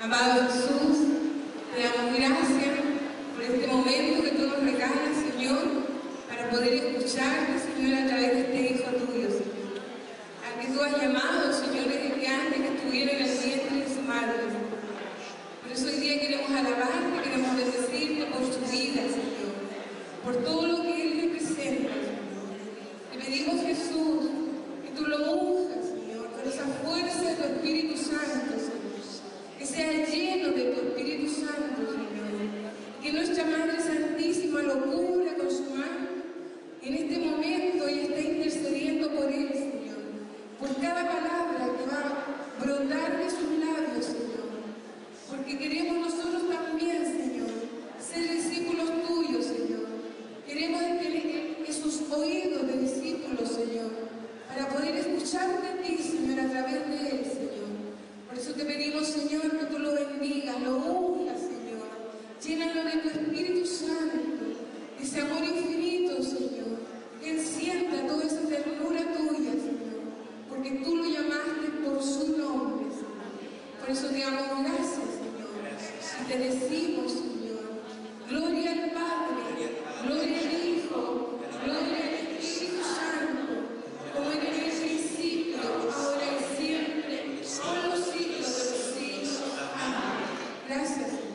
Amado Jesús, te damos gracias por este momento que tú nos regalas, Señor, para poder escucharte, Señor, a través de este Hijo tuyo, Señor. Al que tú has llamado, Señor, desde que antes que estuviera en el vientre de su madre. Por eso hoy día queremos alabarte, queremos bendecirte por su vida, Señor, por todo lo que Él representa, Señor. Te pedimos, Jesús, que tú lo unjas, Señor, con esa fuerza de tu Espíritu Santo, Señor. Que sea lleno de tu Espíritu Santo, Señor. Que nuestra Madre Santísima lo cubra con su mano. En este momento ella está intercediendo por Él, Señor. Por cada palabra que va a brotar de sus labios, Señor. Porque queremos nosotros también, Señor, ser discípulos tuyos, Señor. Queremos tener esos oídos de discípulos, Señor, para poder escuchar de ti, Señor, a través de Él, Señor. Por eso te pedimos, Señor, que tú lo bendigas, lo unjas, Señor. Llénalo de tu Espíritu Santo, de ese amor infinito, Señor. Que encienda toda esa ternura tuya, Señor. Porque tú lo llamaste por su nombre, Señor. Por eso te damos gracias, Señor. Y te decimos, Señor, gloria al Padre, gloria al Hijo, gloria al Espíritu Santo, como en el principio, ahora y siempre, por los siglos de los siglos. Amén. Gracias, Señor.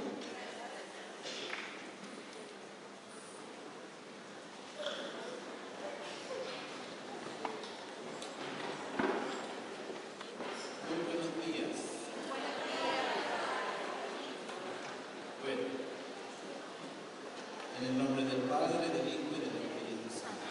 Muy buenos días. Bueno, en el nombre del Padre, del Hijo y del Espíritu Santo.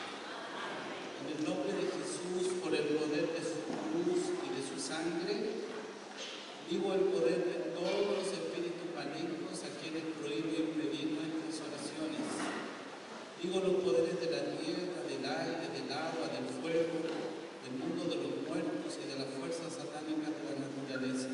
En el nombre de Jesús, por el poder de su cruz y de su sangre, digo el poder de todos los espíritus malignos a quienes prohíbo impedir nuestras oraciones. Digo los poderes de la tierra, del aire, del agua, del fuego, del mundo de los muertos y de las fuerzas satánicas de la naturaleza.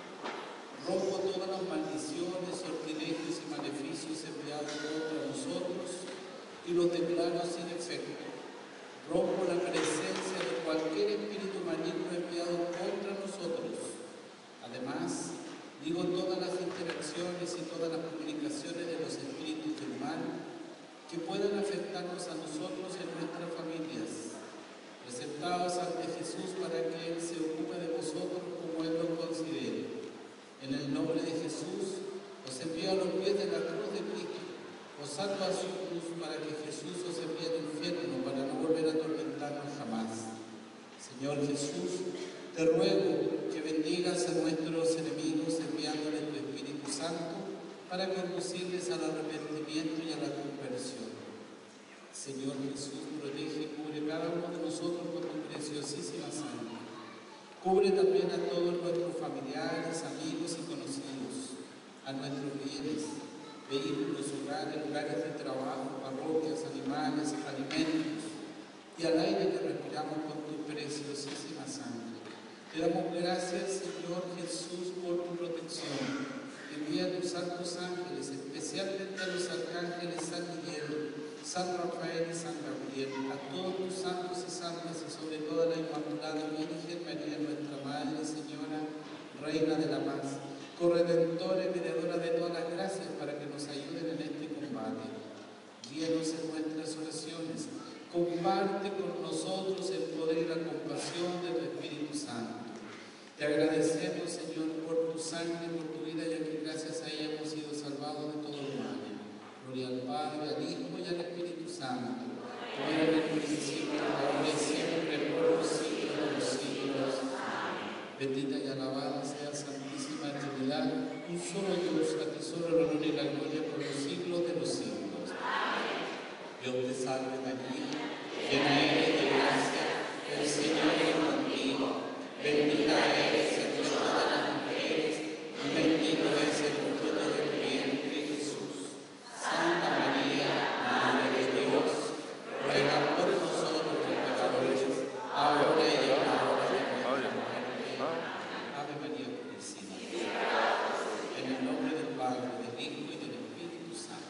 Rompo todas las maldiciones, sortilegios y maleficios enviados contra nosotros y los declaro sin efecto. Rompo la presencia de cualquier espíritu maligno enviado contra nosotros. Además, digo todas las interacciones y todas las comunicaciones de los espíritus del mal que puedan afectarnos a nosotros y a nuestras familias. Presentaos ante Jesús para que Él se ocupe de vosotros como Él lo considere. En el nombre de Jesús, os envío a los pies de la cruz de Cristo. Os salvo a su cruz para que Jesús os envíe al infierno para no volver a atormentarnos jamás. Señor Jesús, te ruego que bendigas a nuestros enemigos enviándoles tu Espíritu Santo para conducirles al arrepentimiento y a la conversión. Señor Jesús, protege y cubre cada uno de nosotros con tu preciosísima sangre. Cubre también a todos nuestros familiares, amigos y conocidos, a nuestros bienes, vehículos, hogares, lugares de trabajo, parroquias, animales, alimentos y al aire que respiramos con tu preciosísima sangre. Te damos gracias, Señor Jesús, por tu protección. Envía a tus santos ángeles, especialmente a los arcángeles San Miguel, San Rafael y San Gabriel, a todos tus santos y santas y sobre todo a la Inmaculada Virgen María, nuestra Madre, Señora, Reina de la Paz, corredentora y mediadora de todas las gracias para que nos ayuden en este combate. Guíanos en nuestras oraciones. Comparte con nosotros el poder y la compasión de tu Espíritu Santo. Te agradecemos, Señor, por tu sangre, por tu vida, ya que gracias a ella hemos sido salvados de todo el mal. Gloria al Padre, al Hijo y al Espíritu Santo, como era en el principio, ahora y siempre, por los siglos de los siglos. Bendita y alabada sea Santísima Trinidad, un solo Dios, a ti solo el honor y la gloria por los siglos de los siglos. Dios te salve María, llena eres de gracia, el Señor es contigo, bendita eres entre todas las mujeres, y bendito es el fruto de tu vientre, Jesús. Santa María, Madre de Dios, ruega por nosotros los pecadores, ahora y en la hora de nuestra muerte. Ave María Purísima. En el nombre del Padre, del Hijo y del Espíritu Santo.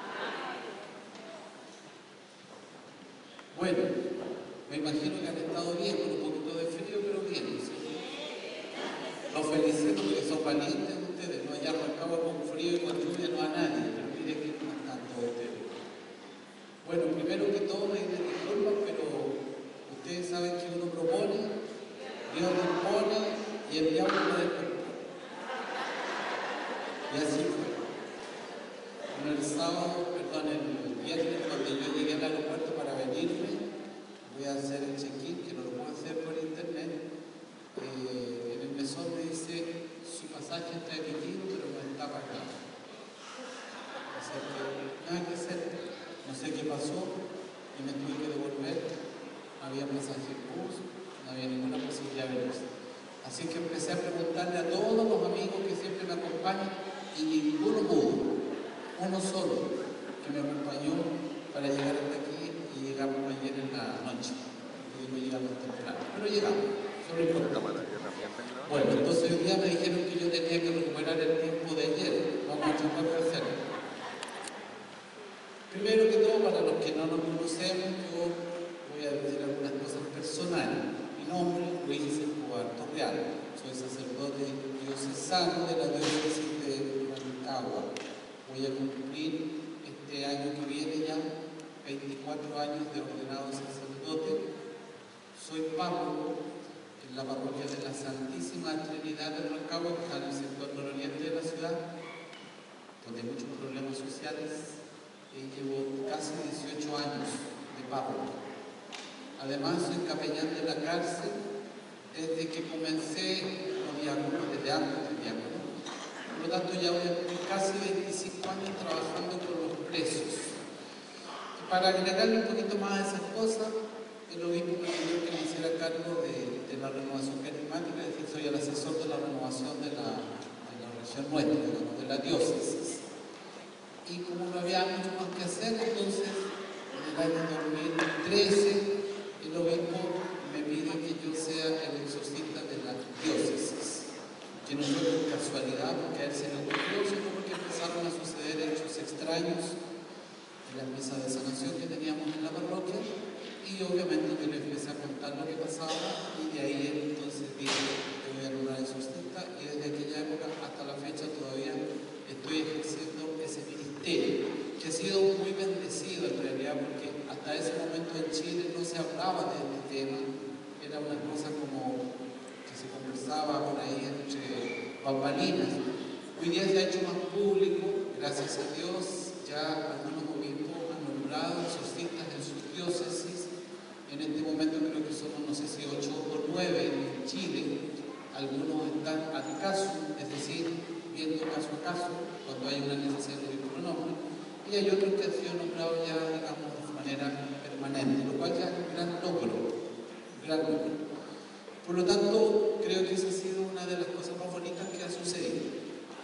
Bueno, me imagino que han estado bien, con un poquito de frío, pero bien. ¿Sí? Los felicito porque son valientes ustedes. ustedes, no haya arrancado con frío y con lluvia, no a nadie, pero mire que no están todos ustedes. Bueno, primero que todo me disculpan, pero ustedes saben que uno propone, Dios dispone y el diablo lo despertó. Y así fue. Bueno, el viernes, cuando yo llegué al aeropuerto para venirme, voy a hacer el check-in, que no lo puedo hacer por internet. En el mesón me dice, su pasaje está emitido, pero no está pagado. O sea que nada que hacer, no sé qué pasó, y me tuve que devolver. No había pasaje en bus, no había ninguna posibilidad de verlos. Así que empecé a preguntarle a todos los amigos que siempre me acompañan, y ninguno pudo. Uno solo que me acompañó para llegar hasta aquí, y llegamos ayer en la noche. No llegamos temprano, pero llegamos. Bueno, entonces hoy día me dijeron que yo tenía que recuperar el tiempo de ayer. Vamos a tratar de hacerlo. Primero que todo, para los que no nos conocemos, yo voy a decir algunas cosas personales. Mi nombre es Luis Escobar Torreal. Soy sacerdote diocesano de la diócesis de Rancagua. Voy a cumplir este año que viene ya 24 años de ordenado sacerdote. Soy párroco en la parroquia de la Santísima Trinidad de Rancagua, que está en el sector nororiente de la ciudad, donde hay muchos problemas sociales. Llevo casi 18 años de párroco. Además, soy capellán de la cárcel desde que comencé como diácono, desde antes del diácono. Por lo tanto, ya voy a cumplir casi 25 años trabajando con los presos. Y para agregarle un poquito más a esas cosas, el obispo me pidió que me hiciera cargo de la renovación carismática, es decir, soy el asesor de la renovación de la región nuestra, digamos, de la diócesis. Y como no había mucho más que hacer, entonces, en el año 2013, el obispo me pide que yo sea el exorcista de la diócesis, que no fue por casualidad, porque a él se le ocurrió, sino porque empezaron a suceder hechos extraños en la misa de sanación que teníamos en la parroquia, y obviamente yo le empecé a contar lo que pasaba, y de ahí él entonces dijo que voy a nombrar exorcista, y desde aquella época hasta la fecha todavía estoy ejerciendo ese ministerio, que ha sido muy bendecido en realidad, porque hasta ese momento en Chile no se hablaba de este tema, era una cosa como que se conversaba por ahí entre bambalinas. Hoy día se ha hecho más público, gracias a Dios, ya algunos obispos han nombrado exorcistas en sus diócesis. En este momento creo que somos, no sé si 8 o 9 en Chile. Algunos están al caso, es decir, viendo caso a caso, cuando hay una necesidad de pronombre, y hay otros que han sido nombrados ya, digamos, de manera permanente, lo cual ya es un gran logro, Por lo tanto, creo que esa ha sido una de las cosas más bonitas que ha sucedido.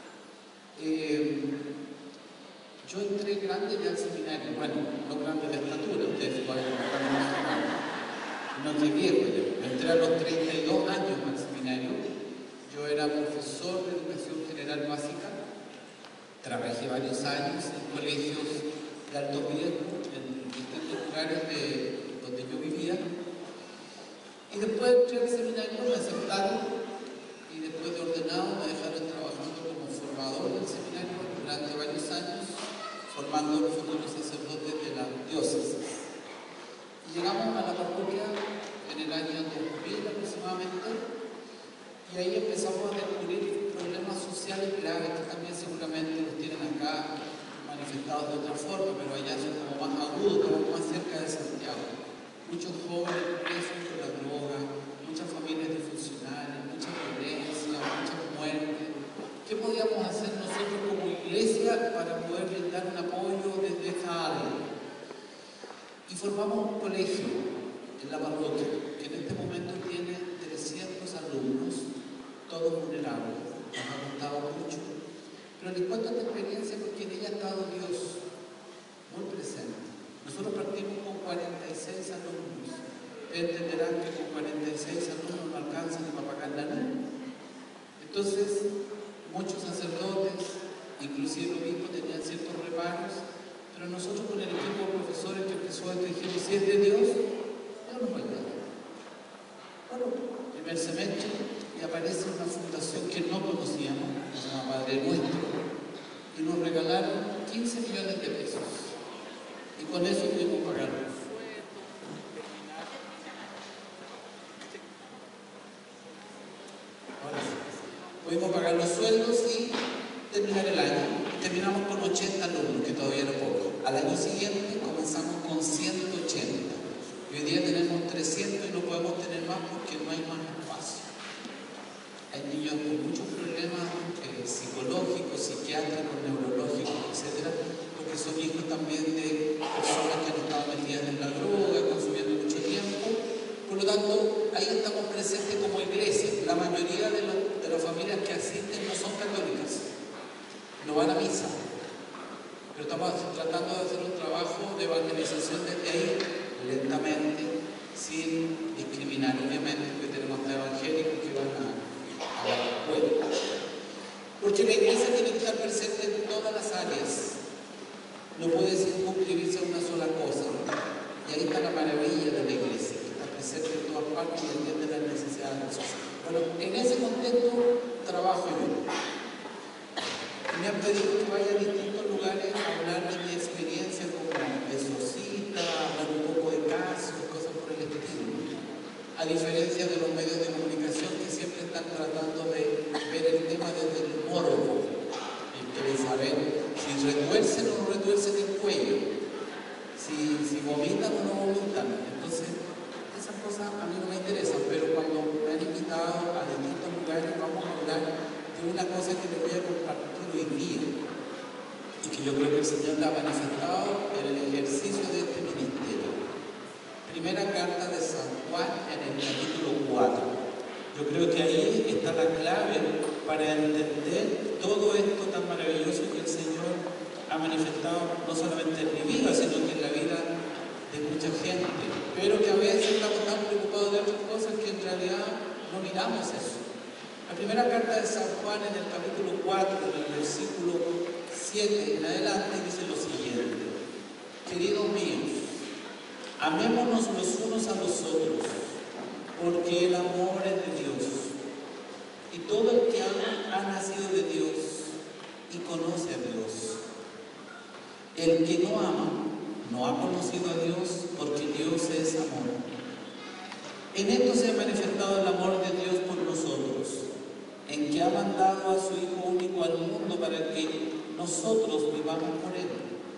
Yo entré grande ya al seminario, bueno, no grande de estatura, ustedes pueden imaginar, no soy viejo ya. Entré a los 32 años al seminario. Yo era profesor de educación general básica, trabajé varios años en colegios de alto riesgo, en distintos lugares donde yo vivía, y después entré al seminario, me aceptaron, y después de ordenado me dejaron trabajando como formador del seminario durante varios años, formando los futuros sacerdotes de la diócesis. Y llegamos a la parroquia en el año 2000 aproximadamente, y ahí empezamos a descubrir problemas sociales graves que también seguramente los tienen acá manifestados de otra forma, pero allá son como más agudos, como más cerca de Santiago. Muchos jóvenes presos por la droga, muchas familias disfuncionales, mucha violencia, muchas muertes. ¿Qué podíamos hacer nosotros como iglesia para poder brindar un apoyo desde esa área? Y formamos un colegio en la parroquia, que en este momento tiene 300 alumnos, todos vulnerables, nos ha costado mucho. Pero les cuento esta experiencia porque en ella ha estado Dios muy presente. Nosotros partimos con 46 alumnos. Ustedes entenderán que con 46 alumnos no alcanzan ni para pagar la luz. Entonces, muchos sacerdotes, inclusive el obispo, tenían ciertos reparos, pero nosotros con el equipo de profesores que empezó esto dijimos, si es de Dios, Dios nos va a ayudar. Bueno, primer semestre, y aparece una fundación que no conocíamos, que se llama Padre Nuestro, y nos regalaron 15 millones de pesos. Y con eso pudimos pagar los sueldos, terminar. Ahora sí. Pudimos pagar los sueldos y terminar el año. Terminamos con 80 alumnos, que todavía era poco. Al año siguiente comenzamos con 180. Y hoy día tenemos 300 y no podemos tener más porque no hay más espacio. Hay niños con muchos problemas psicológicos, psiquiátricos, neurológicos, etc. Porque son hijos también de personas que han estado metidas en la droga, consumiendo mucho tiempo. Por lo tanto, ahí estamos presentes como iglesia. La mayoría de las familias que asisten no son católicas, no van a misa. Pero estamos tratando de hacer un trabajo de evangelización desde ahí, lentamente, sin discriminar, obviamente, porque tenemos evangélicos que van a la escuela. Porque la iglesia tiene que estar presente en todas las áreas. No puede circunscribirse a una sola cosa. Y ahí está la maravilla de la iglesia, que está presente en todas partes y entiende las necesidades de la sociedad. Bueno, en ese contexto trabajo yo. Me han pedido que vaya a distintos lugares a hablar de mi experiencia como exorcista, hablar un poco de casos, cosas por el estilo. A diferencia de los medios de comunicación que siempre están tratando de ver el tema desde el morbo. Y quieren saber si retuercen o no retuercen el cuello, si vomitan o no vomitan. Entonces, esas cosas a mí no me interesan, pero cuando me han invitado a distintos lugares vamos a hablar de una cosa que les voy a compartir hoy día y que yo creo que el Señor la ha manifestado en el ejercicio de este ministerio. Primera carta de San Juan en el capítulo 4. Yo creo que ahí está la clave para entender todo esto tan maravilloso que el Señor ha manifestado no solamente en mi vida, sino que en la vida de mucha gente, pero que a veces estamos tan preocupados de otras cosas que en realidad no miramos eso. La primera carta de San Juan en el capítulo 4, en el versículo 7 en adelante, dice lo siguiente: queridos míos, amémonos los unos a los otros, porque el amor es de Dios. Y todo el que ama ha nacido de Dios y conoce a Dios. El que no ama no ha conocido a Dios, porque Dios es amor. En esto se ha manifestado el amor de Dios por nosotros, en que ha mandado a su Hijo único al mundo para que nosotros vivamos por Él.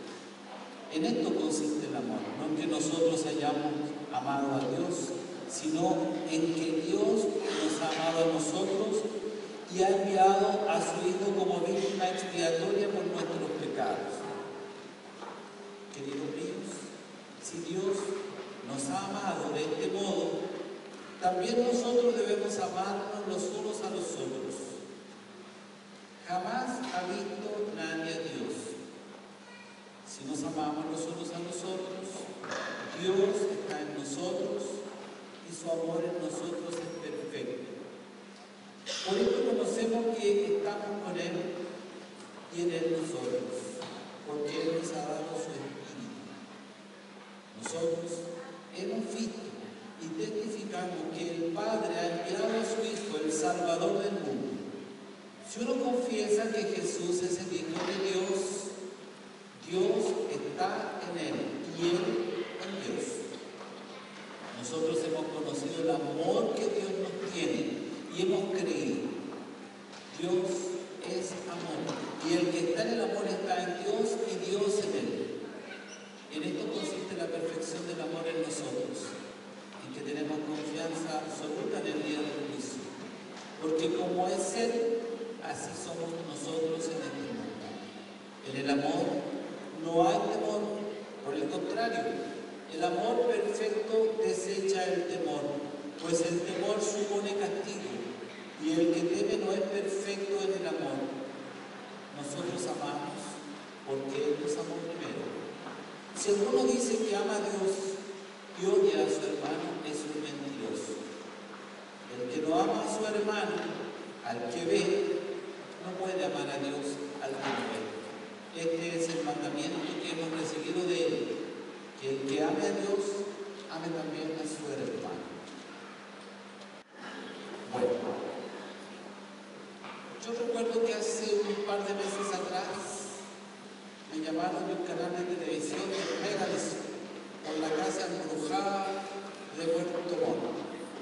En esto consiste el amor, no en que nosotros hayamos amado a Dios, sino en que Dios nos ha amado a nosotros y ha enviado a su Hijo como víctima expiatoria por nuestros pecados. Queridos míos, si Dios nos ha amado de este modo, también nosotros debemos amarnos los unos a los otros. Jamás ha visto nadie a Dios. Si nos amamos los unos a los otros, Dios está en nosotros y su amor en nosotros es perfecto. Por esto conocemos que estamos con Él y en Él nosotros, porque Él nos ha dado su Espíritu. Nosotros hemos visto y testificamos que el Padre ha enviado a su Hijo, el Salvador del mundo. Si uno confiesa que Jesús es el Hijo de Dios, Dios está en Él y Él en Dios. Nosotros hemos conocido el amor que Dios nos tiene y hemos creído. Dios es amor y el que está en el amor está en Dios y Dios en Él. En esto consiste la perfección del amor en nosotros, en que tenemos confianza absoluta en el día del juicio, porque como es Él, así somos nosotros en este mundo. En el amor no hay temor, por el contrario, el amor perfecto desecha el temor, pues el temor supone castigo, y el que teme no es perfecto en el amor. Nosotros amamos porque Él nos amó primero. Si alguno dice que ama a Dios y odia a su hermano, es un mentiroso. El que no ama a su hermano, al que ve, no puede amar a Dios al que no ve. Este es el mandamiento que hemos recibido de Él, que el que ame a Dios, ame también a su hermano. Bueno, yo recuerdo que hace par de meses atrás me llamaron de un canal de televisión de Megavisión por la casa embrujada de Puerto Montt.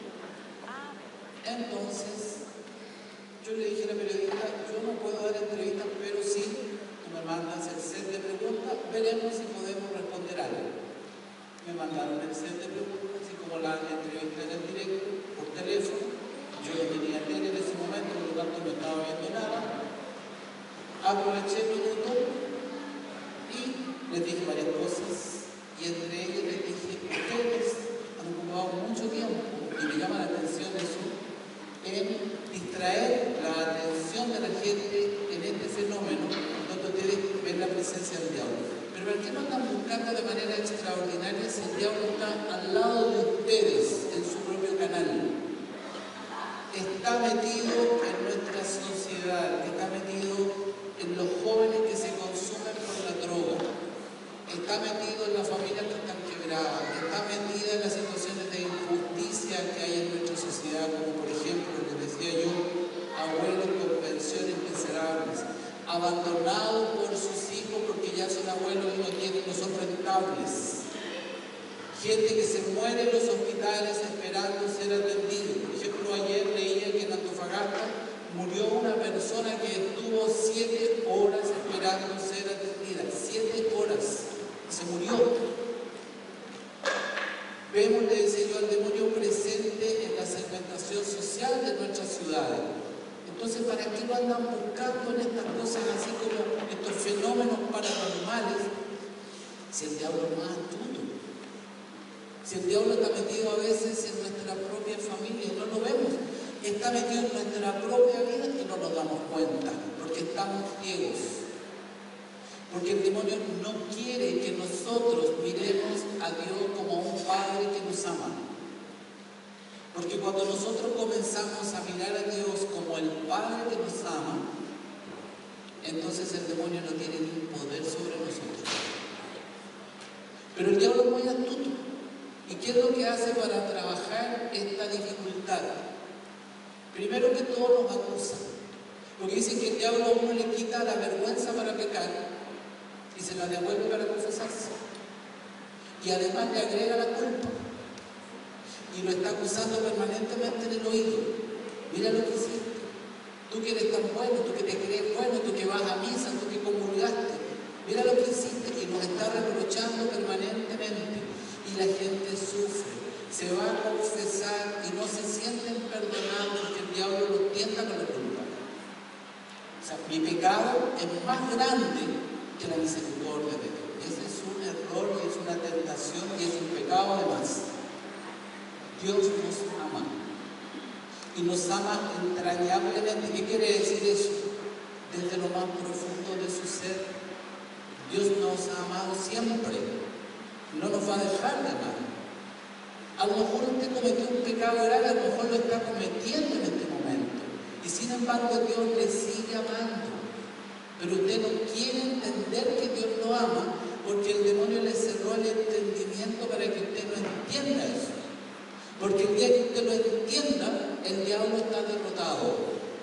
Entonces, yo le dije a la periodista, yo no puedo dar entrevistas, pero sí, tú me mandas el set de preguntas, veremos si podemos responder algo. Me mandaron el set de preguntas, así como la entrevista en el directo, por teléfono. Yo no tenía tele en ese momento, por lo tanto no estaba viendo nada. Aproveché el minuto y les dije varias cosas, y entre ellas les dije, ustedes han ocupado mucho tiempo, y me llama la atención eso, en distraer la atención de la gente en este fenómeno donde ustedes ven la presencia del diablo. Pero ¿por qué no están buscando de manera extraordinaria si el diablo está al lado de ustedes en su propio canal? Está metido en nuestra sociedad, está metido en los jóvenes que se consumen por la droga, está metido en las familias que están quebradas, está metido en las situaciones de injusticia que hay en nuestra sociedad, como por ejemplo, les decía yo, abuelos con pensiones miserables, abandonados por sus hijos porque ya son abuelos y no son rentables, gente que se muere en los hospitales esperando ser atendido. Por ejemplo, ayer leía que en Antofagasta murió una persona que estuvo 7 horas esperando ser atendida, 7 horas. Se murió. Vemos, le decía yo, al demonio presente en la segmentación social de nuestras ciudades. Entonces, ¿para qué lo andan buscando en estas cosas así como estos fenómenos paranormales? Si el diablo es más astuto, si el diablo está metido a veces en nuestra propia familia y no lo vemos, está metido en nuestra propia vida y no nos damos cuenta, porque estamos ciegos. Porque el demonio no quiere que nosotros miremos a Dios como un Padre que nos ama. Porque cuando nosotros comenzamos a mirar a Dios como el Padre que nos ama, entonces el demonio no tiene ni poder sobre nosotros. Pero el diablo es muy astuto. ¿Y qué es lo que hace para trabajar esta dificultad? Primero que todo nos acusa. Porque dicen que el diablo a uno le quita la vergüenza para pecar y se la devuelve para confesarse. Y además le agrega la culpa. Y lo está acusando permanentemente en el oído. Mira lo que hiciste. Tú que eres tan bueno, tú que te crees bueno, tú que vas a misa, tú que comulgaste. Mira lo que hiciste y nos está reprochando permanentemente. Y la gente sufre. Se va a confesar y no se sienten perdonados porque el diablo los tienta con la culpa. O sea, mi pecado es más grande que la misericordia de Dios. Ese es un error y es una tentación y es un pecado además. Dios nos ama y nos ama entrañablemente. ¿Qué quiere decir eso? Desde lo más profundo de su ser. Dios nos ha amado siempre, no nos va a dejar de amar. A lo mejor usted cometió un pecado grave, a lo mejor lo está cometiendo en este momento y sin embargo Dios le sigue amando. Pero usted no quiere entender que Dios lo ama porque el demonio le cerró el entendimiento para que usted no entienda eso. Porque el día que usted lo entienda, el diablo está derrotado.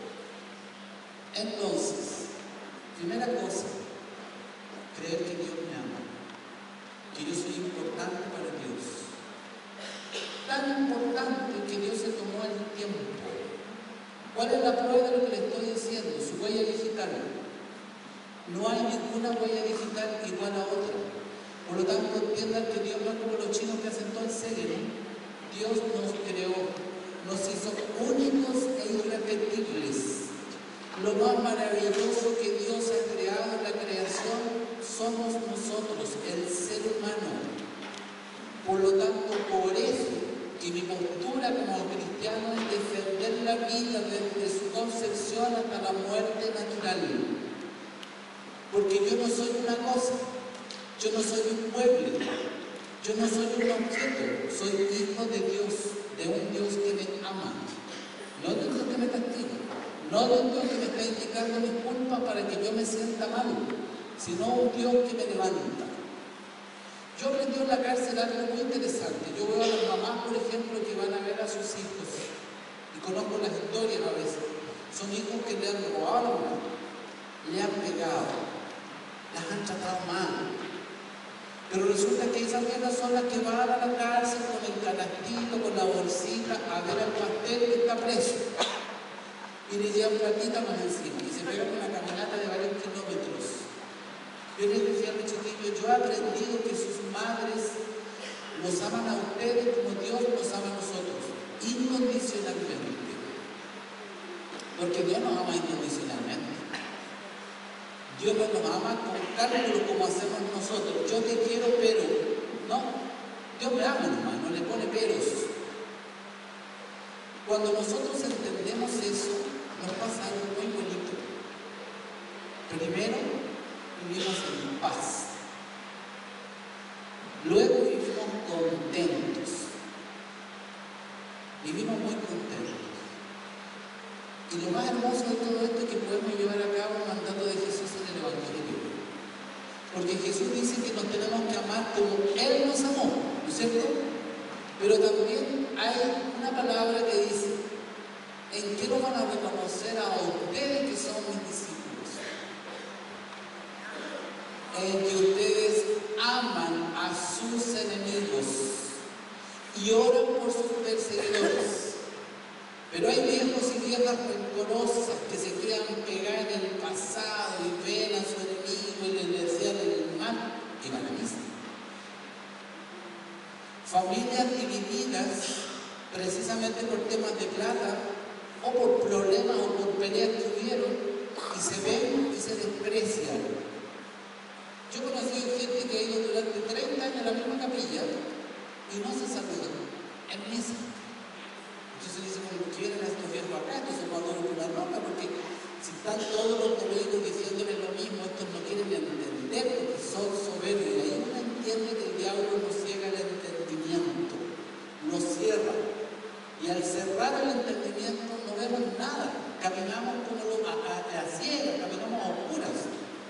Entonces, primera cosa, creer que Dios me ama, que yo soy importante para Dios. Tan importante que Dios se tomó el tiempo. ¿Cuál es la prueba de lo que le estoy diciendo? Su huella digital. No hay ninguna huella digital igual a otra. Por lo tanto, entiendan que Dios no es como los chinos que hacen todo en serie, ¿no? Dios nos creó, nos hizo únicos e irrepetibles. Lo más maravilloso que Dios ha creado en la creación somos nosotros, el ser humano. Por lo tanto, por eso, y mi postura como cristiano es defender la vida desde su concepción hasta la muerte natural. Porque yo no soy una cosa, yo no soy un mueble, yo no soy un objeto, soy hijo de Dios, de un Dios que me ama, no de un Dios que me castiga, no de un Dios que me está indicando mis culpas para que yo me sienta mal, sino un Dios que me levanta. Yo aprendí en la cárcel algo muy interesante. Yo veo a las mamás, por ejemplo, que van a ver a sus hijos y conozco las historias a veces. Son hijos que le han robado a la mamá. le han pegado, las han tratado mal. Pero resulta que esas viejas son las que van a la cárcel con el canastito, con la bolsita, a ver al pastel que está preso. Y le llevan platita más encima y se pegan una caminata de varios kilómetros. Yo les decía a mis chiquillos, yo he aprendido que sus madres los aman a ustedes como Dios los ama a nosotros, incondicionalmente. Porque Dios nos ama incondicionalmente. Dios no nos ama con cálculo como hacemos nosotros. Yo te quiero, pero no. Dios me ama, hermano, no le pone peros. Cuando nosotros entendemos eso, nos pasa algo muy bonito. Primero, vivimos en paz. Luego vivimos contentos. Vivimos muy contentos. Y lo más hermoso de todo esto es que podemos llevar a cabo el mandato de Jesús en el Evangelio. Porque Jesús dice que nos tenemos que amar como Él nos amó, ¿no es cierto? Pero también hay una palabra que dice: ¿en qué lo van a reconocer a ustedes que son mis discípulos? En que ustedes aman a sus enemigos y oran por sus perseguidores. Pero hay viejos y viejas rencorosas que se quedan pegadas en el pasado y ven a su enemigo y le desean el mal y van a misa. Familias divididas precisamente por temas de plata o por problemas o por peleas que hubieron y se ven y se desprecian. Yo he conocido gente que ha ido durante 30 años a la misma capilla y no se saludan en misa. Entonces dice, como quieren a estos viejos acá, estos son maduros con la ropa, porque si están todos los domingos diciéndole lo mismo, estos no quieren entender porque son soberbios. Y ahí uno entiende que el diablo nos ciega el entendimiento, nos cierra. Y al cerrar el entendimiento no vemos nada, caminamos como a ciegas, caminamos a oscuras.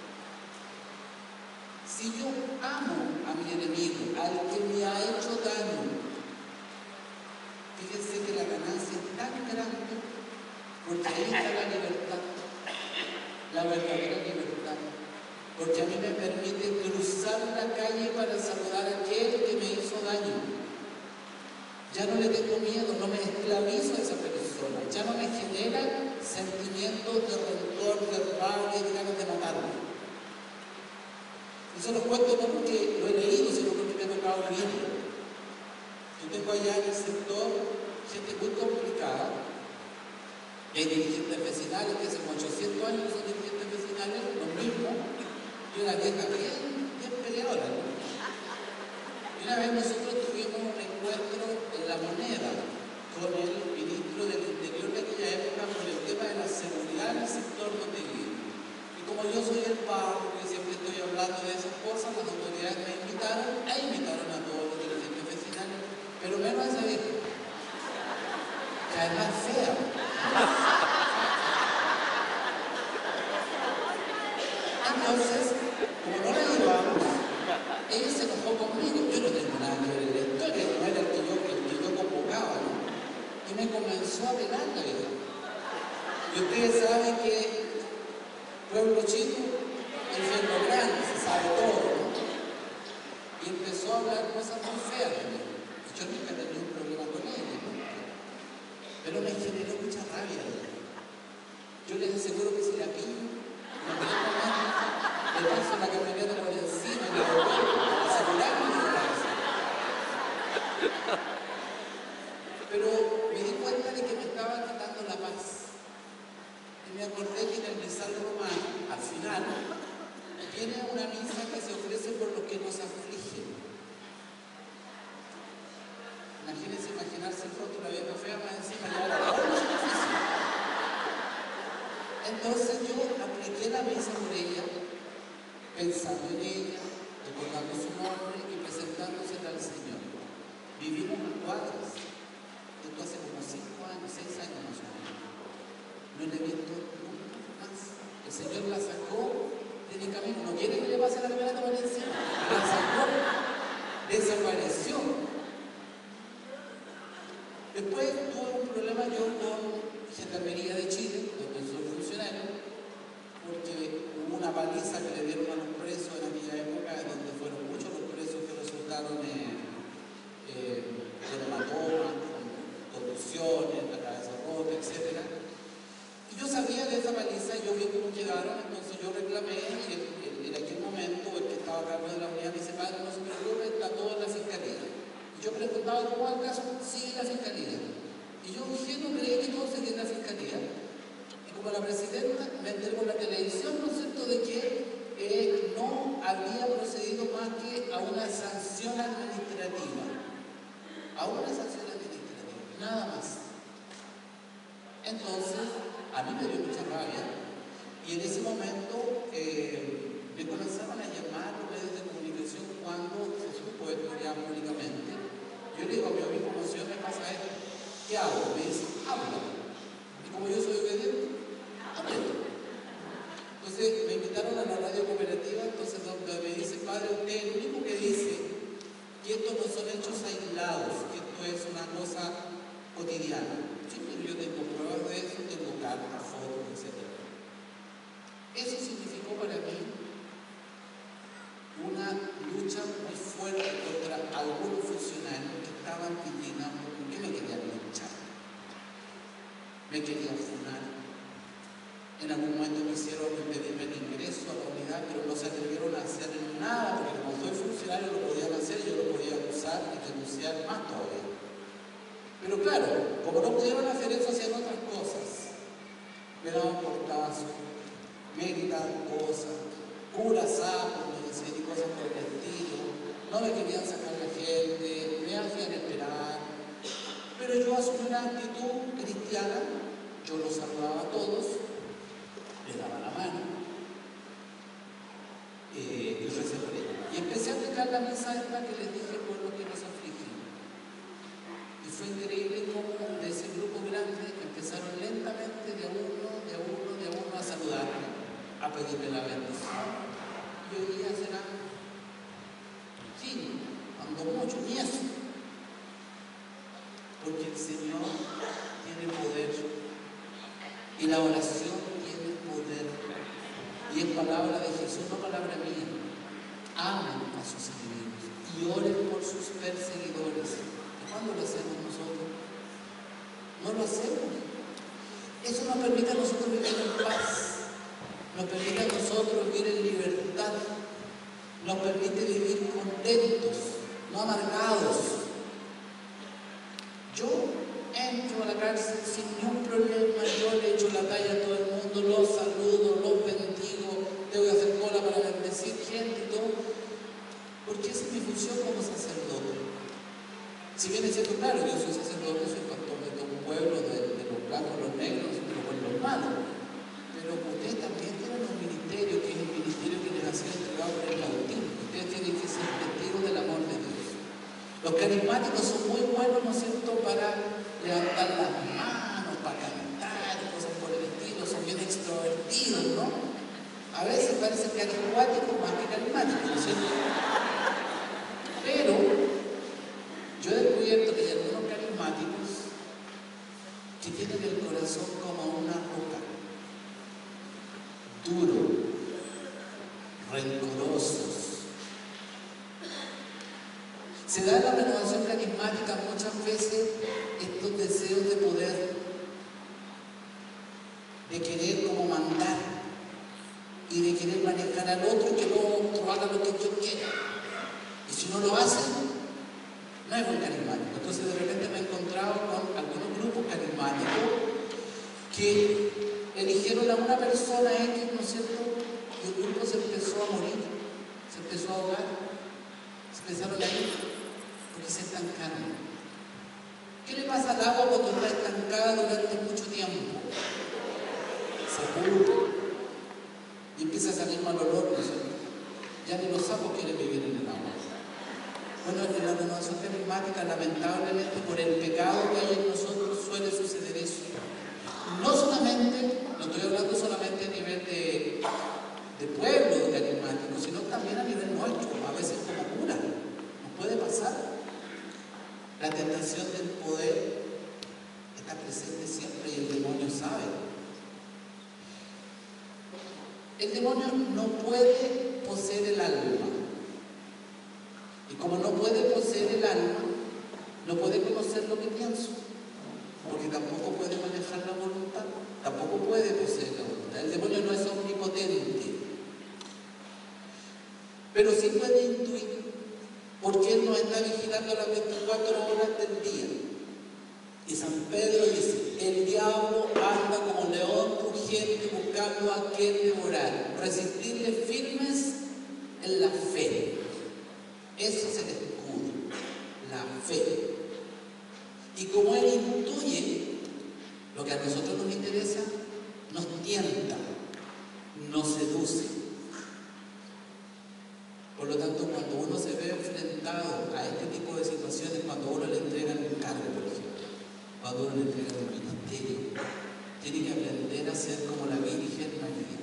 Si yo amo a mi enemigo, al que me ha hecho daño, fíjense que la ganancia es tan grande, porque ahí está la libertad, la verdadera libertad. Porque a mí me permite cruzar la calle para saludar a aquel que me hizo daño. Ya no le tengo miedo, no me esclavizo a esa persona, ya no me genera sentimientos de rencor, de rabia y de ganas de matarme. Eso lo cuento no porque lo he leído, sino porque me ha tocado vivirlo. Yo tengo allá en el sector gente muy complicada. Hay dirigentes vecinales que hace como 800 años son dirigentes vecinales, los mismos, y una vieja bien peleadora, ¿no? Y una vez nosotros tuvimos un encuentro en La Moneda con el ministro del Interior de aquella época por el tema de la seguridad en el sector donde vivo. Y como yo soy el párroco y siempre estoy hablando de esas cosas, las autoridades me invitaron a todos los dirigentes vecinales, pero menos a esa vieja, que además es fea. Entonces, como no la llevamos, ella se enojó conmigo. Yo no tengo nada que ver en la historia, no era el que yo convocaba, ¿no? Y me comenzó a pegar la vieja. Y ustedes saben que pueblo chico, infierno grande, se sabe todo, ¿no? Y empezó a hablar cosas muy feas de mí. Y yo nunca tenía un problema con ella, ¿no? Pero me generó mucha rabia. Yo les aseguro que si la pillo, le paso la camioneta por encima y le voy a asegurarme de la casa. Pero me di cuenta de que me estaba quitando la paz. Y me acordé que en el misal romano, al final, tiene una misa que se ofrece por los que nos afligen. Imagínense imaginarse el rostro de una vieja fea más encima de la otra. Entonces yo apliqué la misa por ella, pensando en ella, recordando su nombre y presentándosela al Señor. Vivimos en cuadras. Esto hace como 5 años, 6 años más o menos. No le he visto nunca más. El Señor la sacó de mi camino. No quiere que le pase la camioneta por encima. La sacó. Desapareció. Después tuve un problema yo con Gendarmería de Chile, donde soy funcionario. porque hubo una paliza que le dieron a los presos en aquella época, donde fueron muchos los presos que resultaron con hematomas, con contusiones, la cabeza rota, etc. Y yo sabía de esa paliza, yo vi cómo llegaron, entonces yo reclamé, y en aquel momento el que estaba a cargo de la unidad me dice: padre, no se preocupe, está todo en la fiscalía. Y yo preguntaba cómo va el caso, sigue la fiscalía. Y yo no creí que todo seguía en la fiscalía. Y como la presidenta me enteré por la televisión, ¿no es cierto?, de que no había procedido más que a una sanción administrativa. A una sanción administrativa, nada más. Entonces, a mí me dio mucha rabia, y en ese momento me comenzaban a llamar los medios de comunicación cuando se supo esto ya públicamente. Yo le digo a mi amigo: como si me pasa esto, ¿qué hago? Me dice: habla. Y como yo soy obediente, aprendo. Entonces me invitaron a la radio cooperativa, entonces donde me dice: padre, usted es el único que dice que estos no son hechos aislados, que esto es una cosa cotidiana. Sí, pero yo tengo pruebas de eso, tengo cartas, fotos, etc. Eso significó para mí una lucha muy fuerte contra algunos funcionarios que estaban indignados porque me querían linchar, me querían funar. En algún momento quisieron impedirme el ingreso a la unidad, pero no se atrevieron a hacer nada, porque como soy funcionario lo podían hacer, yo lo podía acusar y denunciar más todavía. Pero claro, como no pudieron hacer eso, hacían otras cosas. Me daban portazos, me gritaban cosas, curas sapos, me decían, y cosas por el estilo. No me querían sacar la gente, me hacían esperar. Pero yo asumí una actitud cristiana, yo los saludaba a todos, les daba la mano y recé por ellos. Y empecé a aplicar la misa esta que les dije por lo que nos afligía. Y fue increíble cómo de ese grupo grande empezaron lentamente de a uno a saludarme, a pedirme la bendición. Y hoy día será 5, cuando mucho, ni eso. Porque el Señor tiene poder y la oración tiene poder. Y es palabra de Jesús, no palabra mía. Amen a sus enemigos y oren por sus perseguidores. ¿Cuándo lo hacemos nosotros? No lo hacemos. Eso nos permite a nosotros vivir en paz, nos permite a nosotros vivir en libertad, nos permite vivir contentos, no amargados. Yo entro a la cárcel sin ningún problema, yo le echo la talla a todo el mundo, los saludo, los bendigo, tengo que hacer cola para bendecir gente y todo, porque esa es mi función como sacerdote. Si bien es cierto, claro, yo soy sacerdote, soy pastor de todo un pueblo, de los blancos, los negros, los malos, pero ustedes también tienen un ministerio, que es el ministerio que les ha sido entregado por el bautismo. Ustedes tienen que ser testigos del amor de Dios. Los carismáticos son muy buenos, ¿no es cierto?, para levantar las manos, para cantar, cosas por el estilo, son bien extrovertidos, ¿no? A veces parecen carismáticos más que carismáticos, ¿no es cierto? Pero yo he descubierto que hay algunos carismáticos que tienen el corazón como una roca, duro, rencorosos. Se da en la renovación carismática muchas veces estos deseos de poder, de querer como mandar y de querer manejar al otro y que el otro haga lo que yo quiera. Y si no lo hacen, no es muy carismático. Entonces de repente me he encontrado con algunos grupos carismáticos que eligieron a una persona X, ¿no es cierto? Y el grupo se empezó a morir, se empezó a ahogar, se empezaron a ir, porque se estancaron. ¿Qué le pasa al agua cuando está estancada durante mucho tiempo? Se pudre y empieza a salir mal olor, ¿no es cierto? Ya ni los sapos quieren vivir en el agua. Bueno, en la renovación carismática, lamentablemente, por el pecado que hay en nosotros, suele suceder eso. No solamente, no estoy hablando solamente a nivel de pueblo carismático, sino también a nivel nuestro, a veces como cura. Nos puede pasar. La tentación del poder está presente siempre y el demonio sabe. El demonio no puede poseer el alma. Y como no puede poseer el alma, no puede conocer lo que pienso, porque tampoco puede manejar la voluntad, tampoco puede poseer la voluntad. El demonio no es omnipotente, pero sí puede intuir, porque él nos está vigilando las 24 horas del día. Y San Pedro dice: el diablo anda como león rugiente buscando a quien devorar. Resistirle firmes en la fe. Eso es el escudo, la fe. Y como él intuye lo que a nosotros nos interesa, nos tienta, nos seduce. Por lo tanto, cuando uno se ve enfrentado a este tipo de situaciones, cuando uno le entrega un cargo, por ejemplo, cuando uno le entrega un ministerio, tiene que aprender a ser como la Virgen María.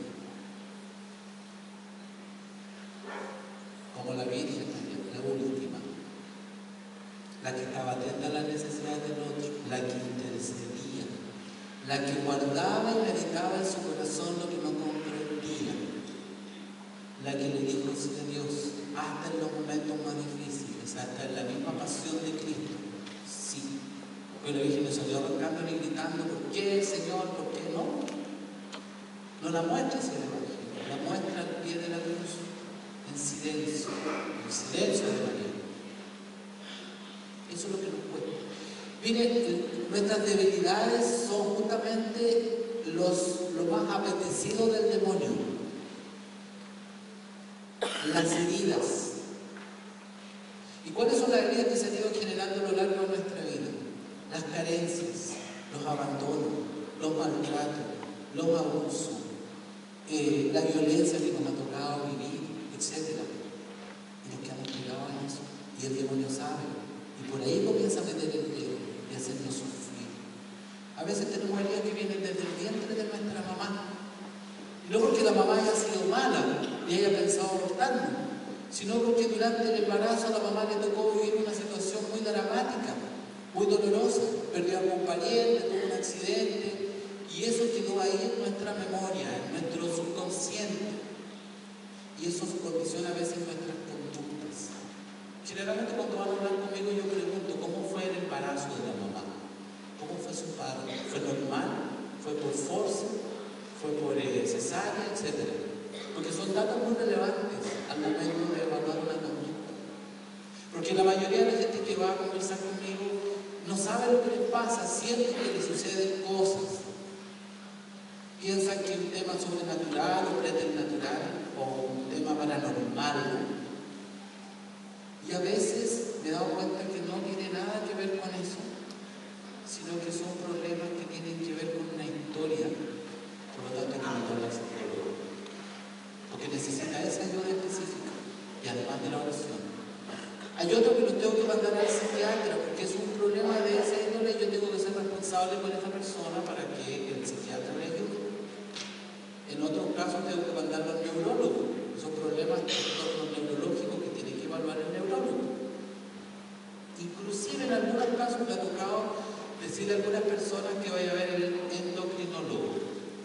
Como la Virgen María, la última. La que estaba atenta a las necesidades del otro, la que intercedía, la que guardaba y meditaba en su corazón lo que no comprendía, la que le dijo sí a Dios, hasta en los momentos más difíciles, hasta en la misma pasión de Cristo, sí. Pero la Virgen no salió arrancando ni gritando: ¿por qué, Señor? ¿Por qué no? No la muestra hacia el Evangelio, la muestra al pie de la cruz, en silencio de María. Eso es lo que nos cuesta. Miren, nuestras debilidades son justamente lo más apetecido del demonio. Las heridas. ¿Y cuáles son las heridas que se han ido generando a lo largo de nuestra vida? Las carencias, los abandonos, los maltratos, los abusos, la violencia que nos ha tocado vivir, etc. Y nos quedamos pegados en eso. Y el demonio sabe. Y por ahí comienza a meter el dedo y hacernos sufrir. A veces tenemos heridas que vienen desde el vientre de nuestra mamá. Y no porque la mamá haya sido mala y haya pensado abortarnos, sino porque durante el embarazo a la mamá le tocó vivir una situación muy dramática, muy dolorosa. Perdió a un pariente, tuvo un accidente, y eso quedó ahí en nuestra memoria, en nuestro subconsciente. Y eso condiciona a veces nuestras conductas. Generalmente cuando van a hablar conmigo yo pregunto: ¿cómo fue el embarazo de la mamá? ¿Cómo fue su parto? ¿Fue normal? ¿Fue por force? ¿Fue por cesárea? Etcétera. Porque son datos muy relevantes al momento de evaluar una conducta. Porque la mayoría de la gente que va a conversar conmigo no sabe lo que les pasa, siente que les suceden cosas. Piensan que es un tema sobrenatural o preternatural o un tema paranormal. Y a veces me he dado cuenta que no tiene nada que ver con eso, sino que son problemas que tienen que ver con una historia. Por lo tanto, hay que mandar al psicólogo, porque necesita esa ayuda específica y además de la oración. Hay otro que lo tengo que mandar al psiquiatra, porque es un problema de esa índole y yo tengo que ser responsable con esa persona para que el psiquiatra le ayude. En otros casos tengo que mandarlo al neurólogo. Son problemas neurológicos que tiene que evaluar el neurólogo. Inclusive en algunos casos me ha tocado decirle a algunas personas que vaya a ver el endocrinólogo.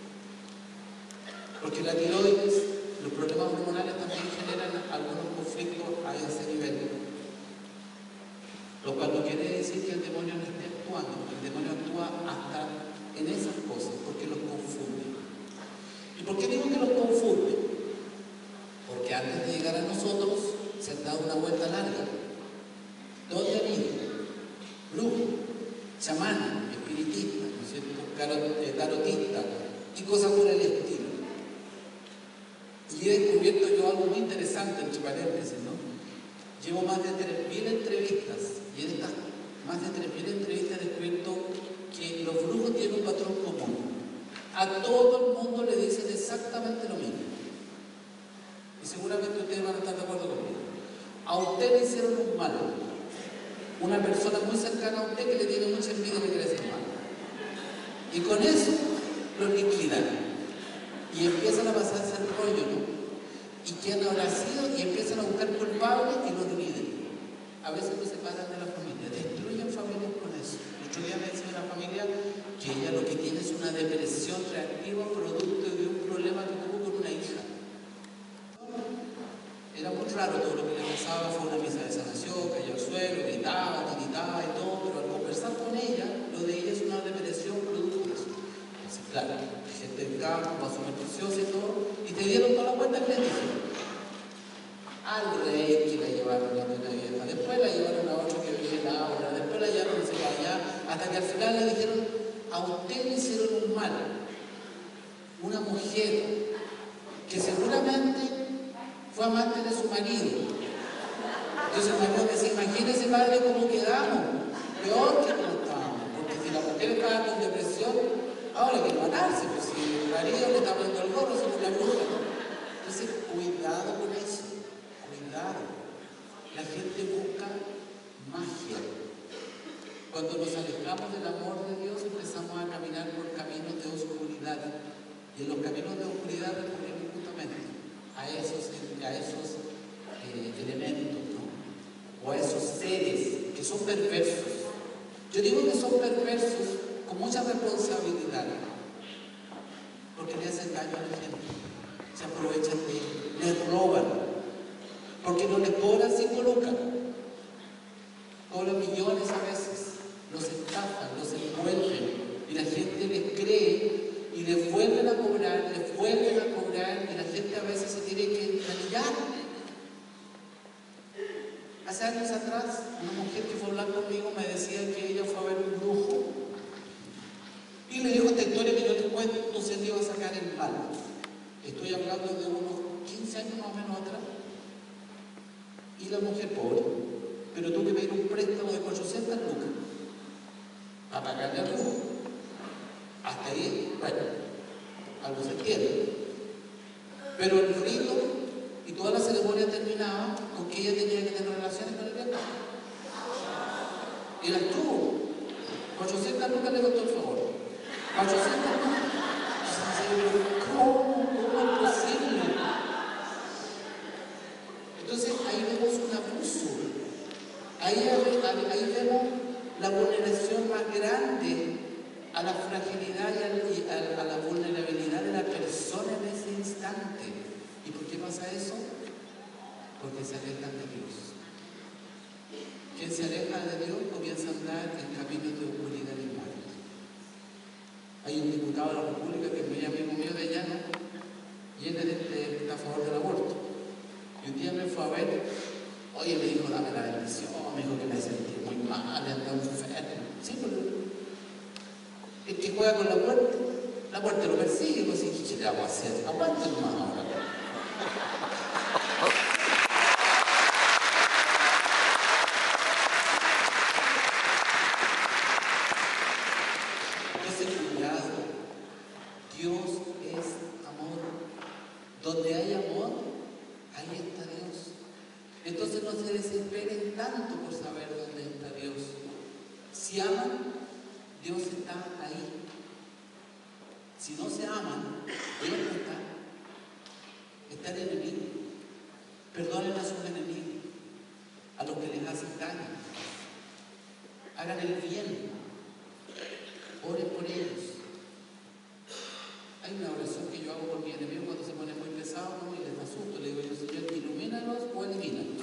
Porque la tiroides, los problemas hormonales también generan algunos conflictos a ese nivel. Lo cual no quiere decir que el demonio no esté actuando. El demonio actúa hasta en esas cosas, porque los confunde. ¿Y por qué digo que los confunde? Porque antes de llegar a nosotros se han dado una vuelta larga. ¿Dónde han ido? Brujos, chamanes, espiritistas, ¿no es cierto? Tarotistas y cosas por el estilo. Y he descubierto yo algo muy interesante, entre paréntesis, ¿no? Llevo más de 3.000 entrevistas y en estas más de 3.000 entrevistas he descubierto que los brujos tienen un patrón común. A todo el mundo le dicen exactamente lo mismo. Y seguramente ustedes van a estar de acuerdo conmigo. A usted le hicieron un mal. Una persona muy cercana a usted que le tiene mucha envidia y le quiere hacer mal. Y con eso lo liquidan. Y empiezan a pasarse el rollo, ¿no? ¿Y quién habrá sido? Y empiezan a buscar culpables y lo dividen. A veces lo separan de la familia, destruyen familias con eso. El otro día me decía una familia que ella lo que tiene es una depresión reactiva producto de un problema que tuvo con una hija. pasaba fue una misa de sanación, cayó al suelo, gritaba, tiritaba y todo, pero al conversar con ella, lo de ella es una depresión producto de eso. Entonces, claro, gente del campo, más o menos preciosa y todo, y te dieron toda la vuelta que le dijeron. Al rey que la llevaron a una vieja, después la llevaron a otro que vivía en la obra, después la llevaron allá, hasta que al final le dijeron, a usted le hicieron un mal. Una mujer que seguramente fue amante de su marido. Entonces el marido decía, imagínese padre cómo quedamos, peor que como estábamos, porque si la mujer estaba con depresión, ahora hay que matarse, pues si el marido le está poniendo el gorro, se la bruja, ¿no? Entonces cuidado con eso. Cuidado, la gente busca magia. Cuando nos alejamos del amor de Dios empezamos a caminar por caminos de oscuridad y en los caminos de oscuridad recurrimos justamente a esos elementos, ¿no? O a esos seres que son perversos. Yo digo que son perversos con mucha responsabilidad porque le hacen daño a la gente, se aprovechan de ellos, les roban. Porque no les cobran 5 lucas, cobran millones a veces, los estafan, los envuelven y la gente les cree y les vuelven a cobrar y la gente a veces se tiene que engañar. Hace años atrás, una mujer que fue a hablar conmigo me decía que ella fue a ver un brujo y le dijo esta historia que yo les cuento, no sé si iba a sacar el mal. Estoy hablando de unos 15 años más o menos atrás. Y la mujer pobre, pero tuvo que pedir un préstamo de 400 lucas para pagarle al brujo. Hasta ahí, bueno, algo se entiende. Pero el rito y toda la ceremonia terminaba con que ella tenía que tener relaciones con el viejo. Y las tuvo. 400 lucas le costó el favor. 400 lucas. ¿Cómo es posible? Entonces ahí vemos un abuso, ahí vemos la vulneración más grande a la fragilidad y a la vulnerabilidad de la persona en ese instante. ¿Y por qué pasa eso? Porque se alejan de Dios. Quien se aleja de Dios comienza a andar en caminos de oscuridad y muerte. Hay un diputado de la República que es muy amigo mío de allá, ¿no? Y él está a favor del aborto. Y un día me fue a ver, oye, me dijo, dame la bendición, me dijo que me sentí muy mal, ando enfermo. Sí, pero el que juega con la muerte lo persigue, pues sí, ¿qué le hago a hacer? Aguanta más ahora. Entonces, cuidado, Dios es amor. Donde hay amor, ahí está Dios. Entonces no se desesperen tanto por saber dónde está Dios. Si aman, Dios está ahí. Si no se aman, Dios no está. Está el enemigo. Perdonen a sus enemigos, a los que les hacen daño. Hagan el bien. Oren por ellos. Hay una oración que yo hago por mi enemigo cuando se pone muy pesado, ¿no? Y les asusto, le digo yo, Señor, ilumínalos o elimínalos.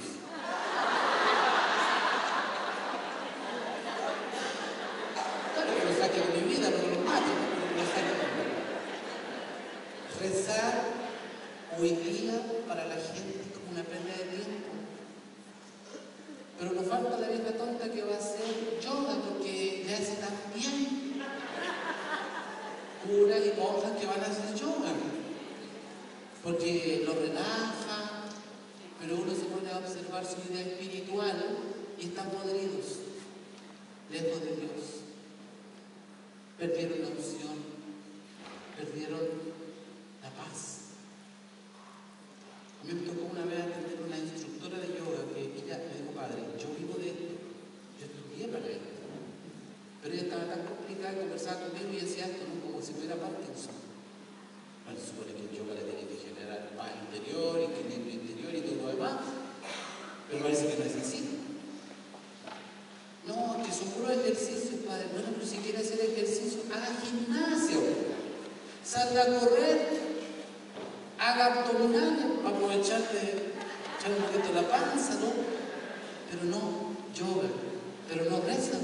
Claro que lo saquen de mi vida, no lo maten, pero lo saquen de mi vida. Rezar hoy día para la gente es como una pérdida de tiempo. Pero nos falta la vieja tonta que va a hacer yoga porque le hace tan bien. Curas y monjas que van a hacer yoga porque lo relaja, pero uno se pone a observar su vida espiritual y están podridos, lejos de Dios. Perdieron la unción, perdieron la paz. A mí me tocó una vez atender una instructora de yoga que ella me dijo, padre, yo vivo de esto, yo estudié para esto. Pero ella estaba tan complicada, conversaba conmigo y decía esto, ¿no? Como si fuera Parkinson. Bueno, se supone que el yoga le tiene que generar paz interior, equilibrio interior y todo lo demás. Pero parece que no es así. No, que son puros ejercicios, padre. Bueno, pero si quiere hacer ejercicio, haga gimnasio. Salga a correr, haga abdominales para aprovechar de un poquito la panza, ¿no? Pero no yoga, pero no rezan.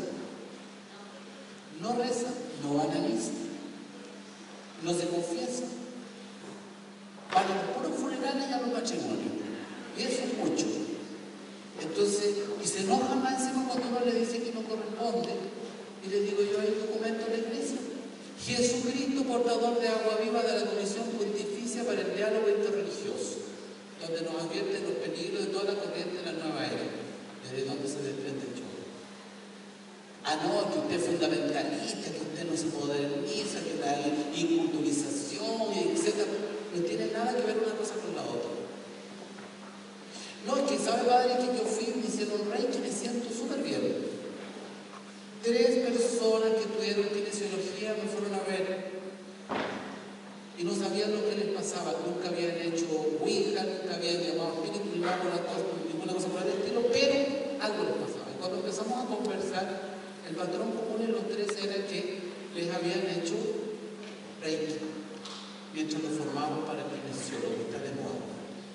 No rezan, no van a misa, no se confiesan. Van a los puros funerales y a los matrimonios. Y eso es mucho. Entonces, y se enoja más encima cuando uno le dice que no corresponde. Y le digo yo, hay documento de la iglesia. Jesucristo, portador de agua viva de la Comisión Pontificia para el Diálogo Interreligioso, donde nos advierte los peligros de toda la corriente de la nueva era, desde donde se desprende el yoga. Ah, no, que usted es fundamentalista, que usted no se moderniza, que la inculturización, etc. No tiene nada que ver una cosa con la otra. No, es que sabe, padre, que yo fui, me hicieron reiki, me siento súper bien. 3 personas que estudiaron kinesiología me fueron a ver y no sabían lo que les pasaba. Nunca habían hecho Ouija, nunca habían llamado espíritu, ni ninguna cosa por el estilo, pero algo les pasaba. Y cuando empezamos a conversar, el patrón común en los 3 era que les habían hecho reiki mientras los formaban para kinesiólogos, que está de moda.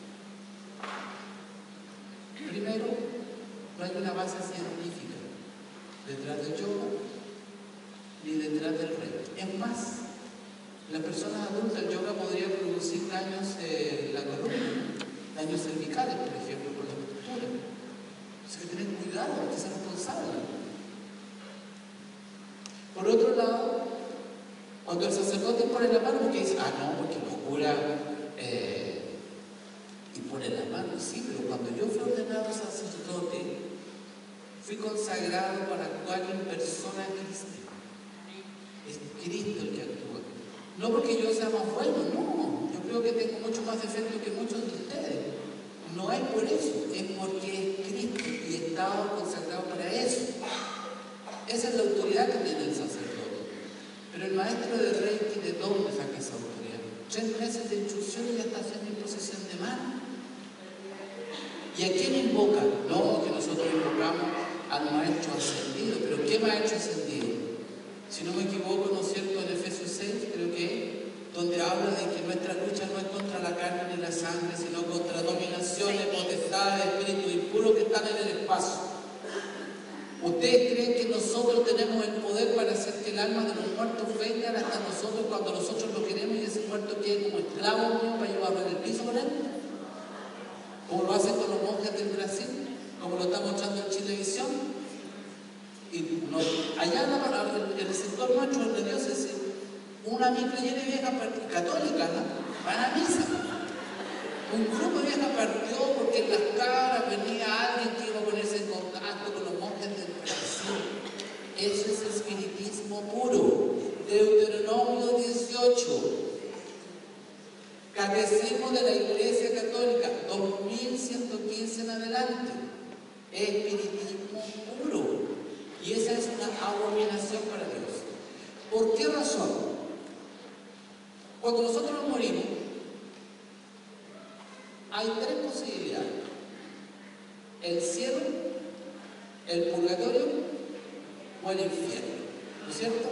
Primero, no hay una base científica detrás del yoga ni detrás del reiki. Es más, las personas adultas, el yoga podría producir daños en la columna, daños cervicales, por ejemplo, por la postura. Entonces hay que tener cuidado, hay que ser responsable. Por otro lado, cuando el sacerdote pone la mano, porque dice, ah, no, porque los curas y pone la mano, sí, pero cuando yo fui ordenado sacerdote, fui consagrado para actuar en persona Cristo. Es Cristo el que actúa. No porque yo sea más bueno, no. Yo creo que tengo mucho más defecto que muchos de ustedes. No es por eso, es porque es Cristo y he estado consagrado para eso. Esa es la autoridad que tiene el sacerdote. Pero el maestro de Reiki, ¿de dónde saca esa autoridad? 3 meses de instrucción y ya está haciendo imposición de mano. ¿Y a quién invoca? No, que nosotros invocamos al maestro ascendido. ¿Pero qué maestro ascendido? Si no me equivoco, ¿no es cierto? En Efesios 6, creo que donde habla de que nuestra lucha no es contra la carne ni la sangre, sino contra dominaciones, potestades, espíritus impuros que están en el espacio. ¿Ustedes creen que nosotros tenemos el poder para hacer que el alma de los muertos venga hasta nosotros cuando nosotros lo queremos y ese muerto quede como esclavo mío para llevarlo en el piso con él? Como lo hacen con los monjes del Brasil, como lo está mostrando en Chilevisión. Y no, allá en el sector nuestro de Dios es una micro llena de viejas católicas, ¿no? Van a misa. Un grupo de viejas partió porque en las cabras venía alguien que iba a ponerse en contacto con los monjes del Brasil. Eso es espiritismo puro. Deuteronomio 18. Catecismo de la Iglesia Católica, 2115 en adelante. Espiritismo puro. Y esa es una abominación para Dios. ¿Por qué razón? Cuando nosotros nos morimos, hay 3 posibilidades: el cielo, el purgatorio o el infierno, ¿no es cierto?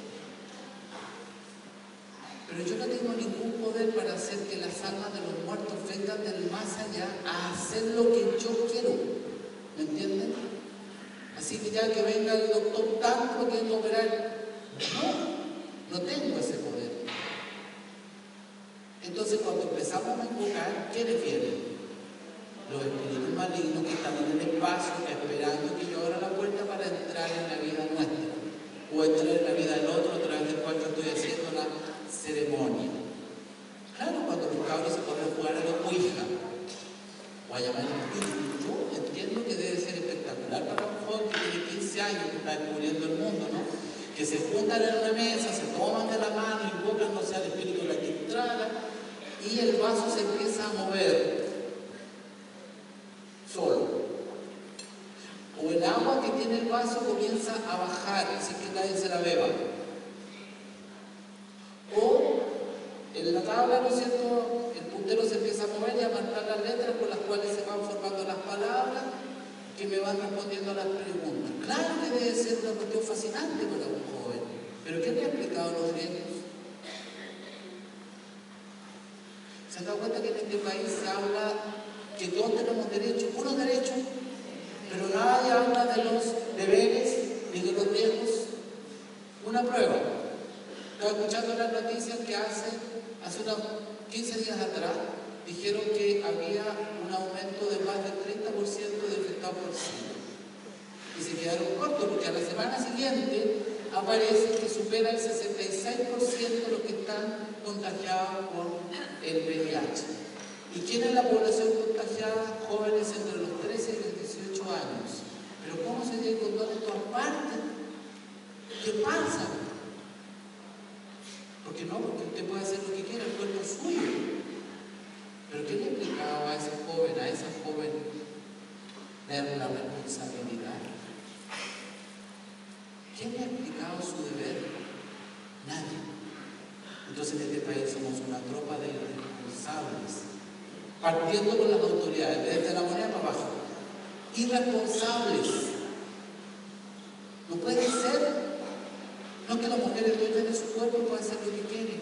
Pero yo no tengo ningún poder para hacer que las almas de los muertos vengan del más allá a hacer lo que yo quiero, ¿me entienden? Así que ya que venga el doctor tanto que operar, no tengo ese poder. Entonces cuando empezamos a invocar, ¿quiénes vienen? Los espíritus malignos que están en el espacio esperando que yo abra la puerta para entrar en la vida nuestra o entrar en la vida del otro a través del cual yo estoy haciendo la ceremonia. Claro, cuando los cabros se ponen a jugar a la Ouija o a llamar al espíritu, yo entiendo que debe ser espectacular para un joven que tiene 15 años, que está descubriendo el mundo, ¿no? Que se juntan en una mesa, se toman de la mano, invocan, no sé, al espíritu de la Quintrala, y el vaso se empieza a mover solo. O el agua que tiene el vaso comienza a bajar, así que nadie se la beba. O en la tabla, ¿no es cierto?, el puntero se empieza a mover y a marcar las letras con las cuales se van formando las palabras que me van respondiendo a las preguntas. Claro que debe ser una cuestión fascinante para un joven, pero ¿qué le ha explicado a los griegos? ¿Se han dado cuenta que en este país se habla que que todos tenemos derechos, unos derechos, pero nadie habla de los deberes ni de los riesgos. Una prueba. Estaba escuchando las noticias que hace unos 15 días atrás dijeron que había un aumento de más del 30% de infectados por SIDA. Y se quedaron cortos porque a la semana siguiente aparece que supera el 66% de los que están contagiados con el VIH. ¿Y quién es la población contagiada? Jóvenes entre los 13 y los 18 años. Pero ¿cómo se llega con todas estas partes? ¿Qué pasa? Porque no, porque usted puede hacer lo que quiera, el cuerpo es suyo. Pero ¿qué le explicaba a ese joven, a esa joven, de la responsabilidad? ¿Quién le ha explicado su deber? Nadie. Entonces en este país somos una tropa de irresponsables, partiendo con las autoridades, desde la moneda para abajo. Irresponsables. No puede ser. No que las mujeres dueñas de su cuerpo puedan hacer lo que quieren.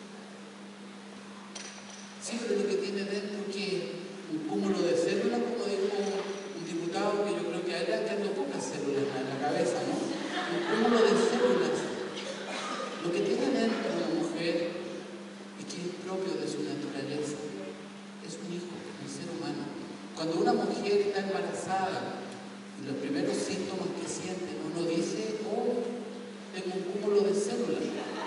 Siempre lo que tiene dentro que un cúmulo de células, como dijo un diputado, que yo creo que a él le han quedado pocas células en la cabeza, ¿no? Un cúmulo de células. Lo que tiene dentro una mujer y que es propio de su naturaleza es un hijo, un ser humano. Cuando una mujer está embarazada y los primeros síntomas que siente, uno dice, oh, tengo un cúmulo de células.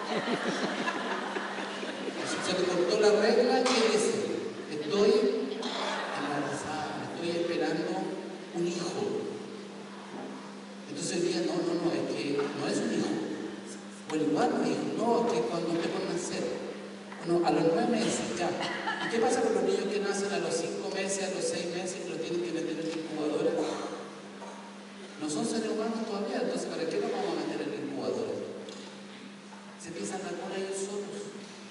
Se le cortó la regla, ¿qué dice? Estoy embarazada, estoy esperando un hijo. Entonces el día, no, es que no es un hijo. O el igual hijo, no, es que cuando esté por nacer, bueno, a los 9 meses ya. ¿Y qué pasa con los niños que nacen a los 5 meses, a los 6 meses, que los tienen que meter en incubadora? No son seres humanos todavía, entonces ¿para qué los vamos a meter en incubadora? Se empiezan a con ellos solos.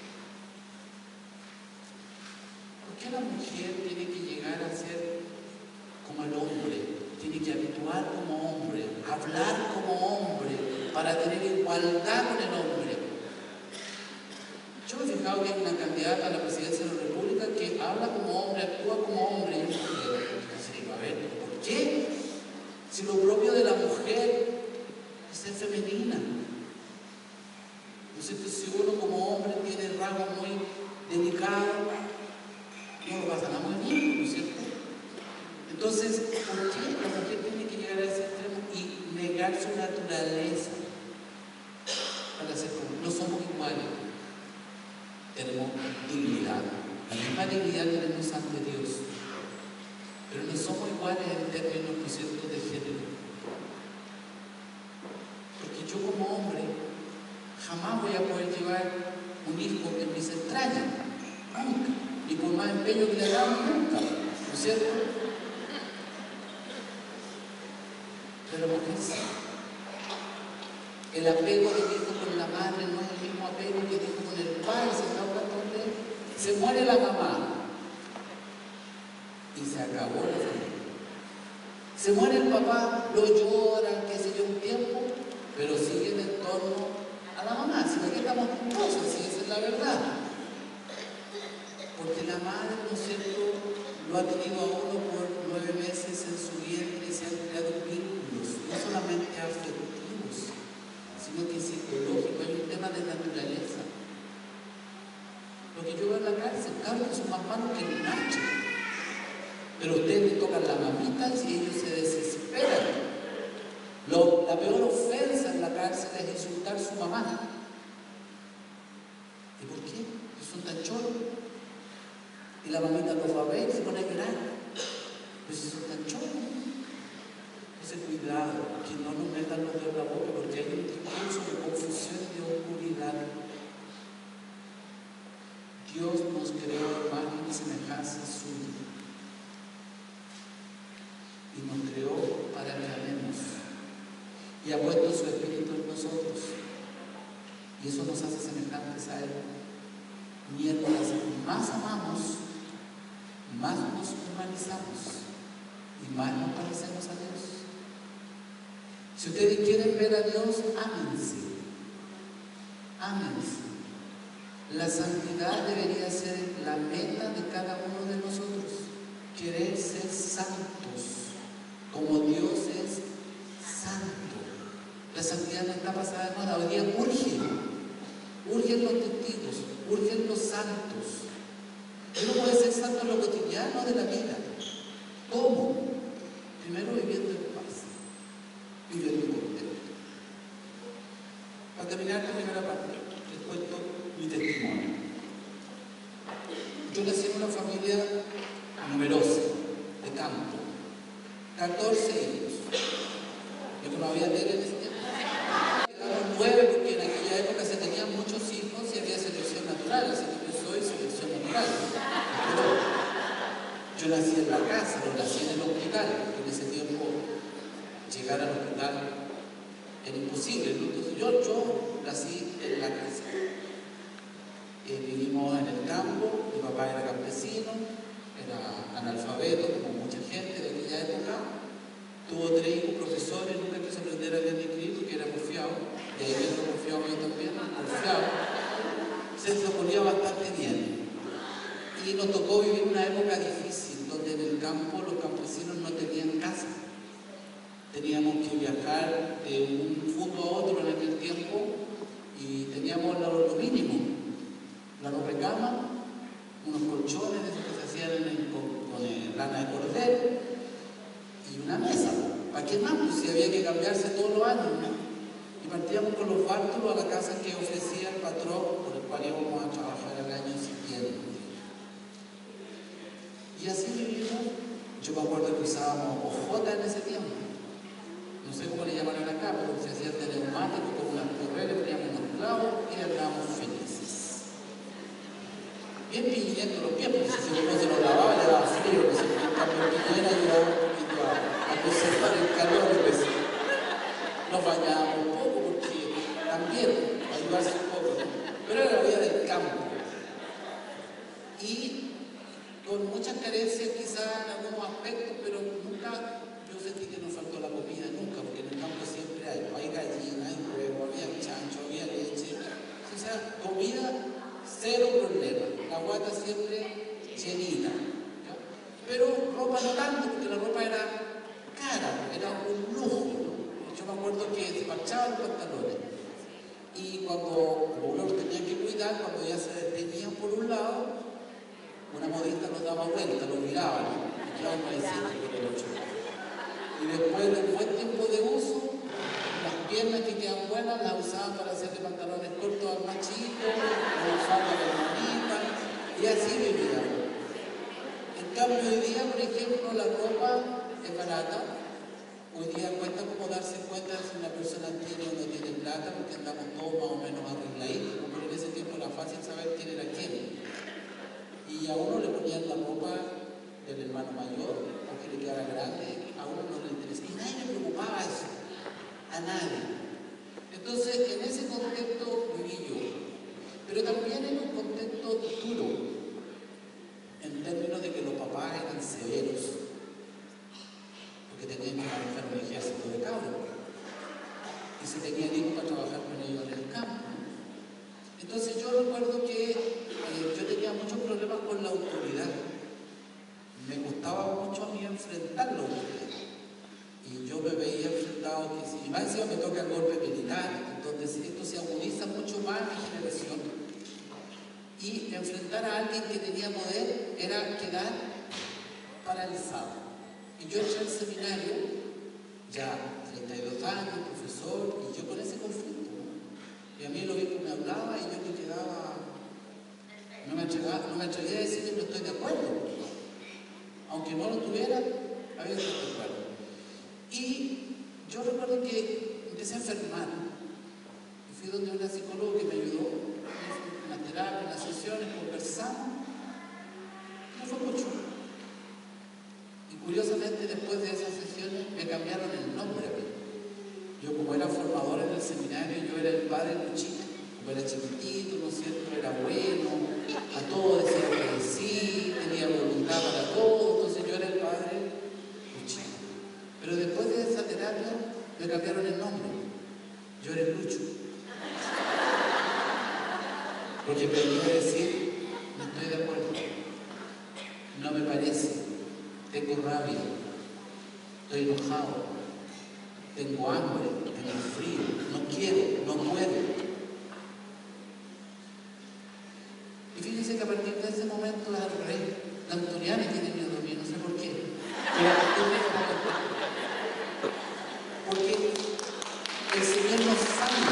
¿Por qué la mujer tiene que llegar a ser como el hombre? Tiene que actuar como hombre, hablar como hombre, para tener igualdad con el hombre. Yo me he fijado que hay una candidata a la presidencia de la República que habla como hombre, actúa como hombre. Y yo digo, a ver, ¿por qué? Si lo propio de la mujer es ser femenina. Entonces, si uno como hombre tiene rasgos muy delicados, no lo pasan a muy bien, ¿no es cierto? Entonces, ¿por qué la mujer tiene que llegar a ese extremo y negar su naturaleza para ser como? No somos iguales. Tenemos dignidad. La misma dignidad tenemos ante Dios. Pero no somos iguales en términos, ¿no es cierto?, de género. Porque yo como hombre jamás voy a poder llevar un hijo en mis entrañas. Nunca. Y por más empeño que le hagamos, nunca. ¿No es cierto? Pero mujer sí. El apego del hijo con la madre no es el mismo apego que el hijo con el padre. ¿Se está hablando de él? Se muere la mamá y se acabó la familia. Se muere el papá, lo lloran, qué sé yo, un tiempo, pero siguen en torno a la mamá. Si no, que estamos juntos, si esa es la verdad. Porque la madre, ¿no es cierto?, lo ha tenido a uno por 9 meses en su vientre y se han creado vínculos, no solamente afectivos, sino que psicológicos. Hay un tema de naturaleza. Lo que yo veo en la cárcel, claro que son más malos que el Nacho. Pero ustedes le tocan la mamita y ellos se desesperan. La peor ofensa en la cárcel es insultar a su mamá. ¿Y por qué? Porque son tan choros. Y la mamita los va a ver y se pone a llorar. Pues si son tan choros. Entonces cuidado, que no nos metan los dedos en la boca, porque hay un discurso de confusión y de oscuridad. Dios nos creó a imagen y semejanza suya. Y nos creó para que amemos. Y ha puesto su espíritu en nosotros. Y eso nos hace semejantes a Él. Mientras más amamos, más nos humanizamos y más nos parecemos a Dios. Si ustedes quieren ver a Dios, ámense. Ámense. La santidad debería ser la meta de cada uno de nosotros. querer ser santos, como Dios es santo. La santidad no está pasada de moda, hoy día urgen los testigos, urgen los santos. Uno puede ser santo en lo cotidiano de la vida. ¿Cómo? Primero viviendo en paz, viviendo contento. Para terminar la primera parte, les cuento mi testimonio. Yo nací en una familia numerosa, de campo, 14 hijos. Yo no había tele en ese tiempo. Quedaron 9 porque en aquella época se tenían muchos hijos y había selección natural, así que yo soy selección natural. Pero yo nací en la casa, no nací en el hospital, porque en ese tiempo llegar al hospital era imposible. Entonces yo nací en la casa. Vivimos en el campo, mi papá era campesino, era analfabeto como mucha gente de aquella época. Tuvo 3 hijos profesores, nunca quiso aprender a leer ni escribir porque era porfiado, y ahí me porfiado yo también, porfiado. Se ponía bastante bien. Y nos tocó vivir una época difícil, donde en el campo los campesinos no tenían casa. Teníamos que viajar de un punto a otro en aquel tiempo y teníamos lo mínimo. La ropa de cama, unos colchones de esos que se hacían con lana de cordero y una mesa. ¿Para qué más? Pues si había que cambiarse todos los años, ¿no? Y partíamos con los bártulos a la casa que ofrecía el patrón por el cual íbamos a trabajar el año siguiente. Y así vivimos. Yo me acuerdo que usábamos ojota en ese tiempo. No sé cómo le llaman acá, pero se hacía de neumático con unas correas, teníamos unos clavos y andábamos felices. Bien piñinetos los pies, porque si uno se los lavaba le daba frío, porque si el cambio de piñera ayudaba un poquito a conservar el calor. Pues. Nos bañábamos un poco, porque también ayudarse un poco, ¿no? Pero era la vida del campo. Y con muchas carencias quizás en algunos aspectos, pero nunca yo sentí que nos faltó la comida, nunca, porque en el campo siempre hay gallina, hay huevo, había chancho, había leche. O sea, comida, cero problema. La guata siempre llenita. ¿Ya? Pero ropa no tanto, porque la ropa era cara, era un lujo. Yo me acuerdo que se marchaban los pantalones. Y cuando uno los tenía que cuidar, cuando ya se desteñían por un lado, una modista nos daba vuelta, lo miraba, ¿no? Y después de un buen tiempo de uso, las piernas que quedan buenas las usaban para hacerle pantalones cortos al más chico, las usaban para la manita, y así vivíamos. En cambio, hoy día, por ejemplo, la ropa es barata. Hoy día cuesta como darse cuenta si una persona tiene o no tiene plata, porque andamos todos más o menos arregladitos, pero en ese tiempo era fácil saber quién era quién. Y a uno le ponían la ropa del hermano mayor, aunque le quedara grande, a uno no le interesaba. Y nadie le preocupaba eso, a nadie. Entonces, en ese contexto viví yo. Pero también en un contexto duro, en términos de que los papás eran severos, porque tenían que manejar un ejército de cabros. Y se tenían hijos para trabajar con ellos en el campo. Entonces yo recuerdo que yo tenía muchos problemas con la autoridad. Me gustaba mucho a mí enfrentar la autoridad. Y yo me veía enfrentado, y más encima me toca el golpe militar, entonces esto se agudiza mucho más en mi generación. Y enfrentar a alguien que tenía poder era quedar paralizado. Y yo entré al seminario, ya 32 años, profesor, y yo con ese conflicto. Y a mí el obispo me hablaba y yo me quedaba, no me atrevía a decir que no estoy de acuerdo. Aunque no lo tuviera, había que estar de acuerdo. Y yo recuerdo que empecé a enfermar. Y fui donde una psicóloga que me ayudó en la terapia, en las sesiones, conversamos. No fue mucho. Y curiosamente, después de esas sesiones, me cambiaron el nombre a mí. Yo, como era formador en el seminario, yo era el padre Luchito. Como era chiquitito, ¿no es cierto? Era bueno, a todo decía que sí, tenía voluntad para todo, entonces yo era el padre Luchito. Pero después de esa terapia, me cambiaron el nombre. Yo era el Lucho. Porque aprendí a decir, no estoy de acuerdo, no me parece, tengo rabia, estoy enojado, tengo hambre, tengo frío, no quiero, no puedo. Y fíjense que a partir de ese momento al rey, la autoridad tiene miedo a mí, no sé por qué. Porque el Señor nos sana.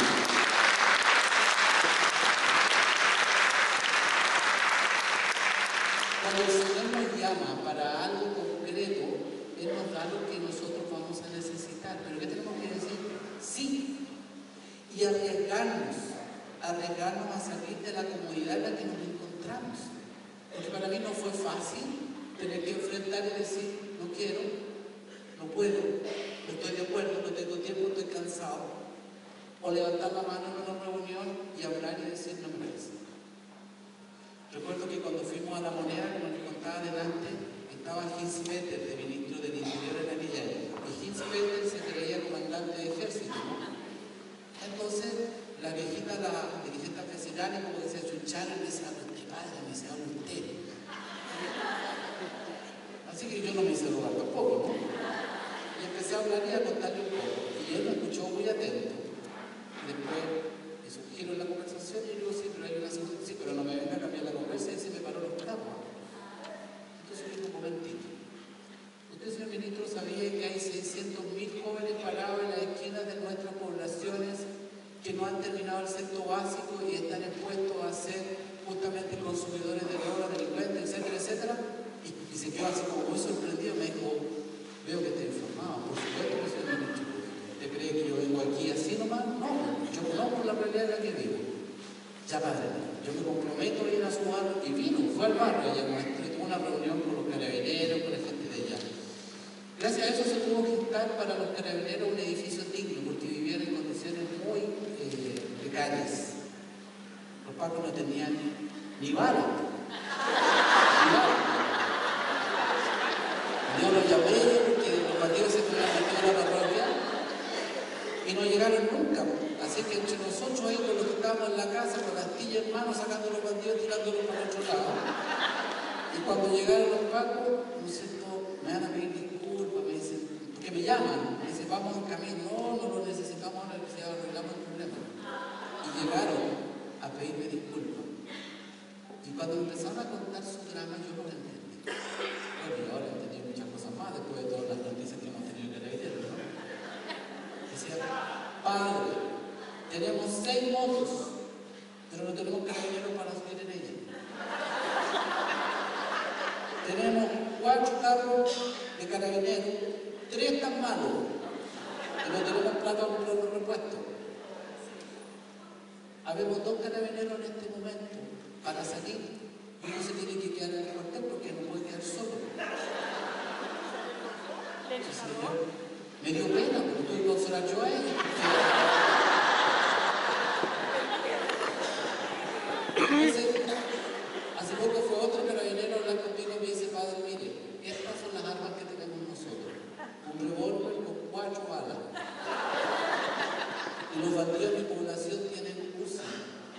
Cuando el Señor nos llama para algo concreto, Él nos da lo que nosotros vamos a necesitar. Pero ¿qué tenemos que decir? Sí. Y arriesgarnos a salir de la comodidad en la que nos encontramos. Porque para mí no fue fácil tener que enfrentar y decir, no quiero, no puedo, no estoy de acuerdo, no tengo tiempo, estoy cansado. O levantar la mano en una reunión y hablar y decir, no me parece. Recuerdo que cuando fuimos a La Moneda, como les contaba adelante, estaba Heinz Peter, de ministro del Interior en aquella época. Y Heinz Peter se creía comandante de ejército. Entonces, la viejita, la dirigente vecinal, como que se achuncharon y me decía, usted padre, me decía, usted. Así que yo no me hice rogar tampoco, ¿no? Y empecé a hablar y a contarle un poco. Y él me escuchó muy atento. Después hizo un giro en la conversación y yo digo, sí, pero hay una situación, sí, pero no me venga a cambiar la conversación y se me paró los trapos. Entonces yo digo, un momentito. Usted, señor ministro, sabía que hay 600.000 jóvenes parados en las esquinas de nuestras poblaciones que no han terminado el sexto básico y están expuestos a ser justamente consumidores de drogas, delincuentes, etcétera, etcétera. Y se quedó así como muy sorprendido. Me dijo, veo que está informado, por supuesto que señor ministro. ¿Usted cree que yo vengo aquí así nomás? No, yo conozco la realidad en la que vivo. Ya padre, yo me comprometo a ir a su barrio y vino, fue al barrio allá nuestro, tuvo una reunión con los carabineros, con la gente de allá. Gracias a eso se tuvo que instalar para los carabineros un edificio digno, porque vivían en condiciones muy precarias. Los pacos no tenían ni bala. Yo los llamé porque los bandidos se fueron a meter a la parroquia y no llegaron nunca. Así que entre nosotros ahí, con los que estábamos en la casa, con la astilla en mano, sacando los bandidos, tirándolos para el otro lado. Y cuando llegaron los pacos, ¿no es cierto?, me van a pedir disculpas, me dicen, porque me llaman, me dicen, vamos en camino, no lo necesitamos ahora, que ya arreglamos el problema. Y llegaron a pedirme disculpas. Y cuando empezaron a contar su drama, yo no lo entendí. Bueno, y ahora entendí muchas cosas más después de todas las noticias que hemos tenido en Carabineros, ¿no? Decía, padre, tenemos 6 motos, pero no tenemos carabineros para subir en ellas. Tenemos 4 carros de carabineros, 3 están malos, y no tenemos plata para comprar los repuestos. Habemos 2 carabineros en este momento para salir, y uno se tiene que quedar en el cuartel porque no puede quedar solo. Me dio pena, porque tuve que consolar yo a ella. Entonces, hace poco fue otro carabinero a hablar conmigo y me dice, padre, mire, estas son las armas que tenemos nosotros. Un revólver con 4 balas. Y los bandidos de mi población tienen UCI.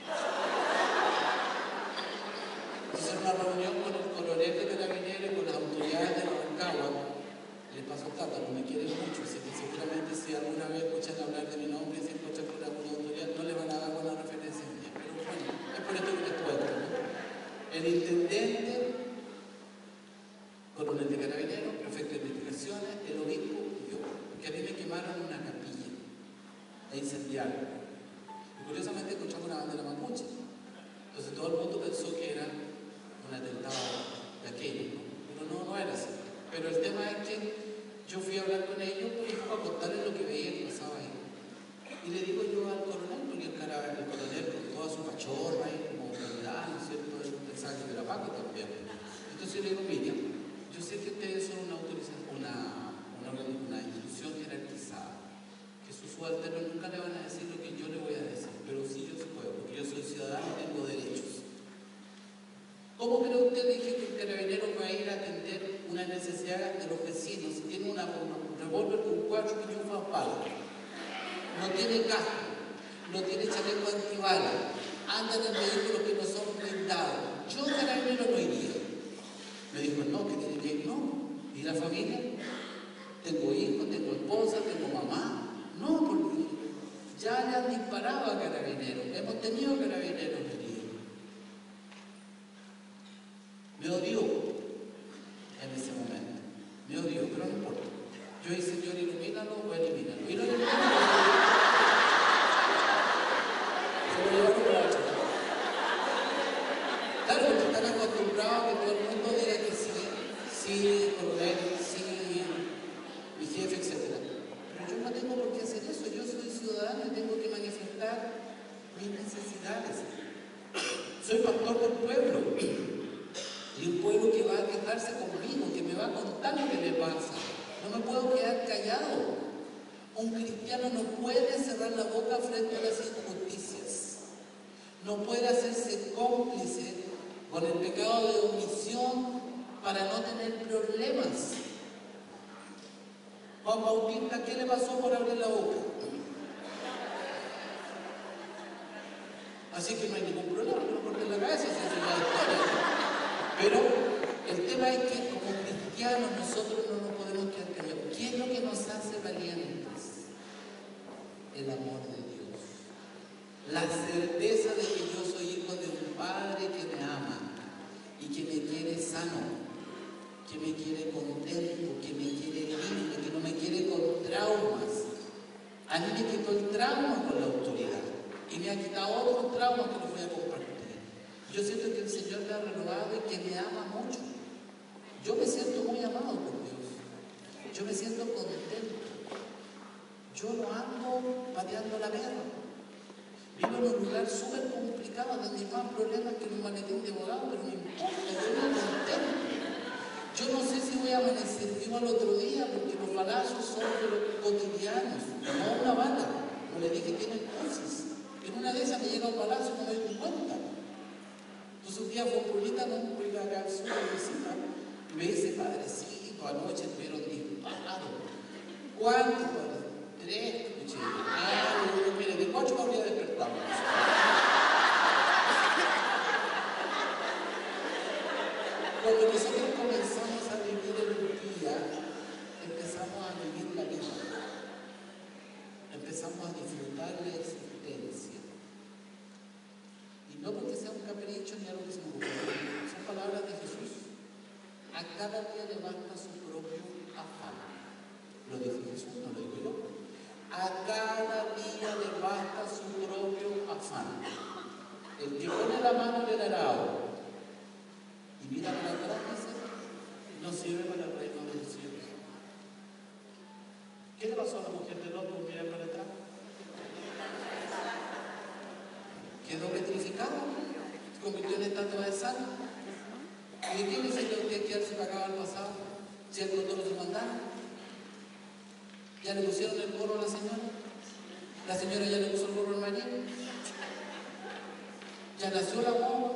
Hice una reunión con el coronel de carabineros y con las autoridades de Rancagua. Les pasó tata, no me quieren mucho, así que seguramente si alguna vez escuchan hablar de mi nombre y se encuentran con alguna autoridad, no le van a dar buena referencia mía. Pero bueno, es por esto que les cuento, ¿no? El intendente, coronel de carabineros, prefecto de investigaciones, el obispo y yo. Porque a mí me quemaron una capilla e incendiaron. Y curiosamente escuchamos una bandera mapuche. Entonces todo el mundo pensó que era un atentado de aquello, ¿no? Pero no era así. Pero el tema es que yo fui a hablar con ellos y a contarles lo que veía que pasaba ahí. Y le digo yo al coronel, porque el coronel con toda su pachorra y como autoridad, ¿no es cierto?, él pensaba que era Paco también. Entonces le digo, mira, yo sé que ustedes son una institución jerarquizada, que sus subalternos nunca le van a decir lo que yo le voy a decir, pero sí yo sí puedo, porque yo soy ciudadano y tengo derechos. ¿Cómo cree usted, dije, que el carabinero va a ir a atender una necesidad de los vecinos si tiene un revólver con 4 pichufas balas? No tiene casco, no tiene chaleco antibalas, andan en vehículos que no son blindados. Yo, carabinero, no iría. Me dijo, no, que tiene que ir, no. ¿Y la familia? Tengo hijos, tengo esposa, tengo mamá. No, porque ya le han disparado a carabineros. Hemos tenido carabineros heridos. Me odió en ese momento. Me odió, pero no importa. Yo dije, Señor, ilumínalo o elimínalo. Y lo eliminalo. Se lo llevaron por la chica. Claro, porque están acostumbrados a que todo el mundo diga que sí, coronel, sí, mi jefe, etc. Pero yo no tengo por qué hacer eso. Yo soy ciudadano y tengo que manifestar mis necesidades. Soy pastor del pueblo. Y un pueblo que va a quejarse conmigo, que me va a contar lo que le pasa. No me puedo quedar callado. Un cristiano no puede cerrar la boca frente a las injusticias. No puede hacerse cómplice con el pecado de omisión para no tener problemas. Juan Bautista, ¿qué le pasó por abrir la boca? Así que no hay ningún problema, no corten la cabeza, si eso es la historia. Pero el tema es que como cristianos nosotros no nos podemos quedar callados. ¿Qué es lo que nos hace valientes? El amor de Dios. La certeza de que yo soy hijo de un Padre que me ama y que me quiere sano, que me quiere contento, que me quiere libre, que no me quiere con traumas. A mí me quitó el trauma con la autoridad y me ha quitado otros traumas que los voy a compartir. Yo siento que el Señor me ha renovado y que me ama mucho. Yo me siento muy amado por Dios. Yo me siento contento. Yo no ando pateando la guerra. Vivo en un lugar súper complicado, donde hay más problemas que en un maletín de abogado, pero no importa, yo vivo contento. Yo no sé si voy a amanecer vivo al otro día, porque los balazos son de los cotidianos, no una bala. Como le dije, tienen cosas. En una de esas me llega un balazo y no me doy cuenta. Entonces un día fue un pueblitano, fui acá al sur de visita, y me dice, padrecito, anoche estuvieron disparados. ¿Cuántos, padre? 3, escuché. Mire, de 8 me habría despertado. Cuando nosotros comenzamos a vivir el día, empezamos a vivir la vida. Empezamos a disfrutar la existencia. Y no porque sea un capricho ni algo que se me ocurre, son palabras de Jesús. A cada día le basta su propio afán. Lo dice Jesús, no lo digo yo. A cada día le basta su propio afán. El que pone la mano en el arado y mira para atrás, dice, no sirve para el reino de los cielos. ¿Qué le pasó a la mujer de Lot por mirar para atrás? Quedó petrificado, se convirtió en estatua de sal. ¿Y de qué le sirve a usted quedarse pagado al pasado? Si el doctor se mandara. ¿Ya le pusieron el gorro a la señora ya le puso el gorro al marido? ¿Ya nació la guagua?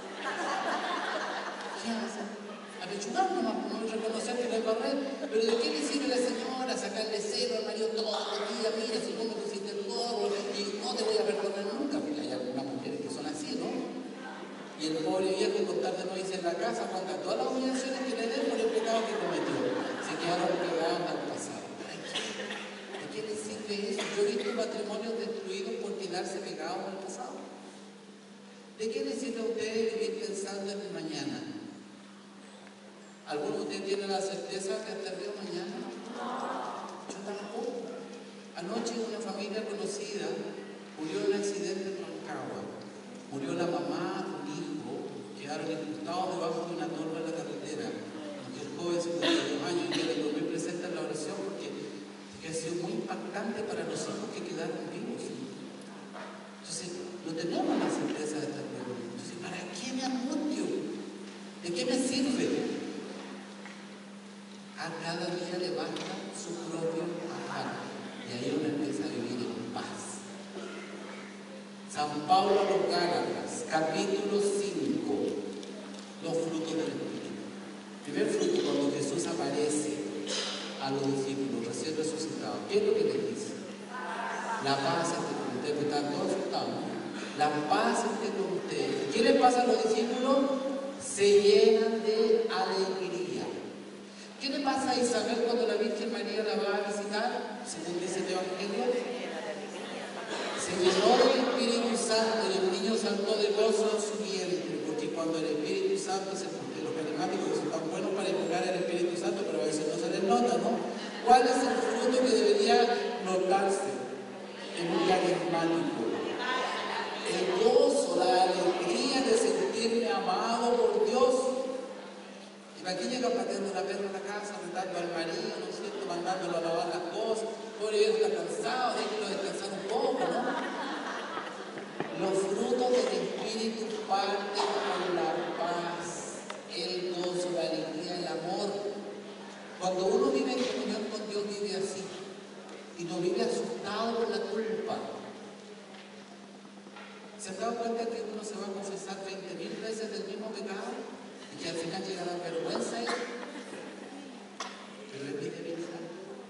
¿Qué hace? Apechugar nomás, no reconocer que le barré. Pero ¿de qué le sirve la señora sacarle cero al marido todos los días? Mira, si tú me pusiste el gorro y no te voy a perdonar nunca, porque hay algunas mujeres que son así, ¿no? Y el pobre viejo con tarde no dice en la casa, cuando todas las humillaciones que le den por el pecado que cometió, se quedaron pegados al pasado. ¿De qué le sirve eso? Yo he visto matrimonios destruidos por quedarse pegados al pasado. ¿De qué le sirve a ustedes vivir pensando en el mañana? ¿Alguno de ustedes tiene la certeza que hasta el día de mañana? Yo tampoco. Anoche una familia conocida murió en un accidente en Rancagua. Murió la mamá, un hijo, quedaron incrustados debajo de una torre en la carretera. Aunque el joven de 52 años y le volvió presente en la oración porque ha sido muy impactante para los hijos que quedaron vivos. Entonces, no tenemos la certeza de estar vivos. Entonces, ¿para qué me angustio? ¿De qué me sirve? A cada día le basta su propio afán. Y ahí uno empieza a vivir en paz. San Pablo a los Gálatas, capítulo 5, los frutos del Espíritu. Primer fruto, cuando Jesús aparece a los discípulos recién resucitados, ¿qué es lo que les dice? La paz esté con ustedes, porque están todos asustados, ¿no? La paz esté con ustedes. ¿Qué les pasa a los discípulos? Se llenan de alegría. ¿Qué le pasa a Isabel cuando la Virgen María la va a visitar? Según dice el Evangelio, se llenó del Espíritu Santo y el niño saltó de gozo en su vientre, porque cuando el Espíritu Santo se cumple, los carismáticos son tan buenos para invocar el Espíritu Santo, pero a veces no se les nota, ¿no? ¿Cuál es el fruto que debería notarse en un carismático? El gozo, la alegría de sentirme amado por Dios. Y aquí llega pateando la perra a la casa, retando al marido, ¿no es cierto?, mandándolo a lavar las cosas. Pobre Dios está cansado, déjenlo descansar un poco, ¿no? Los frutos del Espíritu parten con la paz, el gozo, la alegría, el amor. Cuando uno vive en comunión con Dios, vive así. Y no vive asustado por la culpa. ¿Se han dado cuenta que uno se va a confesar 20.000 veces del mismo pecado? Y que al final llega a dar vergüenza eso. Pero es mi debilidad.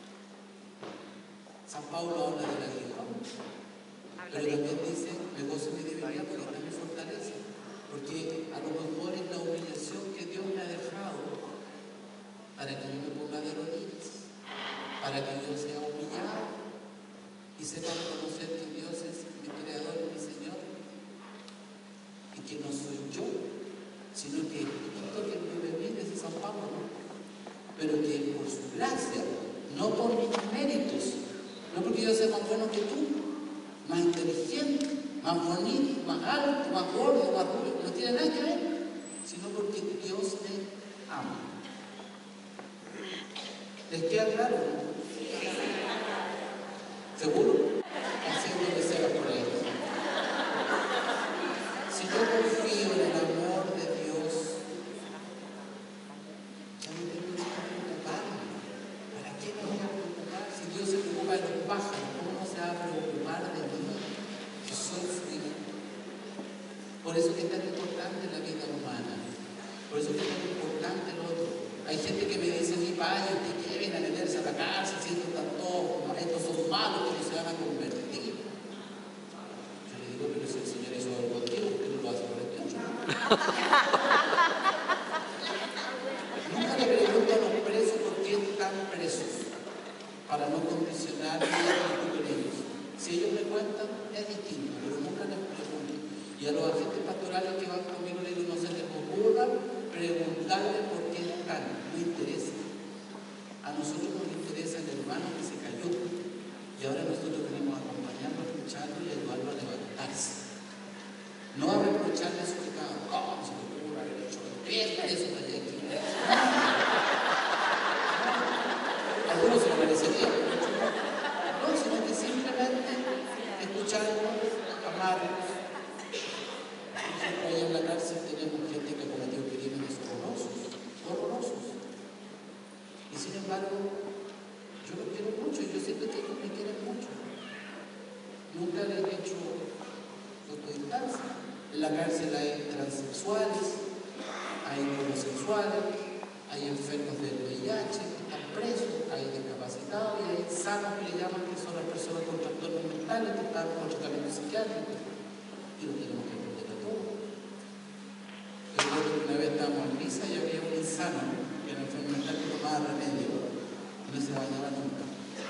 San Pablo habla de la aguijón, pero también dice, me gozo mi debilidad porque está mi fortaleza. Porque a lo mejor es la humillación que Dios me ha dejado para que yo me ponga de rodillas, para que yo sea humillado y sepa reconocer que Dios es mi creador y mi Señor, y que no soy yo, sino que Cristo que vive en mí, dice San Pablo, ¿no? Pero que por su gracia, no por mis méritos, no porque yo sea más bueno que tú, más inteligente, más bonito, más alto, más gordo, más rubio, no tiene nada que ver, sino porque Dios me ama. ¿Les queda claro? ¿Seguro? Haciendo deseos por ellos. Si yo confío en el amor de Dios, ya no tengo que preocuparme. ¿Para qué me voy a preocupar? Si Dios se preocupa de los pájaros, ¿cómo no se va a preocupar de mí? Yo soy su hijo. Por eso que es tan importante la vida humana. Por eso que es tan importante el otro. Hay gente que me dice, mi padre, ¿usted qué viene a meterse a la cárcel? Si estos están todos, estos son malos, que no se van a convertir. Yo le digo, pero si el Señor hizo algo contigo, ¿por qué no lo hace por el otro? Nunca le pregunto a los presos por qué están presos, para no condicionar mi actitud con ellos. Si ellos me cuentan, es distinto, pero nunca les pregunto. Y a los agentes pastorales que van conmigo, le digo, no se les ocurra preguntarle por qué están, no interesa. A nosotros nos interesa el hermano que se cayó y ahora nosotros venimos a acompañarlo, a escucharlo y ayudarlo a levantarse. No a reprocharle su pecado. ¿Cómo se le ocurre haber hecho eso de aquí? Algunos se lo merecerían, no, sino que simplemente escucharlo, amarlos. Ahí en la cárcel tenemos gente que ha cometido crímenes horrorosos. Y sin embargo, yo los quiero mucho y yo siento que ellos me quieren mucho. Nunca les he hecho autodistancia. En la cárcel hay transexuales, hay homosexuales, hay enfermos del VIH que están presos, hay discapacitados y hay sanos que le llaman, que son las personas con trastornos mentales que están con tratamiento psiquiátrico. Y los tenemos que aprender a todos. Una vez estábamos en misa y había un insano que era enfermo mental que tomaba remedio y no se bañaba nunca.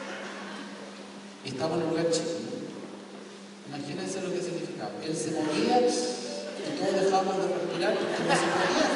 Y estaba en un lugar chico. Imagínense lo que significaba. Él se movía y todos dejábamos de respirar porque no se movía.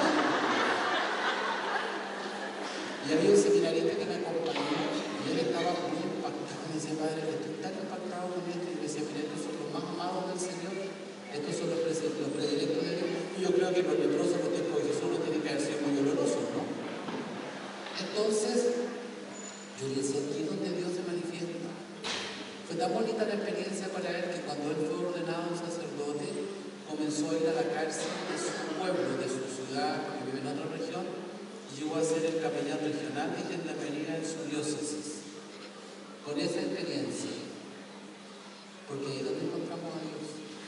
Y había un seminarista que me acompañó y él estaba muy impactado. Me decía, padre, estoy tan impactado con esto. Y me decía, mira, estos son los más amados del Señor. Estos son los predilectos de Dios. Yo creo que los leprosos en los tiempos de Jesús no tienen que haber sido muy dolorosos, ¿no? Entonces, yo le decía, aquí donde Dios se manifiesta. Fue tan bonita la experiencia para él que cuando él fue ordenado sacerdote, comenzó a ir a la cárcel de su pueblo, de su ciudad, porque vive en otra región, y llegó a ser el capellán regional de gendarmería en su diócesis. Con esa experiencia, porque ahí es donde encontramos a Dios.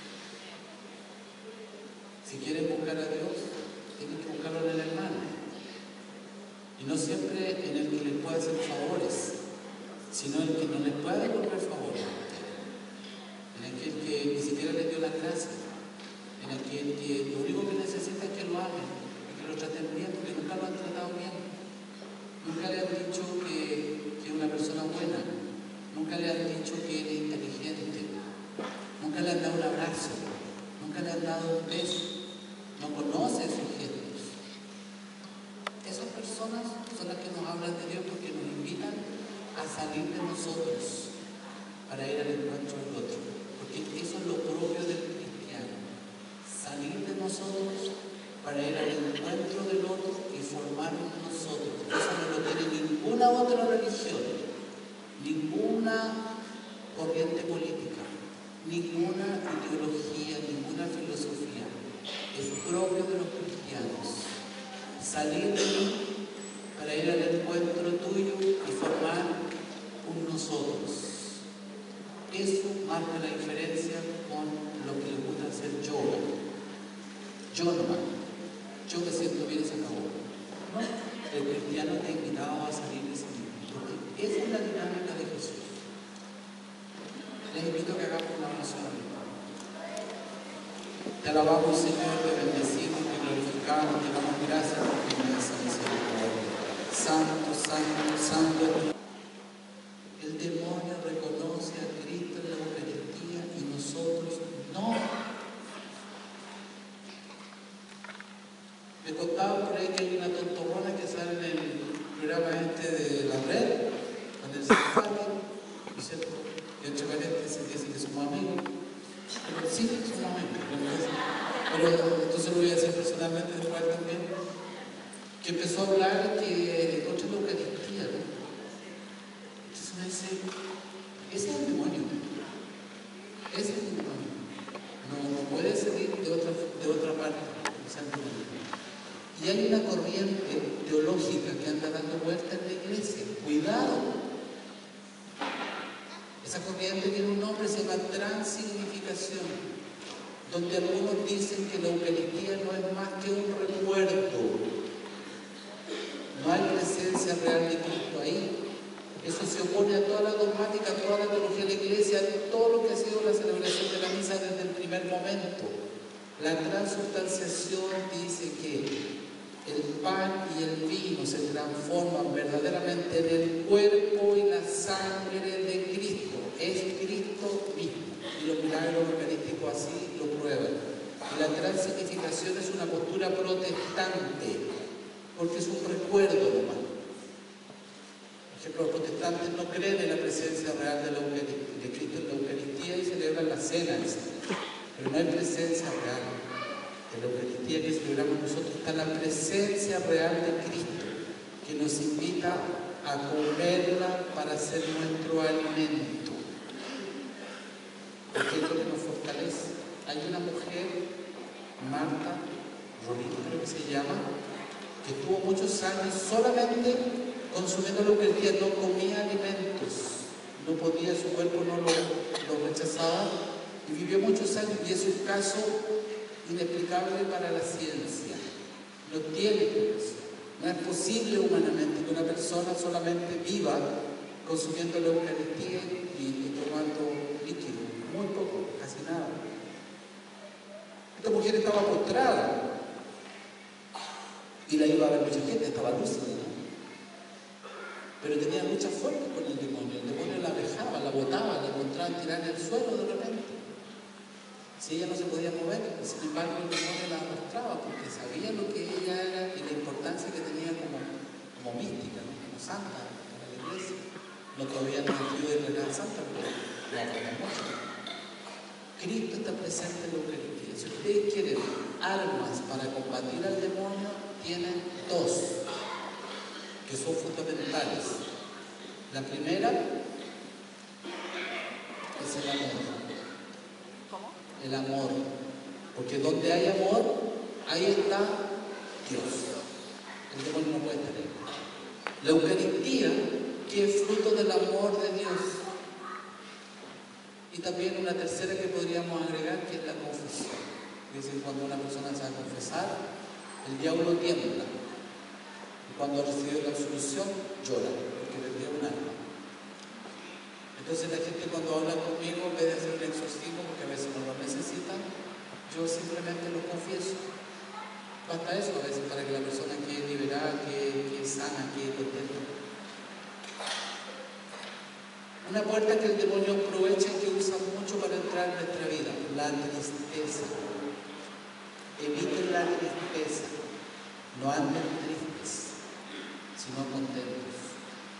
Si quieren buscar a Dios, tienen que buscarlo en el hermano. Y no siempre en el que les puede hacer favores, sino en el que no les puede devolver favores. En aquel que ni siquiera les dio las gracias. En aquel que lo único que necesita es que lo amen, y que lo traten bien, porque nunca lo han tratado bien. Nunca le dado un beso, no conoce sus gestos. Esas personas son las que nos hablan de Dios porque nos invitan a salir de nosotros para ir al encuentro del otro. Porque eso es lo propio del cristiano, salir de nosotros para ir al encuentro del otro y formarnos nosotros. Eso no lo tiene ninguna otra religión, ninguna corriente política, ninguna ideología, ninguna filosofía. Es propio de los cristianos. Salir de mí para ir al encuentro tuyo y formar un nosotros. Eso marca la diferencia con lo que le gusta hacer yo. Yo nomás. Yo me siento bien y se acabó. No, el cristiano te ha invitado a salir de sí mismo, porque esa es la dinámica de Jesús. Les invito a que hagamos una oración. Te alabamos, Señor, te bendecimos, te glorificamos, te damos gracias por tu inmensa misericordia. Santo, santo, santo. El demonio reconoce a Cristo en la Eucaristía y nosotros no. Me contaba por ahí que hay una tontorrona que sale en el programa de la red, con el Safari, ¿no es cierto? Y entre paréntesis dice que somos amigos. Pero sí, somos amigos. Pero entonces lo voy a decir personalmente después también, que empezó a hablar que contra la Eucaristía, ¿no? Entonces me dice, ese es el demonio. Ese es el demonio. No puede salir de otra parte. Ese es el demonio. Y hay una corriente teológica que anda dando vueltas en la iglesia. Cuidado. Esa corriente tiene un nombre, se llama transignificación, donde algunos dicen que la Eucaristía no es más que un recuerdo. No hay presencia real de Cristo ahí. Eso se opone a toda la dogmática, a toda la teología de la iglesia, a todo lo que ha sido la celebración de la misa desde el primer momento. La transubstanciación dice que el pan y el vino se transforman verdaderamente en el cuerpo y la sangre de Cristo. Es Cristo mismo. Y los milagros eucarísticos así lo prueban. Y la transignificación es una postura protestante, porque es un recuerdo nomás. Por ejemplo, los protestantes no creen en la presencia real de Cristo en la Eucaristía y celebran la cena, pero no hay presencia real. En la Eucaristía que celebramos nosotros está la presencia real de Cristo, que nos invita a comerla para ser nuestro alimento. Porque es lo que nos fortalece. Hay una mujer, Marta Rolito creo que se llama, que estuvo muchos años solamente consumiendo la Eucaristía, no comía alimentos, no podía, su cuerpo no lo rechazaba, y vivió muchos años, y es un caso inexplicable para la ciencia. No tiene explicación. No es posible humanamente que una persona solamente viva consumiendo la Eucaristía y tomando líquido. Muy poco, casi nada. Esta mujer estaba postrada y la iba a ver mucha gente, estaba lúcida, ¿no? Pero tenía lucha fuerte con el demonio. El demonio la dejaba, la botaba, la encontraba tirada en el suelo de repente. Si ella no se podía mover, sin embargo el demonio la arrastraba porque sabía lo que ella era y la importancia que tenía como mística, ¿no? Como santa para la iglesia. No todavía no ha sido declarada santa, pero la amamos. Cristo está presente en la Eucaristía. Si ustedes quieren armas para combatir al demonio, tienen dos que son fundamentales. La primera es el amor. El amor, porque donde hay amor, ahí está Dios. El demonio no puede estar ahí. La Eucaristía, que es fruto del amor de Dios. Y también una tercera que podríamos agregar, que es la confesión. Dicen, cuando una persona se va a confesar, el diablo tiembla. Y cuando recibe la absolución, llora, porque perdió un alma. Entonces la gente cuando habla conmigo, en vez de hacer un exorcismo, porque a veces no lo necesitan, yo simplemente lo confieso. Basta eso a veces para que la persona quede liberada, que sana, quede contenta. Una puerta que el demonio aprovecha y que usa mucho para entrar en nuestra vida, la tristeza. Eviten la tristeza, no anden tristes, sino contentos.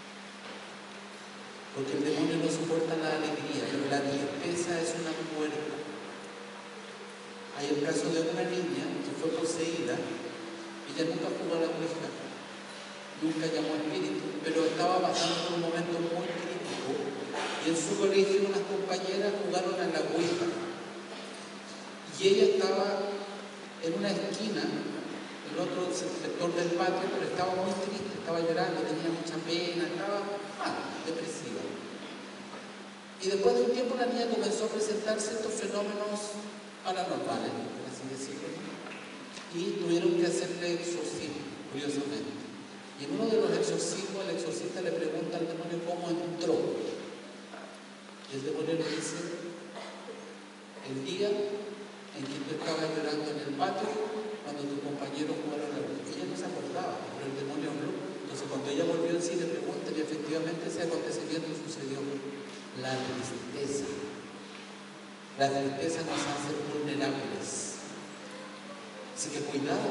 Porque el demonio no soporta la alegría, pero la tristeza es una puerta. Hay el caso de una niña que fue poseída, ella nunca jugó a la Ouija, nunca llamó a espíritu, pero estaba pasando por un momento muy crítico y en su colegio unas compañeras jugaron a la Ouija y ella estaba en una esquina, en otro sector del patio, pero estaba muy triste, estaba llorando, tenía mucha pena, estaba depresiva. Y después de un tiempo la niña comenzó a presentar ciertos fenómenos paranormales, por así decirlo, y tuvieron que hacerle exorcismo, curiosamente. Y en uno de los exorcismos, el exorcista le pregunta al demonio cómo entró. Y el demonio le dice: el día en que tú estabas llorando en el patio, cuando tus compañeros jugaron a la Ouija. Ella no se acordaba, pero el demonio habló. Entonces cuando ella volvió en sí le pregunta, y efectivamente ese acontecimiento sucedió. La tristeza. La tristeza nos hace vulnerables. Así que cuidado.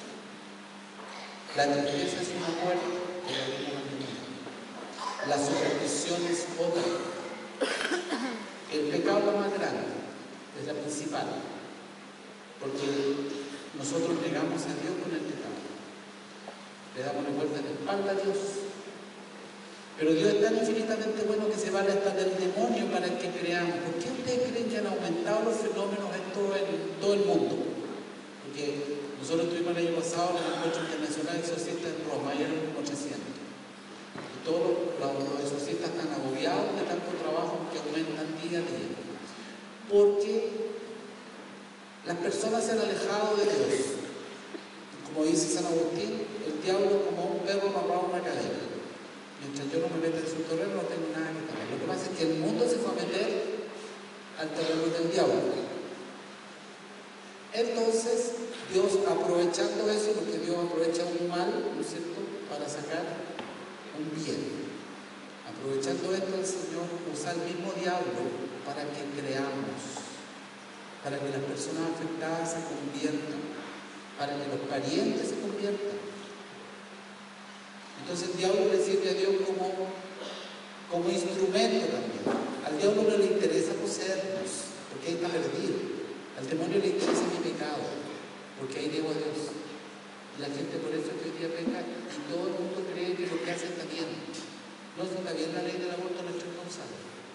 La tristeza es una puerta que la abrimos al demonio. La superstición es otra. El pecado más grande es la principal, porque nosotros negamos a Dios con el pecado. Le damos la vuelta en la espalda a Dios. Pero Dios es tan infinitamente bueno que se vale hasta del demonio para que creamos. ¿Por qué ustedes creen que han aumentado los fenómenos en todo el mundo? Porque nosotros tuvimos el año pasado en el encuentro internacional de exorcistas en Roma, y eran como 800. Y todos los exorcistas están agobiados de tanto trabajo que aumentan día a día. Porque las personas se han alejado de Dios. Como dice San Agustín, el diablo es como un perro amarrado a una cadena. Mientras yo no me meta en su terreno, no tengo nada que tocar. Lo que pasa es que el mundo se fue a meter al terreno del diablo. Entonces, Dios, aprovechando eso, porque Dios aprovecha un mal, ¿no es cierto?, para sacar un bien. Aprovechando esto, el Señor usa el mismo diablo para que creamos, para que las personas afectadas se conviertan, para que los parientes se conviertan. Entonces el diablo le sirve a Dios como instrumento también. Al diablo no le interesa poseernos, porque ahí está perdido. Al demonio le interesa mi pecado, porque ahí debo a Dios. Y la gente por eso que hoy día peca y todo el mundo cree que lo que hace está bien. No está bien la ley del aborto, no es responsable.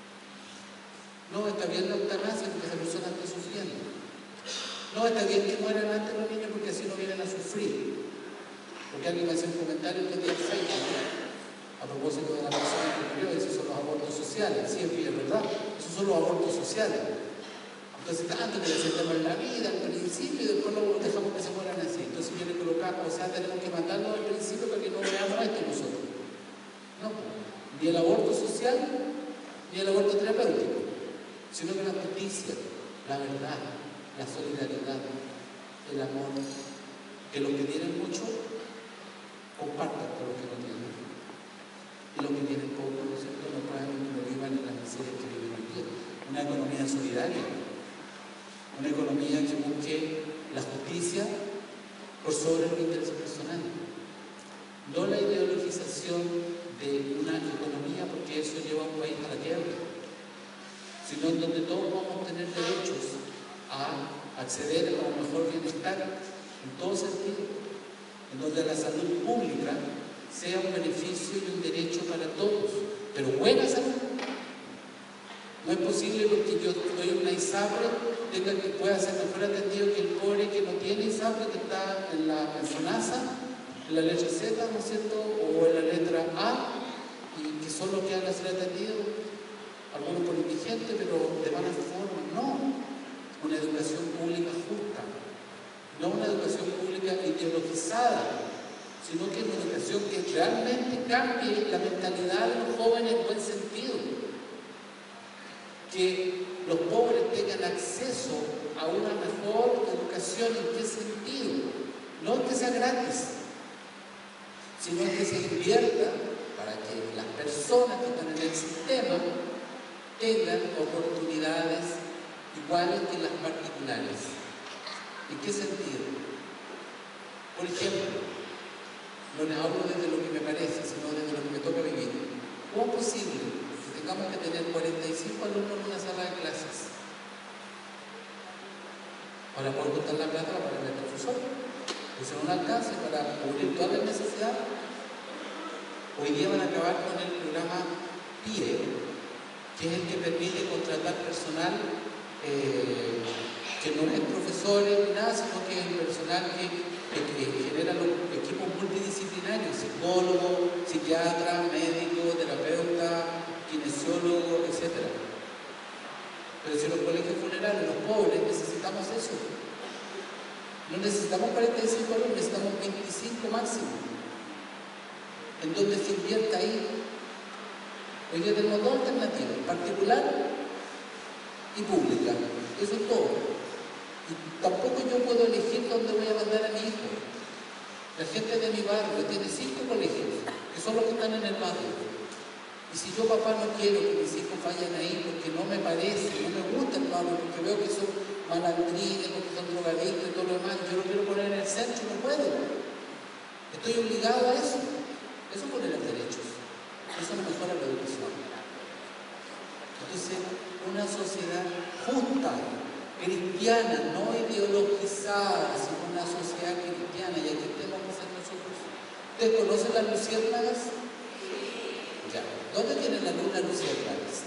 No está bien la eutanasia porque esa persona está sufriendo. No está bien que mueran antes los niños porque así no vienen a sufrir. Porque alguien me hace un comentario que día en Facebook, a propósito de la persona que murió, esos son los abortos sociales. Sí, es verdad, esos son los abortos sociales. Entonces, tanto que les sentamos en la vida al principio y después lo dejamos que se mueran así. Entonces, yo le colocaba, o sea, tenemos que matarlo al principio para que no veamos esto nosotros. No, ni el aborto social, ni el aborto terapéutico, sino que la justicia, la verdad, la solidaridad, el amor, que los que tienen mucho compartan con los que no tienen. Y los que tienen poco, ¿no es cierto?, no pueden que lo vivan en las miserias que viven hoy día. Una economía solidaria, una economía que busque la justicia por sobre los intereses personales. No la ideologización de una economía, porque eso lleva a un país a la quiebra, sino en donde todos vamos a tener derechos a acceder a un mejor bienestar en todo sentido, en donde la salud pública sea un beneficio y un derecho para todos, pero buena salud. No es posible porque yo doy una ISAPRE, pueda ser mejor atendido que el pobre que no tiene ISAPRE, que está en la FONASA, en la letra Z, ¿no es cierto?, o en la letra A, y que solo quedan a ser atendidos, algunos por indigentes, pero de mala forma. No, una educación pública justa, no una educación pública ideologizada, sino que una educación que realmente cambie la mentalidad de los jóvenes en buen sentido. Que los pobres tengan acceso a una mejor educación. ¿En qué sentido? No que sea gratis, sino que se invierta para que las personas que están en el sistema tengan oportunidades iguales que las particulares. ¿En qué sentido? Por ejemplo, no les hablo desde lo que me parece, sino desde lo que me toca vivir. ¿Cómo es posible que tengamos que tener 45 alumnos en una sala de clases para poder juntar la plata para pagar el profesor? Pues no alcance para cubrir todas las necesidades. Hoy día van a acabar con el programa PIE, que es el que permite contratar personal que no es profesores ni nada, sino que es el personal que genera los equipos multidisciplinarios, psicólogos, psiquiatras, médicos, terapeutas, kinesiólogos, etc. Pero si los colegios funerarios, los pobres, necesitamos eso. No necesitamos 45 alumnos, necesitamos 25 máximo. En donde se invierta ahí. Hoy día tenemos dos alternativas, particular y pública. Eso es todo. Y tampoco yo puedo elegir dónde voy a mandar a mi hijo. La gente de mi barrio tiene 5 colegios, que son los que están en el barrio. Y si yo, papá, no quiero que mis hijos vayan ahí porque no me parece, no me gusta el barrio, porque veo que son malandrines, porque son drogadictos y todo lo demás, yo lo quiero poner en el centro, no puedo. Estoy obligado a eso. Eso pone los derechos. Eso mejora la educación. Entonces, una sociedad justa, cristiana, no ideologizada, sino una sociedad cristiana, y aquí tenemos que ser nosotros. ¿Ustedes conocen las luciérnagas? Ya. ¿Dónde tienen la luna luciérnagas?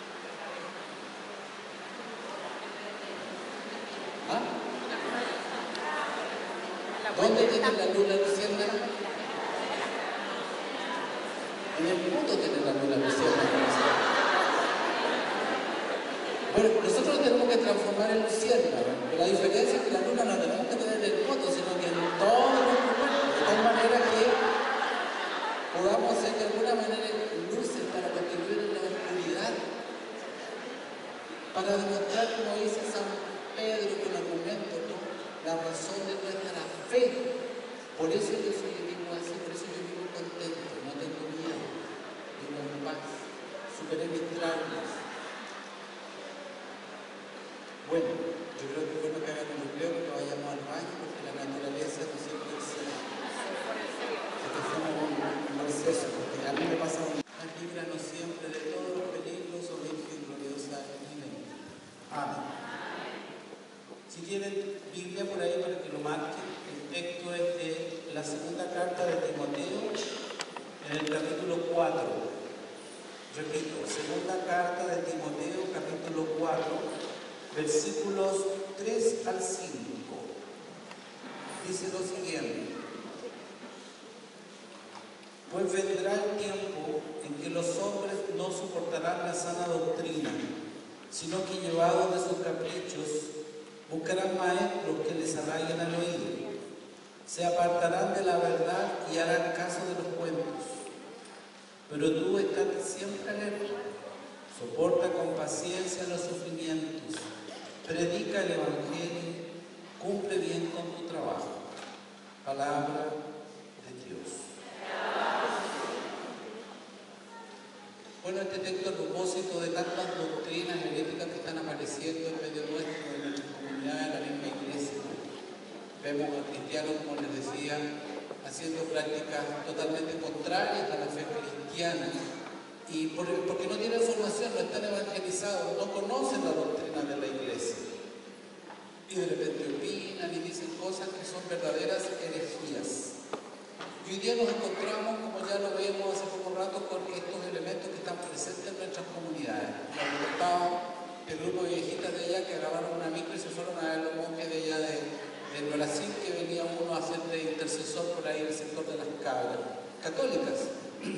¿Ah? ¿Dónde tienen la luna luciérnaga? En el mundo tienen la luna luciérnaga. Bueno, nosotros tenemos que transformar en luciérnaga. La diferencia es que la luna no la tenemos que tener en el mundo, sino que en todo nuestro cuerpo, de tal manera que podamos ser de alguna manera luces para contribuir en la oscuridad, para demostrar, como dice San Pedro con argumentos, ¿no?, la razón de nuestra fe. Por eso yo vivo así, por eso yo vivo contento, no tengo miedo, vivo en paz, superé mis traumas. Bueno, yo creo que es bueno que hagan un recreo, que vayamos al baño, porque la naturaleza no siempre es que somos un exceso, porque a mí me pasa un... Líbranos siempre de todos los peligros, oh Virgen gloriosa. Amén. Si tienen Biblia por ahí para que lo marquen, el texto es de la segunda carta de Timoteo, en el capítulo 4. Repito, segunda carta de Timoteo, capítulo 4. Versículos 3 al 5, dice lo siguiente: pues vendrá el tiempo en que los hombres no soportarán la sana doctrina, sino que llevados de sus caprichos, buscarán maestros que les arraiguen al oído, se apartarán de la verdad y harán caso de los cuentos. Pero tú estate siempre alerta, soporta con paciencia los sufrimientos, predica el Evangelio, cumple bien con tu trabajo. Palabra de Dios. Bueno, este texto, a propósito de tantas doctrinas heréticas que están apareciendo en medio nuestro, en nuestra comunidad, en la misma iglesia, vemos a cristianos, como les decía, haciendo prácticas totalmente contrarias a la fe cristiana, y porque no tienen formación, no están evangelizados, no conocen la doctrina de la iglesia, y de repente opinan y dicen cosas que son verdaderas herejías. Y hoy día nos encontramos, como ya lo vemos hace poco rato, con estos elementos que están presentes en nuestras comunidades. Nos contaba el grupo de viejitas de allá que agarraron una micro y se fueron a ver los monjes de allá del Brasil, que venía uno a hacer de intercesor por ahí en el sector de las cabras católicas.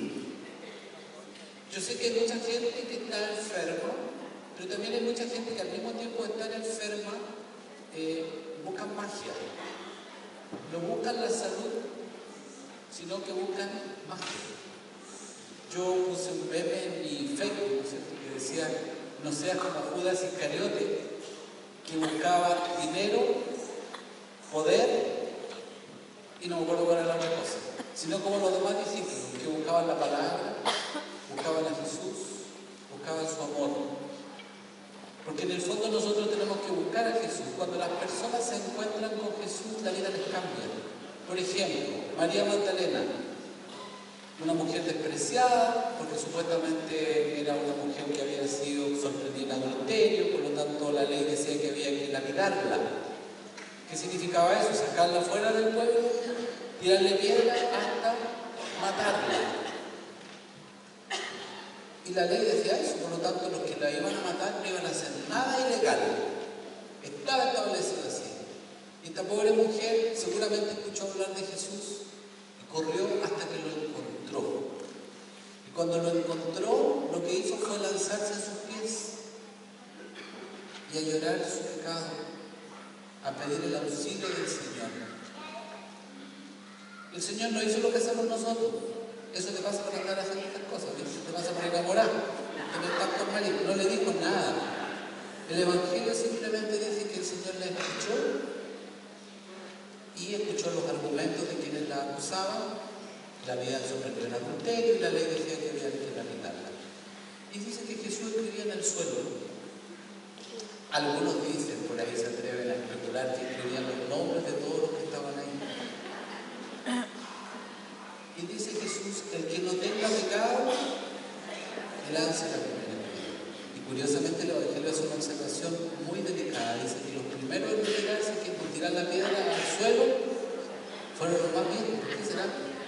Yo sé que hay mucha gente que está enferma, pero también hay mucha gente que al mismo tiempo de estar enferma buscan magia. No buscan la salud, sino que buscan magia. Yo puse un meme en mi Facebook, que decía: no seas como Judas Iscariote, que buscaba dinero, poder y no me acuerdo cuál era la otra cosa, sino como los demás discípulos, que buscaban la palabra, buscaban a Jesús, buscaban su amor. Porque en el fondo nosotros tenemos que buscar a Jesús. Cuando las personas personas se encuentran con Jesús, la vida les cambia. Por ejemplo, María Magdalena, una mujer despreciada, porque supuestamente era una mujer que había sido sorprendida en adulterio, por lo tanto la ley decía que había que lapidarla. ¿Qué significaba eso? Sacarla fuera del pueblo, tirarle piedra hasta matarla. Y la ley decía eso, por lo tanto los que la iban a matar no iban a hacer nada ilegal. Estaba establecido así. Y esta pobre mujer seguramente escuchó hablar de Jesús y corrió hasta que lo encontró. Y cuando lo encontró, lo que hizo fue lanzarse a sus pies y a llorar su pecado, a pedir el auxilio del Señor. El Señor no hizo lo que hacemos nosotros. Eso te pasa por andar haciendo estas cosas, ¿viste? Te pasa por enamorar, tener tantos maridos. No le dijo nada. El Evangelio simplemente dice que el Señor la escuchó y escuchó los argumentos de quienes la acusaban. La habían sorprendido en adulterio y la ley decía que había que lapidarla. Y dice que Jesús escribía en el suelo. Algunos dicen, por ahí se atreven a especular, que escribían los nombres de todos los que estaban ahí. Y dice Jesús, el que no tenga pecado, que lance la primera piedra. Y curiosamente el Evangelio hace una observación muy delicada. Dice que los primeros en enterarse que por tirar la piedra al suelo fueron los más viejos. ¿Por qué será?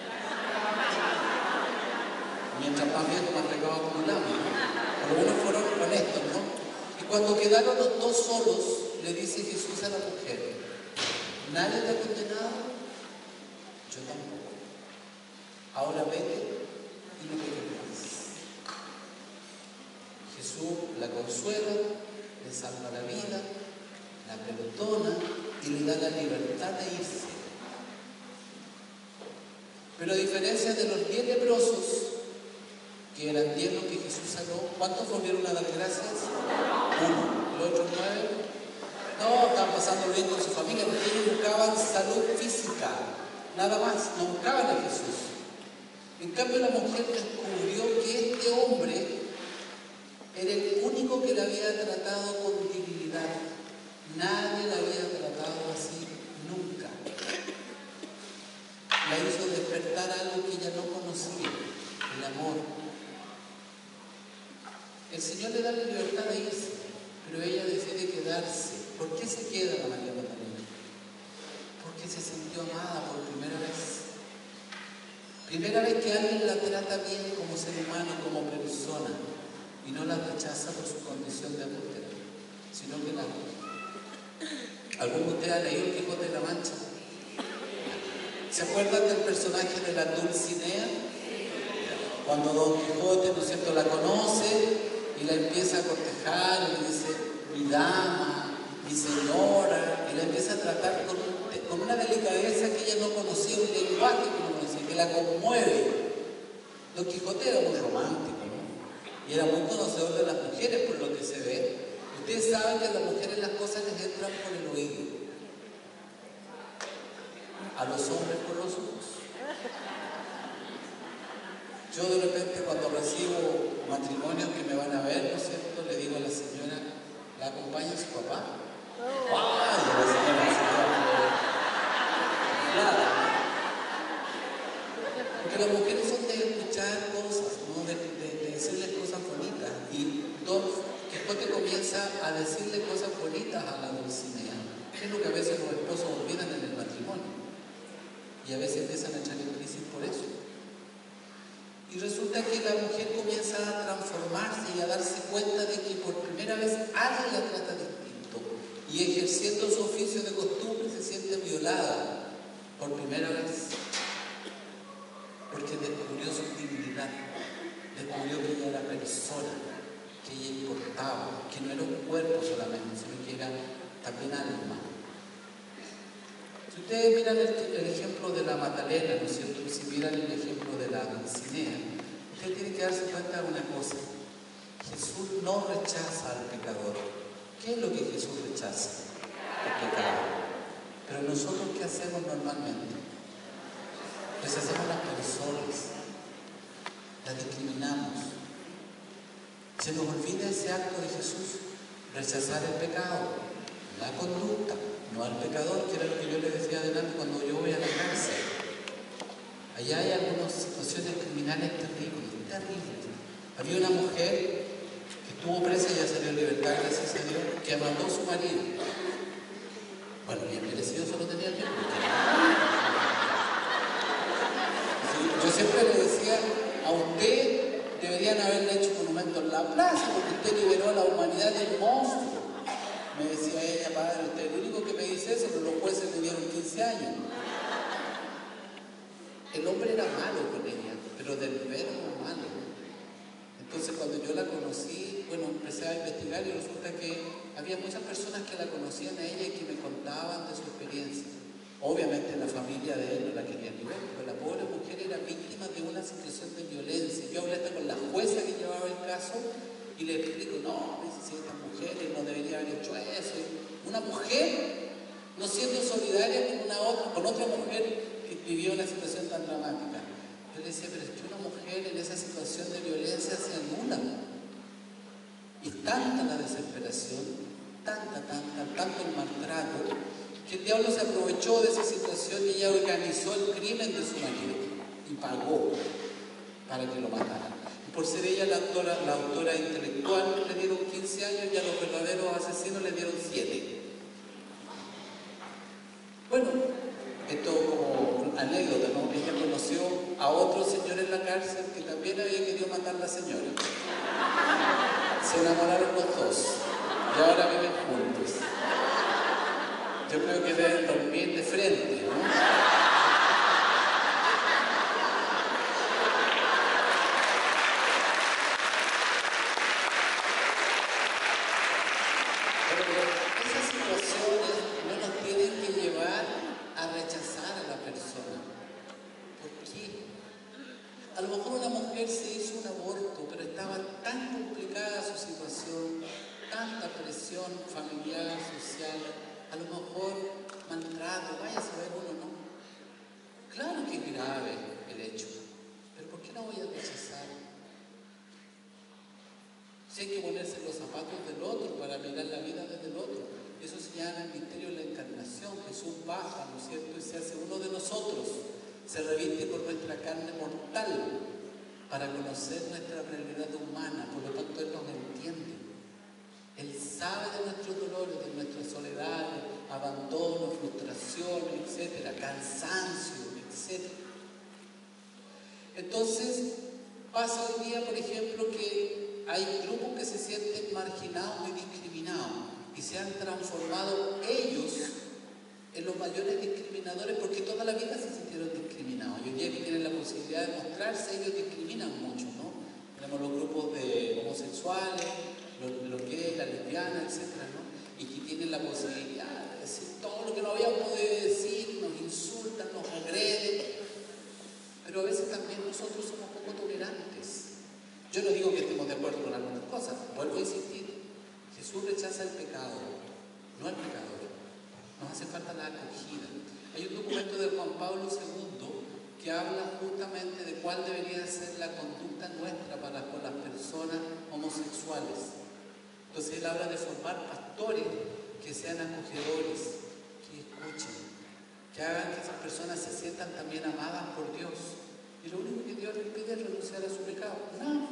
Mientras más viejos, más pecado acumulamos, ¿no? Por lo menos fueron honestos, ¿no? Y cuando quedaron los dos solos, le dice Jesús a la mujer, ¿nadie te ha condenado? Yo tampoco. Ahora vete y no peques más. Jesús la consuela, le salva la vida, la perdona y le da la libertad de irse. Pero a diferencia de los 10 leprosos, que eran 10 los que Jesús sanó, ¿cuántos volvieron a dar gracias? 1. ¿Los otros 9? No, estaban pasando bien con su familia porque ellos buscaban salud física, nada más, no buscaban a Jesús. En cambio, la mujer descubrió que este hombre era el único que la había tratado con dignidad. Nadie la había tratado así nunca. La hizo despertar algo que ella no conocía, el amor. El Señor le da la libertad de irse, pero ella decide quedarse. ¿Por qué se queda la María Magdalena? Porque se sintió amada por primera vez. Primera vez que alguien la trata bien como ser humano, como persona, y no la rechaza por su condición de adúltera, sino que la ama. ¿Alguno de ustedes ha leído el Quijote de la Mancha? ¿Se acuerdan del personaje de la Dulcinea? Cuando Don Quijote, ¿no es cierto?, la conoce y la empieza a cortejar y le dice, mi dama, mi señora, y la empieza a tratar con una delicadeza que ella no conocía, un lenguaje que no conocía, que la conmueve. Don Quijote era muy romántico, ¿no? Y era muy conocedor de las mujeres, por lo que se ve. Ustedes saben que a las mujeres las cosas les entran por el oído, a los hombres por los ojos. Yo de repente cuando recibo matrimonios que me van a ver, ¿no es cierto?, le digo a la señora, ¿la acompaña su papá? ¡Ay! La señora, claro. Porque las mujeres son de escuchar cosas, ¿no?, de decirles cosas bonitas. Y Don Quijote comienza a decirle cosas bonitas a la Dulcinea, que es lo que a veces los esposos olvidan en el matrimonio. Y a veces empiezan a echar en crisis por eso. Y resulta que la mujer comienza a transformarse y a darse cuenta de que por primera vez alguien la trata distinto. Y ejerciendo su oficio de costumbre se siente violada por primera vez. Porque descubrió su dignidad, descubrió que ella era persona, que ella importaba, que no era un cuerpo solamente, sino que era también alma. Si ustedes miran el ejemplo de la Magdalena, ¿no es cierto?, y si miran el ejemplo de la Dulcinea, ustedes tienen que darse cuenta de una cosa: Jesús no rechaza al pecador. ¿Qué es lo que Jesús rechaza? El pecado. Pero nosotros, ¿qué hacemos normalmente? Rechazamos las personas, las discriminamos. Se nos olvida ese acto de Jesús, rechazar el pecado, la conducta, no no al pecador, que era lo que yo les decía adelante cuando yo voy a la cárcel. Allá hay algunas situaciones criminales terribles, terribles. Había una mujer que estuvo presa y ya salió en libertad, gracias a Dios, que mató a su marido. Bueno, bien merecido solo tenía el tiempo. Yo siempre le decía, a usted deberían haberle hecho monumento en la plaza porque usted liberó a la humanidad del monstruo. Me decía ella, padre, usted es el único que me dice eso, pero los jueces le dieron 15 años. El hombre era malo con ella, pero del verbo malo. Entonces cuando yo la conocí, bueno, empecé a investigar y resulta que había muchas personas que la conocían a ella y que me contaban de su experiencia. Obviamente la familia de él no la quería ni ver, pero la pobre mujer era víctima de una situación de violencia. Yo hablé hasta con la jueza que llevaba el caso y le explico, no, si estas mujeres no deberían haber hecho eso. Una mujer no siendo solidaria con otra mujer que vivió una situación tan dramática. Yo le decía, pero es que una mujer en esa situación de violencia se anula. Y tanta la desesperación, tanto el maltrato, que el diablo se aprovechó de esa situación y ella organizó el crimen de su marido y pagó para que lo mataran. Y por ser ella la autora intelectual, le dieron 15 años y a los verdaderos asesinos le dieron 7. Bueno, esto como anécdota, ¿no? Ella conoció a otro señor en la cárcel que también había querido matar a la señora. Se enamoraron los dos y ahora viven juntos. Yo creo que deben dormir de frente, ¿no? Pero esas situaciones no nos tienen que llevar a rechazar a la persona. ¿Por qué? A lo mejor una mujer se hizo un aborto, pero estaba tan complicada su situación, tanta presión familiar, social, a lo mejor maltrato, vaya a saber uno, ¿no? Claro que es grave el hecho, pero ¿por qué no voy a rechazar? Si hay que ponerse los zapatos del otro para mirar la vida desde el otro. Eso se llama el misterio de la encarnación. Jesús baja, ¿no es cierto? Y se hace uno de nosotros. Se reviste con nuestra carne mortal para conocer nuestra realidad humana. Por lo tanto, Él nos entiende. Él sabe de nuestros dolores, de nuestras soledades, abandono, frustración, etcétera, cansancio, etcétera. Entonces, pasa hoy día, por ejemplo, que hay grupos que se sienten marginados y discriminados y se han transformado ellos en los mayores discriminadores porque toda la vida se sintieron discriminados. Y hoy día que tienen la posibilidad de mostrarse, ellos discriminan mucho, ¿no? Tenemos los grupos de homosexuales, los gays, las lesbianas, etcétera, ¿no? Y que tienen la posibilidad de decir todo lo que no habían podido decir, nos insultan, nos agreden. Pero a veces también nosotros somos poco tolerantes. Yo no digo que estemos de acuerdo con algunas cosas, vuelvo a insistir, Jesús rechaza el pecado, no el pecador. Nos hace falta la acogida. Hay un documento de Juan Pablo II que habla justamente de cuál debería ser la conducta nuestra para con las personas homosexuales. Entonces él habla de formar pastores que sean acogedores, que escuchen, que hagan que esas personas se sientan también amadas por Dios. Y lo único que Dios les pide es renunciar a su pecado. No.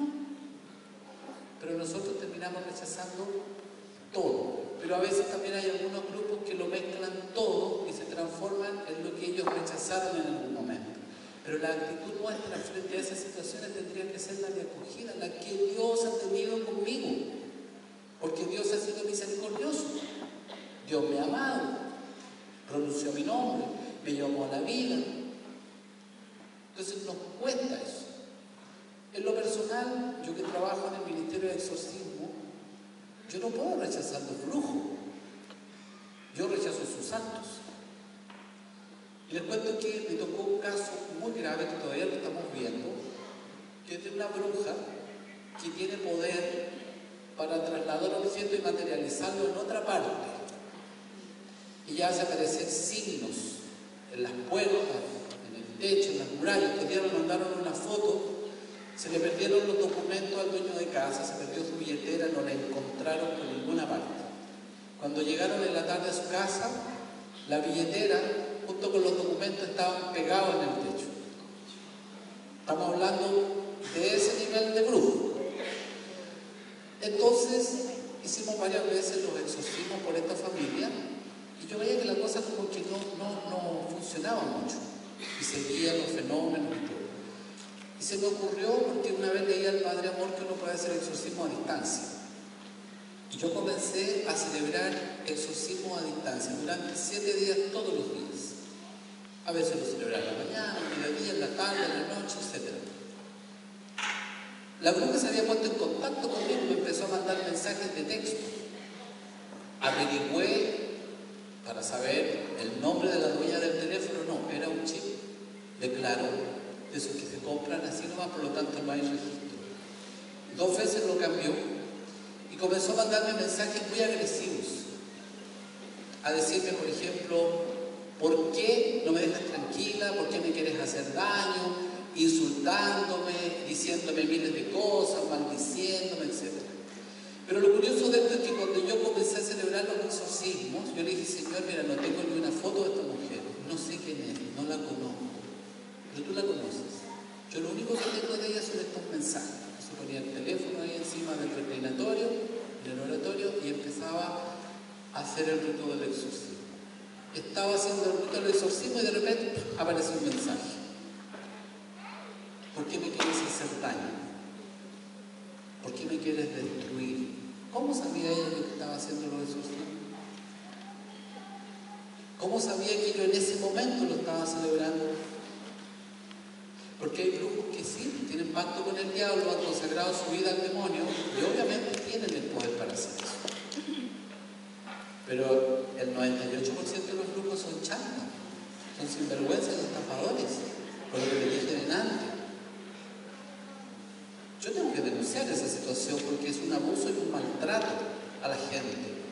Pero nosotros terminamos rechazando todo. Pero a veces también hay algunos grupos que lo mezclan todo y se transforman en lo que ellos rechazaron en algún momento. Pero la actitud nuestra frente a esas situaciones tendría que ser la de acogida, la que Dios ha tenido conmigo. Porque Dios ha sido misericordioso. Dios me ha amado, pronunció mi nombre, me llamó a la vida. Entonces nos cuesta eso. En lo personal, yo que trabajo en el Ministerio de Exorcismo, yo no puedo rechazar los brujos. Yo rechazo sus actos. Y les cuento que me tocó un caso muy grave que todavía lo estamos viendo, que es de una bruja que tiene poder para trasladar un objeto y materializarlo en otra parte. Y ya hace aparecer signos en las puertas, en el techo, en las murallas. Que día me mandaron una foto. Se le perdieron los documentos al dueño de casa, se perdió su billetera, no la encontraron por ninguna parte. Cuando llegaron en la tarde a su casa, La billetera, junto con los documentos, estaban pegados en el techo. Estamos hablando de ese nivel de brujo. Entonces, hicimos varias veces los exorcismos por esta familia y yo veía que la cosa como que no funcionaba mucho y seguían los fenómenos y todo. Y se me ocurrió, porque una vez leí al Padre Amor que uno puede hacer exorcismo a distancia. Y yo comencé a celebrar exorcismo a distancia durante 7 días, todos los días. A veces lo celebraba en la mañana, en el mediodía, en la tarde, en la noche, etc. La bruja se había puesto en contacto conmigo y me empezó a mandar mensajes de texto. Averigüé para saber el nombre de la dueña del teléfono, no, era un chip de Claro, de esos que se compran así nomás, por lo tanto no hay registro. 2 veces lo cambió y comenzó a mandarme mensajes muy agresivos, a decirme, por ejemplo, ¿por qué no me dejas tranquila? ¿Por qué me quieres hacer daño? Insultándome, diciéndome miles de cosas, maldiciéndome, etc. Pero lo curioso de esto es que cuando yo comencé a celebrar los exorcismos, yo le dije, Señor, mira, no tengo ni una foto de esta mujer, no sé quién es, no la conozco, pero tú la conoces. Yo lo único que tengo de ella son estos mensajes. Se ponía el teléfono ahí encima del reclinatorio, del oratorio, y empezaba a hacer el rito del exorcismo. Estaba haciendo el rito del exorcismo y de repente apareció un mensaje. ¿Por qué me quieres hacer daño? ¿Por qué me quieres destruir? ¿Cómo sabía ella que estaba haciendo los exorcismos? ¿Cómo sabía que yo en ese momento lo estaba celebrando? Porque hay brujos que sí, tienen pacto con el diablo, han consagrado su vida al demonio y obviamente tienen el poder para hacer eso. Pero el 98% de los brujos son chantas, son sinvergüenzas y estafadores, por lo que les dije delante. Yo tengo que denunciar esa situación porque es un abuso y un maltrato a la gente.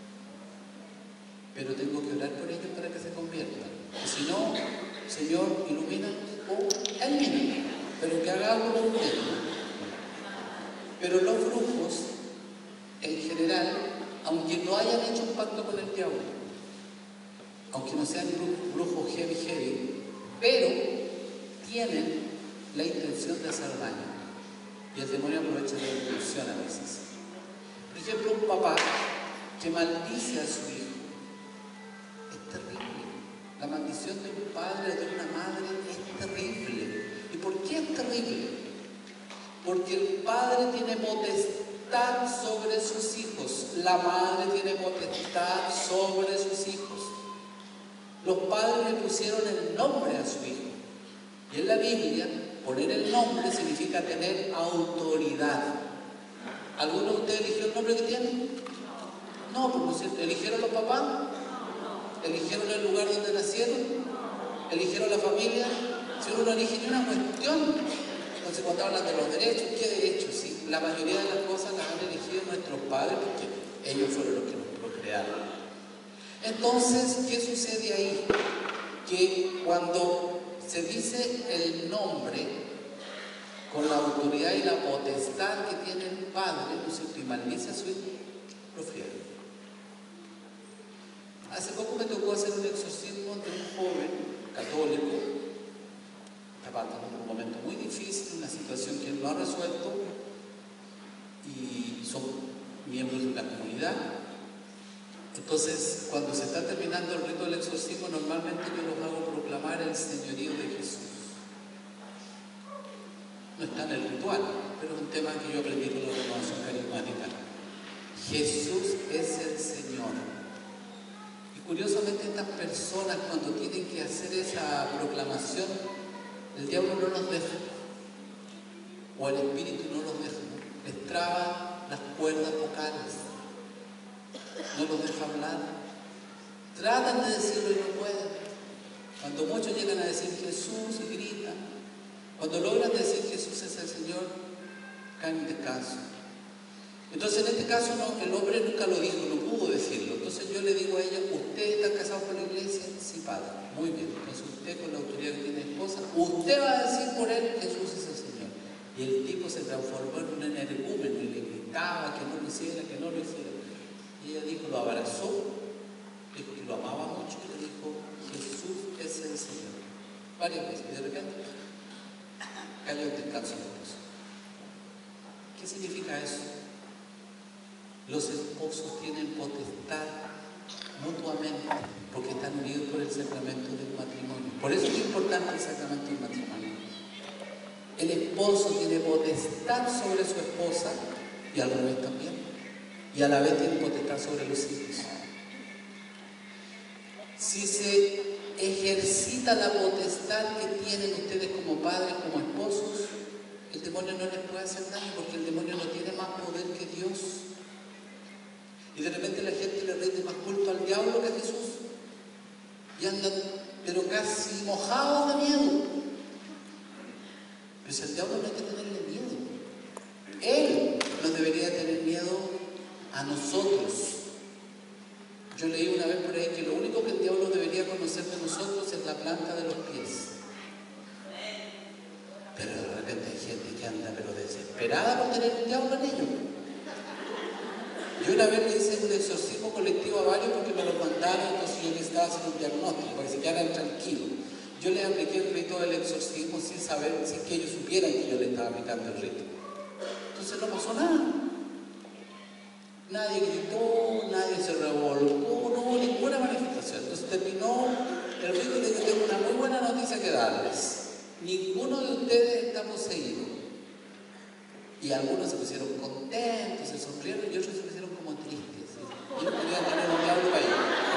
Pero tengo que orar por ellos para que se conviertan. Y si no, Señor, ilumina o elimina, pero que haga algo con ellos. Pero los brujos, en general, aunque no hayan hecho un pacto con el diablo, aunque no sean brujos heavy, pero tienen la intención de hacer daño. Y el demonio aprovecha la intención a veces. Por ejemplo, un papá que maldice a su hijo. Es terrible. La maldición de un padre o de una madre es terrible. ¿Y por qué es terrible? Porque el padre tiene potestad sobre sus hijos. La madre tiene potestad sobre sus hijos. Los padres le pusieron el nombre a su hijo. Y en la Biblia, poner el nombre significa tener autoridad. ¿Alguno de ustedes eligió el nombre que tienen? No, por cierto. ¿Eligieron los papás? ¿Eligieron el lugar donde nacieron? ¿Eligieron la familia? Si uno no elige ni una cuestión. Entonces cuando hablan de los derechos, ¿qué derechos? Sí, la mayoría de las cosas las han elegido nuestros padres porque ellos fueron los que nos procrearon. Entonces, ¿qué sucede ahí? Que cuando se dice el nombre con la autoridad y la potestad que tiene el padre, ¿no es cierto? Y maldice a su hijo, lo friega. Hace poco me tocó hacer un exorcismo de un joven católico, estaba pasando un momento muy difícil, una situación que él no ha resuelto, y son miembros de una comunidad. Entonces, cuando se está terminando el rito del exorcismo, normalmente yo los hago proclamar el señorío de Jesús. No está en el ritual, pero es un tema que yo aprendí con la renovación carismática. Jesús es el Señor. Y curiosamente estas personas, cuando tienen que hacer esa proclamación, el diablo no los deja, o el espíritu no los deja, ¿no? Les traba las cuerdas vocales, no los deja hablar, tratan de decirlo y no pueden. Cuando muchos llegan a decir Jesús y gritan, cuando logran decir Jesús es el Señor, caen en descanso. Entonces en este caso el hombre nunca lo dijo, no pudo decirlo. Entonces yo le digo a ella, ¿usted está casado con la iglesia? Sí, padre. Muy bien. Entonces usted, con la autoridad que tiene esposa, usted va a decir por él, Jesús es el Señor. Y el tipo se transformó en un energúmeno y le gritaba que no lo hiciera, que no lo hiciera. Y ella dijo, lo abrazó, dijo que lo amaba mucho, y le dijo, varias veces, y de repente cayó el descanso del esposo. ¿Qué significa eso? Los esposos tienen potestad mutuamente porque están unidos por el sacramento del matrimonio. Por eso es importante el sacramento del matrimonio. El esposo tiene potestad sobre su esposa y al revés también. Y a la vez tiene potestad sobre los hijos. Si se ejercita la potestad que tienen ustedes como padres, como esposos, el demonio no les puede hacer daño porque el demonio no tiene más poder que Dios. Y de repente la gente le rinde más culto al diablo que a Jesús. Y andan, pero casi mojados de miedo. Pero si al diablo no hay que tenerle miedo. Él nos debería tener miedo a nosotros. Yo leí una vez por ahí que lo único que el diablo debería conocer de nosotros es la planta de los pies. Pero de repente hay gente que anda pero desesperada por tener el diablo en ellos. Yo una vez le hice un exorcismo colectivo a varios porque me los mandaron, entonces yo necesitaba hacer un diagnóstico para que se quedaran tranquilos. Yo les apliqué el rito del exorcismo sin saber, sin que ellos supieran que yo les estaba aplicando el rito. Entonces no pasó nada. Nadie gritó, nadie se revolcó, no hubo ninguna manifestación. Entonces terminó el rito y le dije, tengo una muy buena noticia que darles. Ninguno de ustedes está poseído. Y algunos se pusieron contentos, se sonrieron y otros se pusieron como tristes. ¿Sí? Y no podían tener un diablo ahí.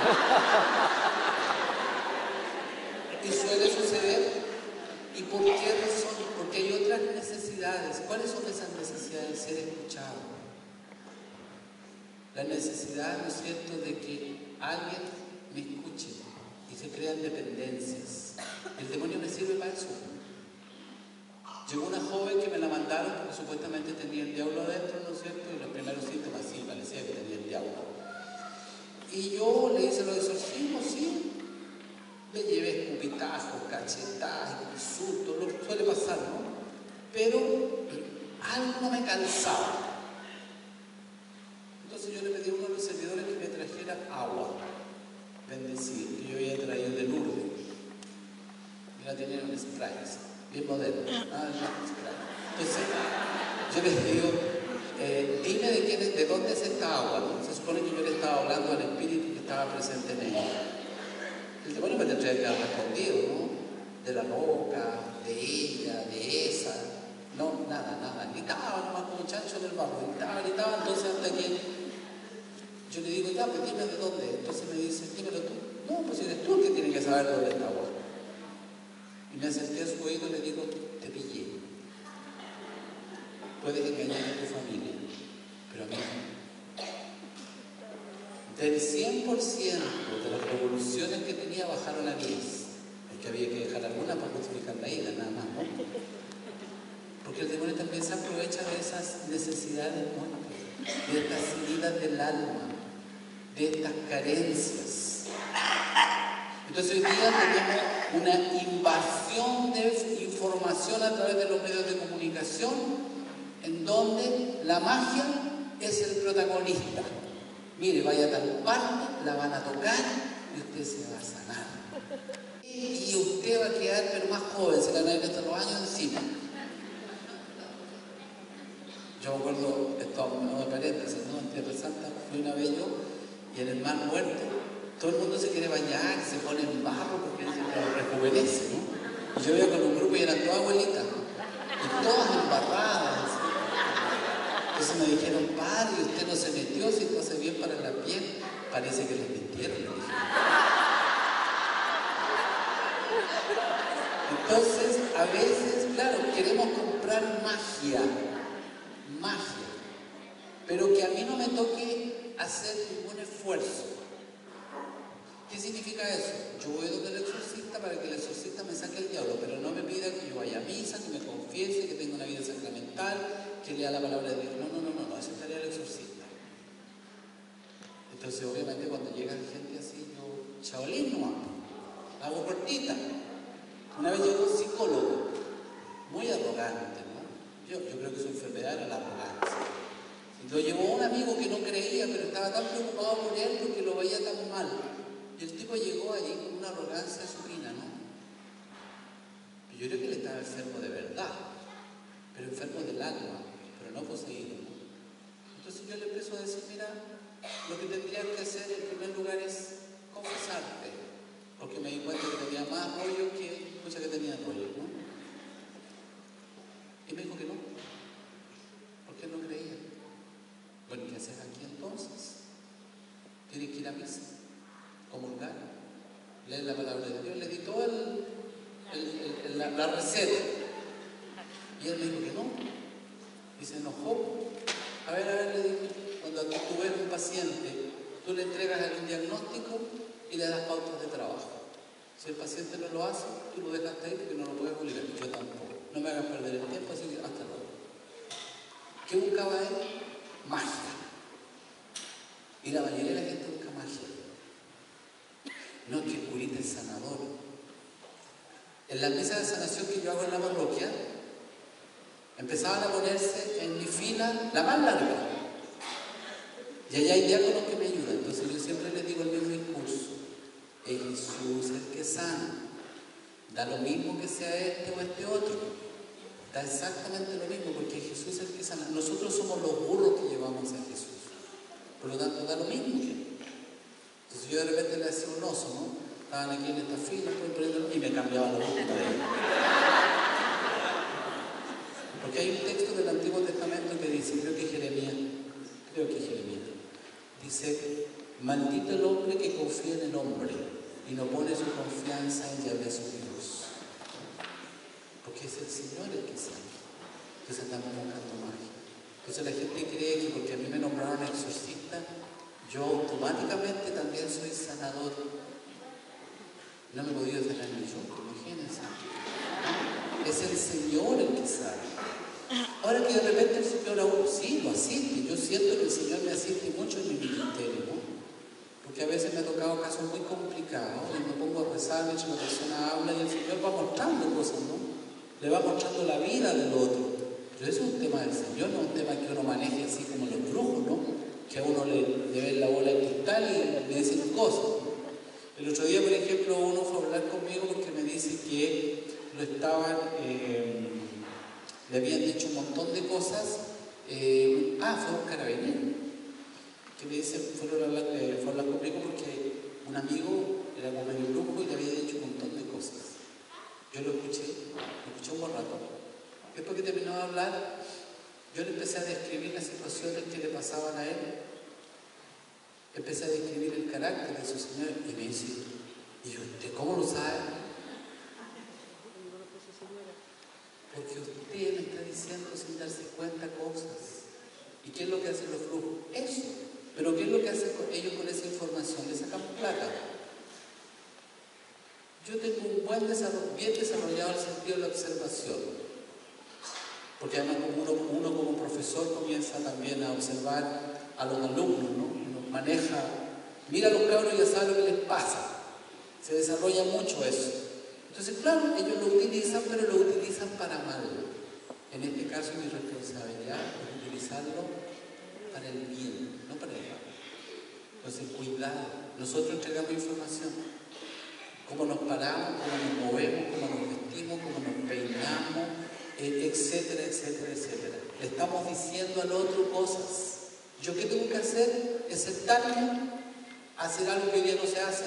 Y suele suceder. ¿Y por qué razón? Porque hay otras necesidades. ¿Cuáles son esas necesidades? Ser escuchado. La necesidad, ¿no es cierto?, de que alguien me escuche y se crean dependencias. El demonio me sirve para eso. Llegó una joven que me la mandaron porque supuestamente tenía el diablo adentro, ¿no es cierto? Y los primeros síntomas sí, parecía que tenía el diablo. Y yo le hice los exorcismos, sí. Le llevé escupitajos, cachetadas, insultos, lo que suele pasar, ¿no? Pero algo no me calzaba. Entonces yo le pedí a uno de los servidores que me trajera agua bendecida, que yo había traído de Lourdes. Y la tenía en un spray, bien moderno. Entonces yo les digo, dime de dónde es esta agua, ¿no? Se supone que yo le estaba hablando al espíritu que estaba presente en ella. El demonio me tendría que haber respondido, ¿no? De la roca, de ella, de esa. No, nada. Gritaba nomás como chancho del barro. Gritaba. Entonces hasta que yo le digo, ya, pues dime de dónde. Entonces me dice, dímelo tú. No, pues eres tú el que tiene que saber dónde está agua. Y me acerqué a su oído y le digo, te pillé. Puedes engañar a tu familia, pero a mí no. Del 100% de las revoluciones que tenía bajaron a 10. Es que había que dejar alguna para justificar la ira, nada más, ¿no? Porque el demonio también se aprovecha de esas necesidades muertas, de estas heridas del alma, de estas carencias. Entonces hoy día tenemos una invasión de información a través de los medios de comunicación en donde la magia es el protagonista. Mire, vaya a tal parte, la van a tocar y usted se va a sanar. Y usted va a quedar pero más joven, se le van a ir hasta los años encima. Yo me acuerdo, esto no de paréntesis, ¿no? En Tierra Santa fui una vez yo y en el Mar Muerto todo el mundo se quiere bañar, se pone en barro porque se rejuvenece, ¿no? Y yo iba con un grupo y eran todas abuelitas, y todas embarradas. Entonces me dijeron, padre, usted no se metió, si no hace bien para la piel. Parece que les mintieron, le dije. Entonces, a veces, claro, queremos comprar magia, pero que a mí no me toque hacer ningún esfuerzo. ¿Qué significa eso? Yo voy donde el exorcista para que el exorcista me saque el diablo, pero no me pida que yo vaya a misa, que me confiese, que tenga una vida sacramental, que lea la palabra de Dios. No, esa es tarea del exorcista. Entonces, obviamente, cuando llega gente así, yo, chaolín nomás, hago cortita. Una vez llegó un psicólogo, muy arrogante, ¿no? Yo creo que su enfermedad era la arrogancia. Y lo llevó un amigo que no creía, pero estaba tan preocupado por él porque lo veía tan mal. Y el tipo llegó allí con una arrogancia supina, ¿no? Yo creo que él estaba enfermo de verdad, pero enfermo del alma, pero no poseído, ¿no? Entonces yo le empiezo a decir, mira, lo que tendrías que hacer en primer lugar es confesarte, porque me di cuenta que tenía más rollo que muchas que tenían rollo, ¿no? Y me dijo que no, porque él no creía. Bueno, ¿qué haces aquí entonces? Tienes que ir a misa, comulgar, leer la palabra de Dios. Le di toda la receta. Y él me dijo que no. Y se enojó. A ver, le dije, cuando tú ves un paciente, tú le entregas el diagnóstico y le das pautas de trabajo. Si el paciente no lo hace, tú lo dejaste ahí porque no lo puedes obligar. Yo tampoco. No me hagas perder el tiempo, así que hasta luego. ¿Qué buscaba él? Magia. Y la mayoría de la gente busca magia. No es que el curita es sanador. En la misa de sanación que yo hago en la parroquia, empezaban a ponerse en mi fila la más larga. Y allá hay diáconos que me ayudan. Entonces yo siempre les digo el mismo discurso. Es Jesús el que sana. Da lo mismo que sea este o este otro. Da exactamente lo mismo, porque Jesús es el que sana. Nosotros somos los burros que llevamos a Jesús. Por lo tanto, da lo mismo que. Entonces yo de repente le hacía un oso, ¿no? Estaban aquí en esta fila, y me cambiaba la boca de él. Porque hay un texto del Antiguo Testamento que dice, creo que Jeremías, dice, maldito el hombre que confía en el hombre y no pone su confianza en Yahvé su Dios. Porque es el Señor el que sana. Entonces andamos buscando magia. Entonces la gente cree que porque a mí me nombraron exorcista, yo automáticamente también soy sanador. No me he podido sanar ni yo, imagínense. Es el Señor el que sana. Ahora que de repente el Señor aún sí lo asiste, yo siento que el Señor me asiste mucho en mi ministerio, ¿no? Porque a veces me ha tocado casos muy complicados y me pongo a rezar mientras la persona habla y el Señor va mostrando cosas, ¿no? Le va mostrando la vida del otro. Pero eso es un tema del Señor, no es un tema que uno maneje así como los brujos, ¿no? Que a uno le ven la bola de cristal y le dicen cosas, ¿no? El otro día, por ejemplo, uno fue a hablar conmigo porque me dice que lo estaban, le habían dicho un montón de cosas. Fue un carabinero que me dice, fue a hablar conmigo porque un amigo era como medio brujo y le había dicho un montón de cosas. Yo lo escuché un buen rato. Después que terminó de hablar, yo le empecé a describir las situaciones que le pasaban a él. Empecé a describir el carácter de su señor y me dice, ¿y usted cómo lo sabe? Porque usted me está diciendo sin darse cuenta cosas. ¿Y qué es lo que hacen los brujos? Eso. Pero ¿qué es lo que hacen ellos con esa información? Le sacan plata. Yo tengo un bien desarrollado el sentido de la observación. Porque además uno como profesor comienza también a observar a los alumnos, ¿no? Uno maneja, mira a los cabros y ya sabe lo que les pasa. Se desarrolla mucho eso. Entonces, claro, ellos lo utilizan, pero lo utilizan para mal. En este caso, mi responsabilidad es utilizarlo para el bien, no para el mal. Entonces, cuidado. Nosotros entregamos información. Cómo nos paramos, cómo nos movemos, cómo nos vestimos, cómo nos peinamos, etcétera, etcétera, etcétera. Le estamos diciendo al otro cosas. ¿Yo qué tengo que hacer? Es sentarme, hacer algo que hoy día no se hace,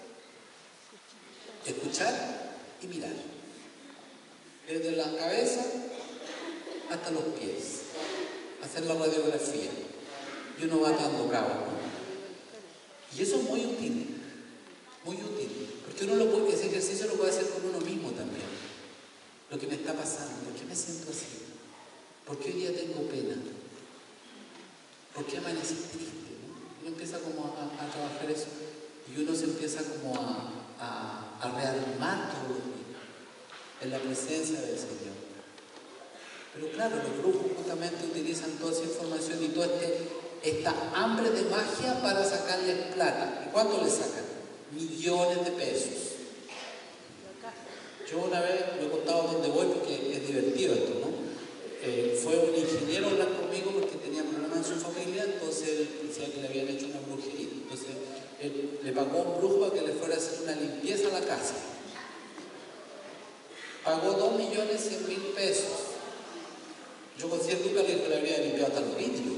escuchar y mirar. Desde la cabeza hasta los pies. Hacer la radiografía. Y uno va dando cabo, ¿no? Y eso es muy útil. Muy útil. Porque ese ejercicio lo puede hacer con uno mismo también. Lo que me está pasando. ¿Por qué me siento así? ¿Por qué hoy día tengo pena? ¿Por qué amanecí triste? ¿No? Uno empieza como a trabajar eso. Y uno se empieza como a rearmar todos los días en la presencia del Señor. Pero claro, los brujos justamente utilizan toda esa información y toda esta hambre de magia para sacarles plata. ¿Y cuánto les sacan? Millones de pesos. Yo una vez, lo he contado donde voy porque es divertido esto, ¿no? Fue un ingeniero a hablar conmigo porque tenía problemas en su familia, entonces él decía que le habían hecho una brujería. Entonces él le pagó a un brujo para que le fuera a hacer una limpieza a la casa. Pagó 2.100.000 pesos. Yo con 100 lucas le habría limpiado hasta los vidrios.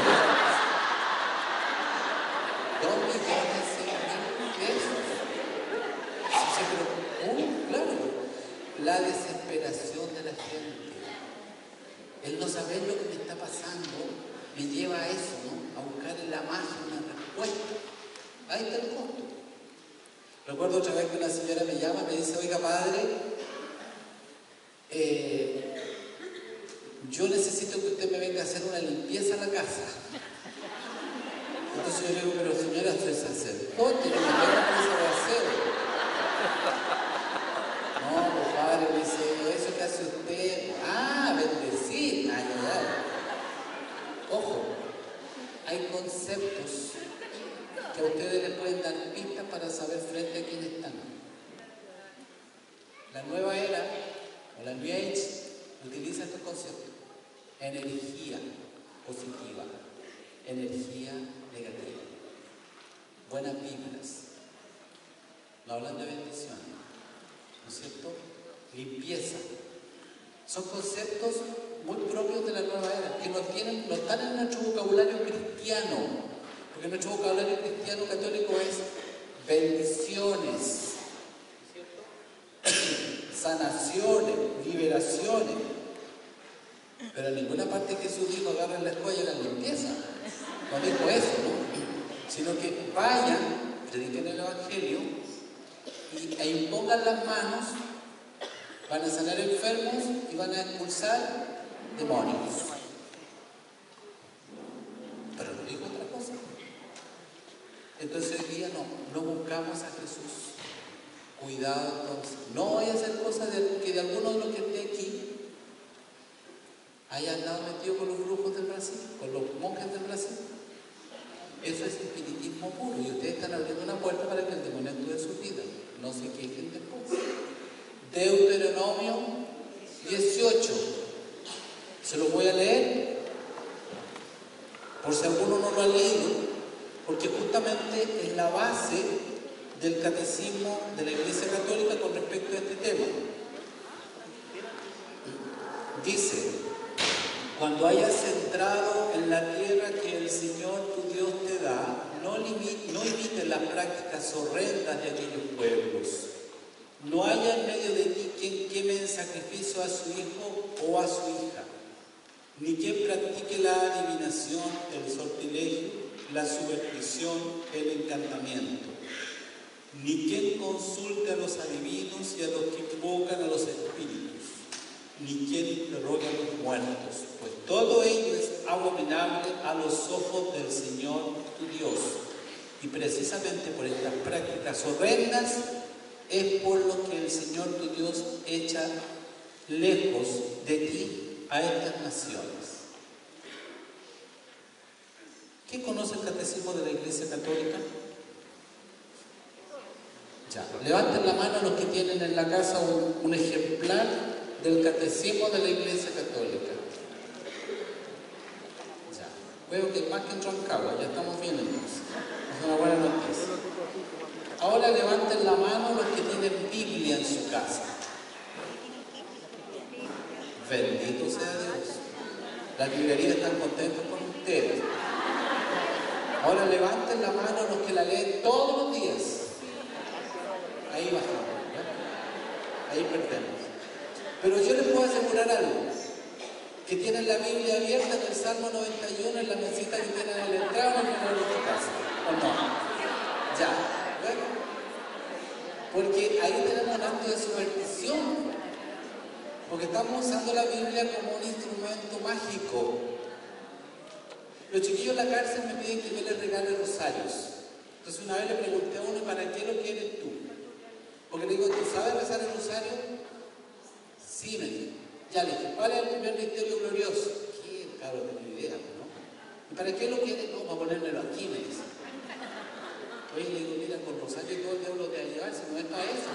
2.100.000 pesos. Sí, pero, claro, la desesperación de la gente. El no saber lo que me está pasando me lleva a eso, ¿no? A buscar en la magia una respuesta. Ahí está el costo. Recuerdo otra vez que una señora me llama y me dice: oiga, padre, yo necesito que usted me venga a hacer una limpieza a la casa. Entonces yo le digo: pero señora, usted es sacerdote, no me venga a hacer. No, pues padre, me dice: eso que hace usted, bendecir, ayudar. Ojo, hay conceptos que a ustedes les pueden dar pistas para saber frente a quién están. La nueva era, o la New Age, utiliza estos conceptos: energía positiva, energía negativa, buenas vibras. No hablan de bendiciones, ¿no es cierto? Limpieza. Son conceptos muy propios de la nueva era, que no están en nuestro vocabulario cristiano, porque nuestro vocabulario cristiano católico es bendiciones, sanaciones, liberaciones. Pero en ninguna parte Jesús dijo: agarren la escoba y hagan limpieza. No dijo eso, ¿no? Sino que vayan, prediquen el Evangelio e impongan las manos, van a sanar enfermos y van a expulsar demonios. Pero no dijo otra cosa. Entonces hoy día no buscamos a Jesús. Cuidado entonces. No vaya a hacer cosas que de alguno de los que esté aquí haya andado metido con los brujos del Brasil, con los monjes del Brasil. Eso es espiritismo puro y ustedes están abriendo una puerta para que el demonio actúe en sus vidas. No se quejen después. Deuteronomio 18. Se lo voy a leer por si alguno no lo ha leído, porque justamente es la base del catecismo de la Iglesia Católica con respecto a este tema. Dice: cuando hayas entrado en la tierra que el Señor tu Dios te da, no imites las prácticas horrendas de aquellos pueblos. No haya en medio de ti quien queme en sacrificio a su hijo o a su hija, ni quien practique la adivinación, el sortilegio, la superstición, el encantamiento, ni quien consulte a los adivinos y a los que invocan a los espíritus, ni quien le rogue a los muertos, pues todo ello es abominable a los ojos del Señor tu Dios. Y precisamente por estas prácticas horrendas es por lo que el Señor tu Dios echa lejos de ti a estas naciones. ¿Quién conoce el catecismo de la Iglesia Católica? Ya, levanten la mano los que tienen en la casa un ejemplar del catecismo de la Iglesia Católica. Ya, veo que más que en Rancagua, ya estamos bien entonces. Es una buena noticia. Ahora levanten la mano los que tienen Biblia en su casa. Bendito sea Dios. Las librerías están contentas con ustedes. Ahora levanten la mano los que la leen todos los días. Ahí bajamos, ¿ya? Ahí perdemos. Pero yo les puedo asegurar algo, que tienen la Biblia abierta en el Salmo 91 en la mesita que tienen en la entrada o en el de casa, ¿o no? Ya, ¿ven? Porque ahí tenemos un acto de superstición, porque estamos usando la Biblia como un instrumento mágico. Los chiquillos en la cárcel me piden que yo les regale rosarios. Entonces una vez le pregunté a uno: ¿y para qué lo quieres tú? Porque le digo: ¿tú sabes rezar el rosario? Sí, me dijo. Ya le dije: ¿cuál es el primer misterio glorioso? ¿Qué? Claro, no tengo idea, ¿no? ¿Y para qué lo quieres? No, para ponérmelo aquí, me dice. Oye, le digo: mira, con rosario y todo el diablo te va a llevar, si no es para eso.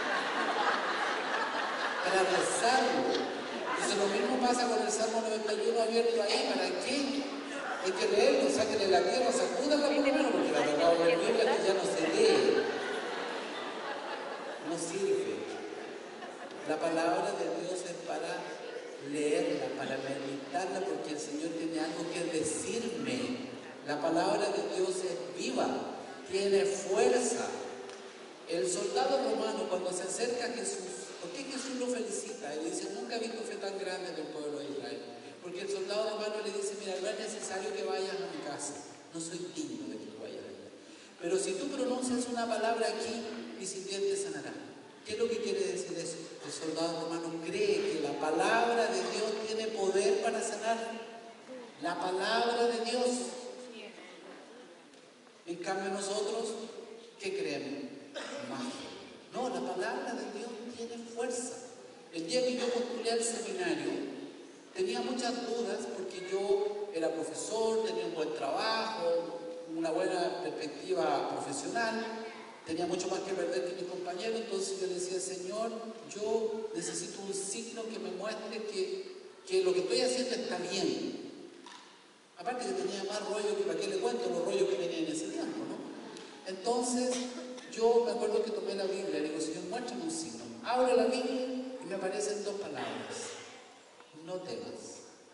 Para rezarlo. Entonces lo mismo pasa con el Salmo 91 abierto ahí. ¿Para qué? Hay que leerlo, sáquenle la tierra, sacúdanla por lo menos, porque la tocado de la Biblia que ya no se lee. No sirve. La palabra de Dios es para leerla, para meditarla, porque el Señor tiene algo que decirme. La palabra de Dios es viva, tiene fuerza. El soldado romano, cuando se acerca a Jesús, ¿por qué Jesús lo felicita? Él dice: nunca he visto fe tan grande del pueblo de Israel. Porque el soldado romano le dice: mira, no es necesario que vayas a mi casa, no soy digno de que tú vayas allá. Pero si tú pronuncias una palabra aquí, mi sirviente sanará. ¿Qué es lo que quiere decir eso? El soldado romano cree que la palabra de Dios tiene poder para sanar. La palabra de Dios. En cambio nosotros, ¿qué creemos? Magia. No, la palabra de Dios tiene fuerza. El día que yo postulé al seminario, tenía muchas dudas porque yo era profesor, tenía un buen trabajo, una buena perspectiva profesional, tenía mucho más que perder que mis compañeros. Entonces yo decía: Señor, yo necesito un signo que me muestre que lo que estoy haciendo está bien. Aparte que tenía más rollo que para qué le cuento los rollos que tenía en ese tiempo, ¿no? Entonces yo me acuerdo que tomé la Biblia y le digo: Señor, muéstrame un signo. Abro la Biblia y me aparecen dos palabras: no temas.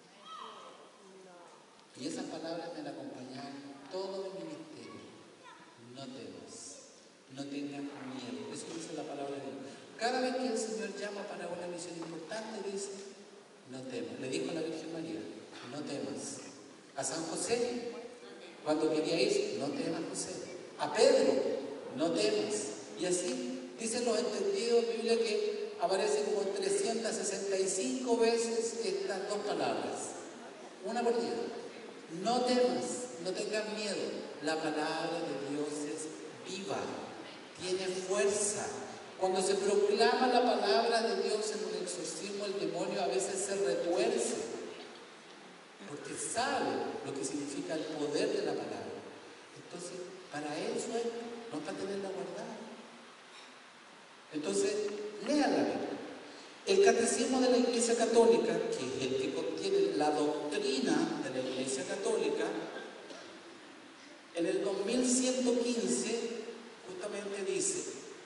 Y esas palabras me acompañaron todo mi ministerio. No temas, no tengas miedo. Eso dice la palabra de Dios. Cada vez que el Señor llama para una misión importante, dice: no temas. Le dijo a la Virgen María: no temas. A San José, cuando quería ir: no temas, José. A Pedro: no temas. Y así dicen los entendidos en Biblia que aparecen como 365 veces estas dos palabras, una por día. No temas, no tengas miedo. La palabra de Dios es viva, tiene fuerza. Cuando se proclama la palabra de Dios en un exorcismo, el demonio a veces se retuerce, porque sabe lo que significa el poder de la palabra. Entonces, para eso es, no para tenerla guardada. Entonces, léala. El Catecismo de la Iglesia Católica, que es el que contiene la doctrina de la Iglesia Católica, en el 2115 justamente dice: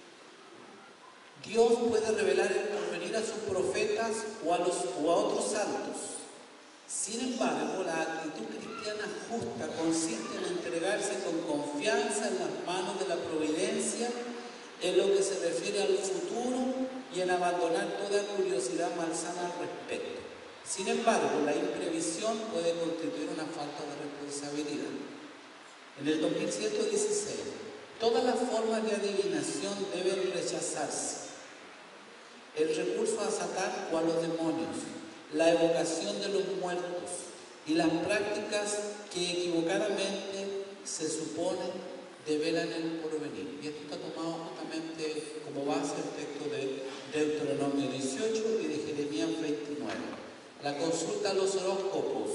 Dios puede revelar el porvenir a sus profetas o a otros santos. Sin embargo, la actitud cristiana justa consiste en entregarse con confianza en las manos de la providencia en lo que se refiere al futuro y en abandonar toda curiosidad malsana al respecto. Sin embargo, la imprevisión puede constituir una falta de responsabilidad. En el 2116, todas las formas de adivinación deben rechazarse. El recurso a Satán o a los demonios, la evocación de los muertos y las prácticas que equivocadamente se supone develan el porvenir. Y esto está tomado justamente como base el texto de Deuteronomio 18 y de Jeremías 29. La consulta a los horóscopos,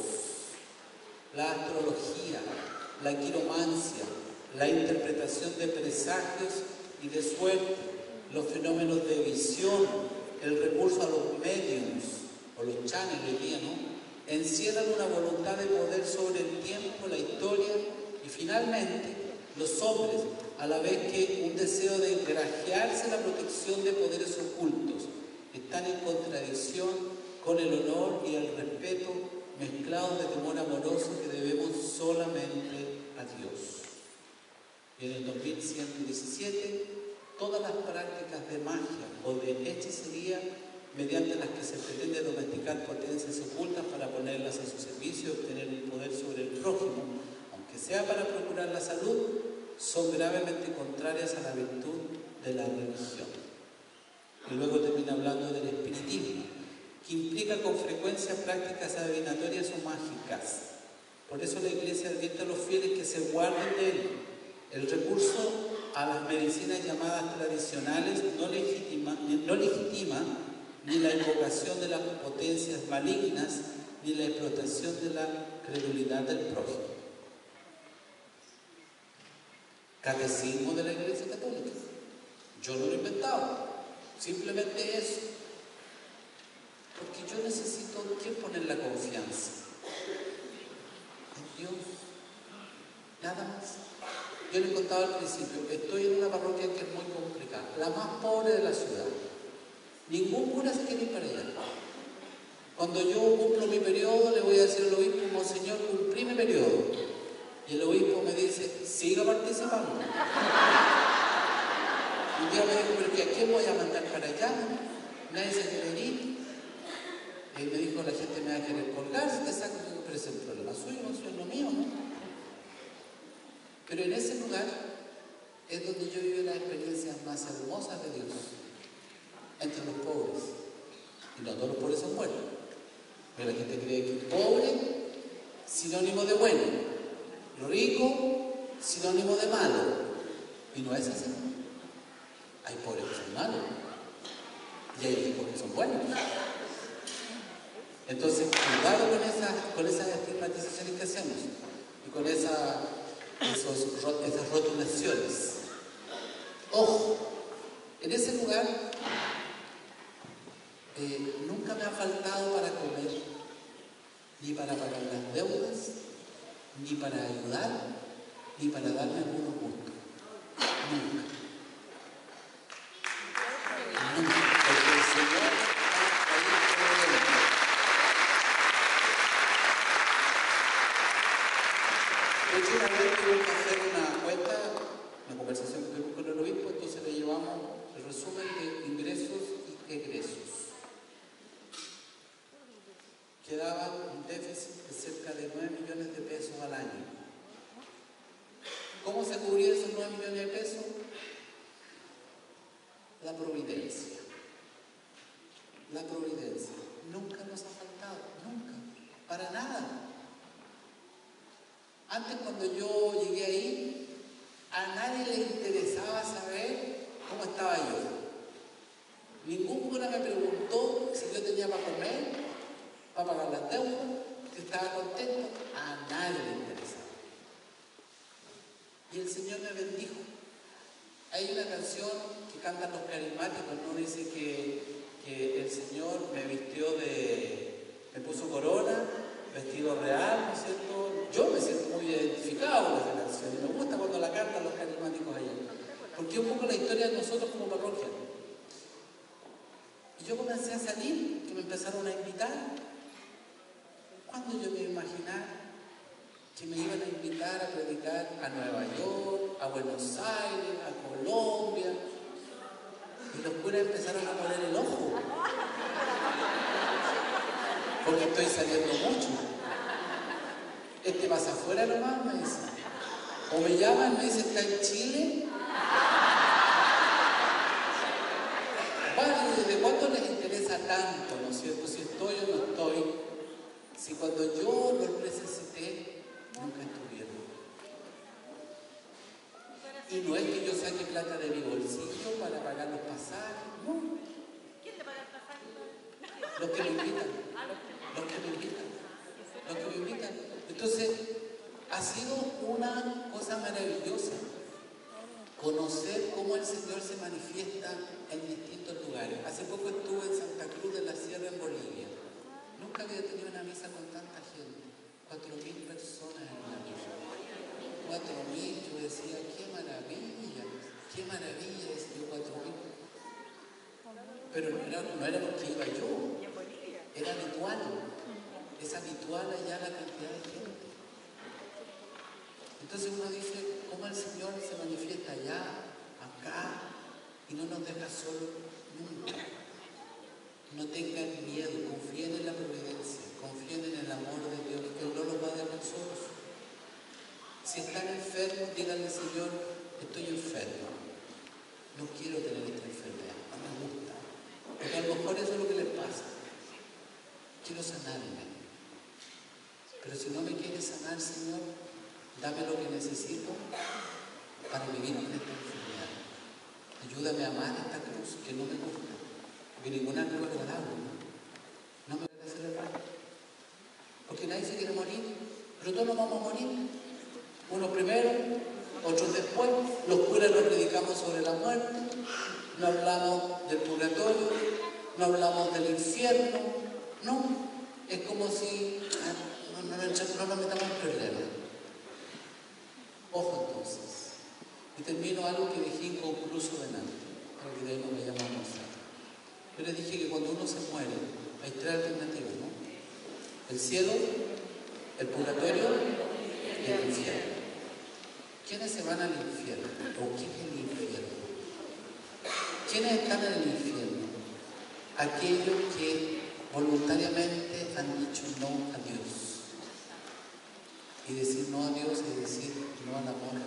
la astrología, la quiromancia, la interpretación de presagios y de suerte, los fenómenos de visión, el recurso a los mediums o los channels hoy día, ¿no?, encierran una voluntad de poder sobre el tiempo, la historia y finalmente los hombres, a la vez que un deseo de engrajearse la protección de poderes ocultos, están en contradicción con el honor y el respeto mezclados de temor amoroso que debemos solamente a Dios. Y en el 2117, todas las prácticas de magia o de hechicería mediante las que se pretende domesticar potencias ocultas para ponerlas a su servicio y obtener el poder sobre el prójimo, aunque sea para procurar la salud, son gravemente contrarias a la virtud de la religión. Y luego termina hablando del espiritismo, que implica con frecuencia prácticas adivinatorias o mágicas. Por eso la Iglesia advierte a los fieles que se guarden de él. El recurso a las medicinas llamadas tradicionales no legitima ni la invocación de las potencias malignas, ni la explotación de la credulidad del prójimo. Catecismo de la Iglesia Católica. Yo no lo he inventado, simplemente eso. Porque yo necesito poner la confianza en Dios, nada más. Yo les contaba al principio, estoy en una parroquia que es muy complicada, la más pobre de la ciudad. Ningún cura se quiere ir para allá. Cuando yo cumplo mi periodo, le voy a decir al obispo: Monseñor, cumplí mi periodo. Y el obispo me dice: siga participando. Un día me dijo: ¿pero qué? ¿A quién voy a mandar para allá? Nadie se quiere ir. Y me dijo: la gente me va a querer colgar, si te saco. Pero ese es el problema suyo, no es lo mío, ¿no? Pero en ese lugar es donde yo viví las experiencias más hermosas de Dios, entre los pobres. Y no todos los pobres son buenos. Pero la gente cree que pobre, sinónimo de bueno. Rico, sinónimo de malo. Y no es así. Hay pobres que son malos. Y hay ricos que son buenos. Entonces, cuidado con esas estigmatizaciones que hacemos. Y con esas rotulaciones. Ojo, en ese lugar nunca me ha faltado para comer, ni para pagar las deudas, ni para ayudar, ni para darme algunos gustos. Nunca. Nunca. Porque el Señor está ahí todo el tiempo. De hecho, una vez tuvimos que hacer una cuenta, una conversación que tuvimos con el obispo, entonces le llevamos el resumen de ingresos y egresos. Quedaba un déficit de cerca de 9 millones de pesos al año. ¿Cómo se cubría esos 9 millones de pesos? La providencia. La providencia. Nunca nos ha faltado, nunca, para nada. Antes, cuando yo llegué ahí, a nadie le interesaba saber cómo estaba yo. Ningún cura me preguntó si yo tenía para comer, para pagar las deudas, si estaba contento. A nadie le interesaba. Y el Señor me bendijo. Hay una canción que cantan los carismáticos, ¿no? Dice que el Señor me me puso corona, vestido real, ¿no es cierto? Yo me siento muy identificado con esa canción y me gusta cuando la cantan los carismáticos allá, porque es un poco la historia de nosotros como parroquia. Y yo comencé a salir, que me empezaron a invitar. ¿Cuándo yo me iba a imaginar que me iban a invitar a predicar a Nueva York, a Buenos Aires, a Colombia? Y los curas empezaron a poner el ojo, porque estoy saliendo mucho. Este pasa afuera nomás, me dice. O me llaman, me dice: ¿está en Chile? Vale, ¿desde cuándo les interesa tanto, no es cierto? Si estoy o no estoy. Si cuando yo los necesité, nunca estuvieron. Y no es que yo saque plata de mi bolsillo para pagar los pasajes, no. ¿Quién te paga el pasaje? Los que me invitan. Los que me invitan. Los que me invitan. Entonces, ha sido una cosa maravillosa conocer cómo el Señor se manifiesta en distintos lugares. Hace poco estuve en Santa Cruz de la Sierra, en Bolivia. Nunca había tenido una misa con tanta gente. 4.000 personas en una misa. 4.000, yo decía: qué maravilla, decía yo, 4.000. Pero no era porque iba yo, era habitual. Es habitual allá la cantidad de gente. Entonces uno dice: ¿cómo el Señor se manifiesta allá, acá, y no nos deja solos nunca? No tengan miedo, confíen en la providencia, confíen en el amor de Dios, que Él no los va a dejar solos. Si están enfermos, díganle: Señor, estoy enfermo, no quiero tener esta enfermedad, no me gusta, porque a lo mejor eso es lo que les pasa. Quiero sanarme, pero si no me quieres sanar, Señor, dame lo que necesito para vivir con esta enfermedad. Ayúdame a amar esta cruz que no me gusta, porque ninguna cruz es agradable. No me voy a hacer el mal, porque nadie se quiere morir, pero todos nos vamos a morir. Unos primero, otros después. Los curas no predicamos sobre la muerte, no hablamos del purgatorio, no hablamos del infierno, no. Es como si no nos metamos en problemas. Ojo entonces. Y termino algo que dejé inconcluso delante, porque de ahí no me llamo a mostrar. les dije que cuando uno se muere hay tres alternativas, ¿no? El cielo, el purgatorio y el infierno. ¿Quiénes se van al infierno? ¿O qué es el infierno? ¿Quiénes están en el infierno? Aquellos que voluntariamente han dicho no a Dios. Y decir no a Dios es decir no al amor.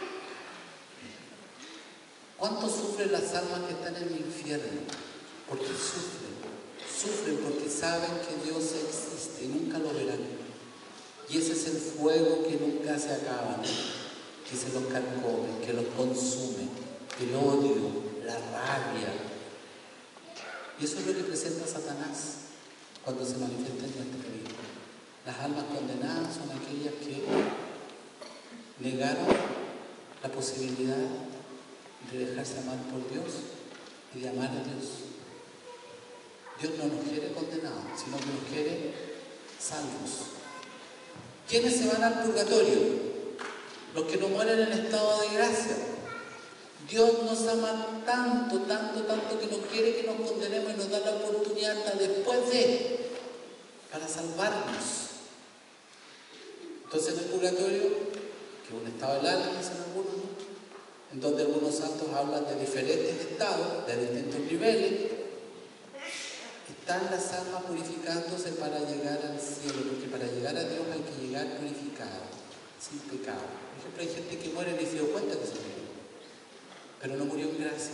¿Cuánto sufren las almas que están en el infierno? Porque sufren. Sufren porque saben que Dios existe y nunca lo verán. Y ese es el fuego que nunca se acaba, ¿no? Que se los carcome, que los consume, el odio, la rabia. Y eso es lo que presenta Satanás cuando se manifiesta en nuestra vida. Las almas condenadas son aquellas que negaron la posibilidad de dejarse amar por Dios y de amar a Dios. Dios no nos quiere condenados, sino que nos quiere salvos. ¿Quiénes se van al purgatorio? Los que no mueren en estado de gracia. Dios nos ama tanto, tanto, tanto que no quiere que nos condenemos y nos da la oportunidad hasta después para salvarnos. Entonces en el purgatorio, que es un estado del alma, dicen algunos, ¿no? En donde algunos santos hablan de diferentes estados, de distintos niveles, están las almas purificándose para llegar al cielo, porque para llegar a Dios hay que llegar purificado, sin pecado. Por ejemplo, hay gente que muere y se dio cuenta que se murió, pero no murió en gracia.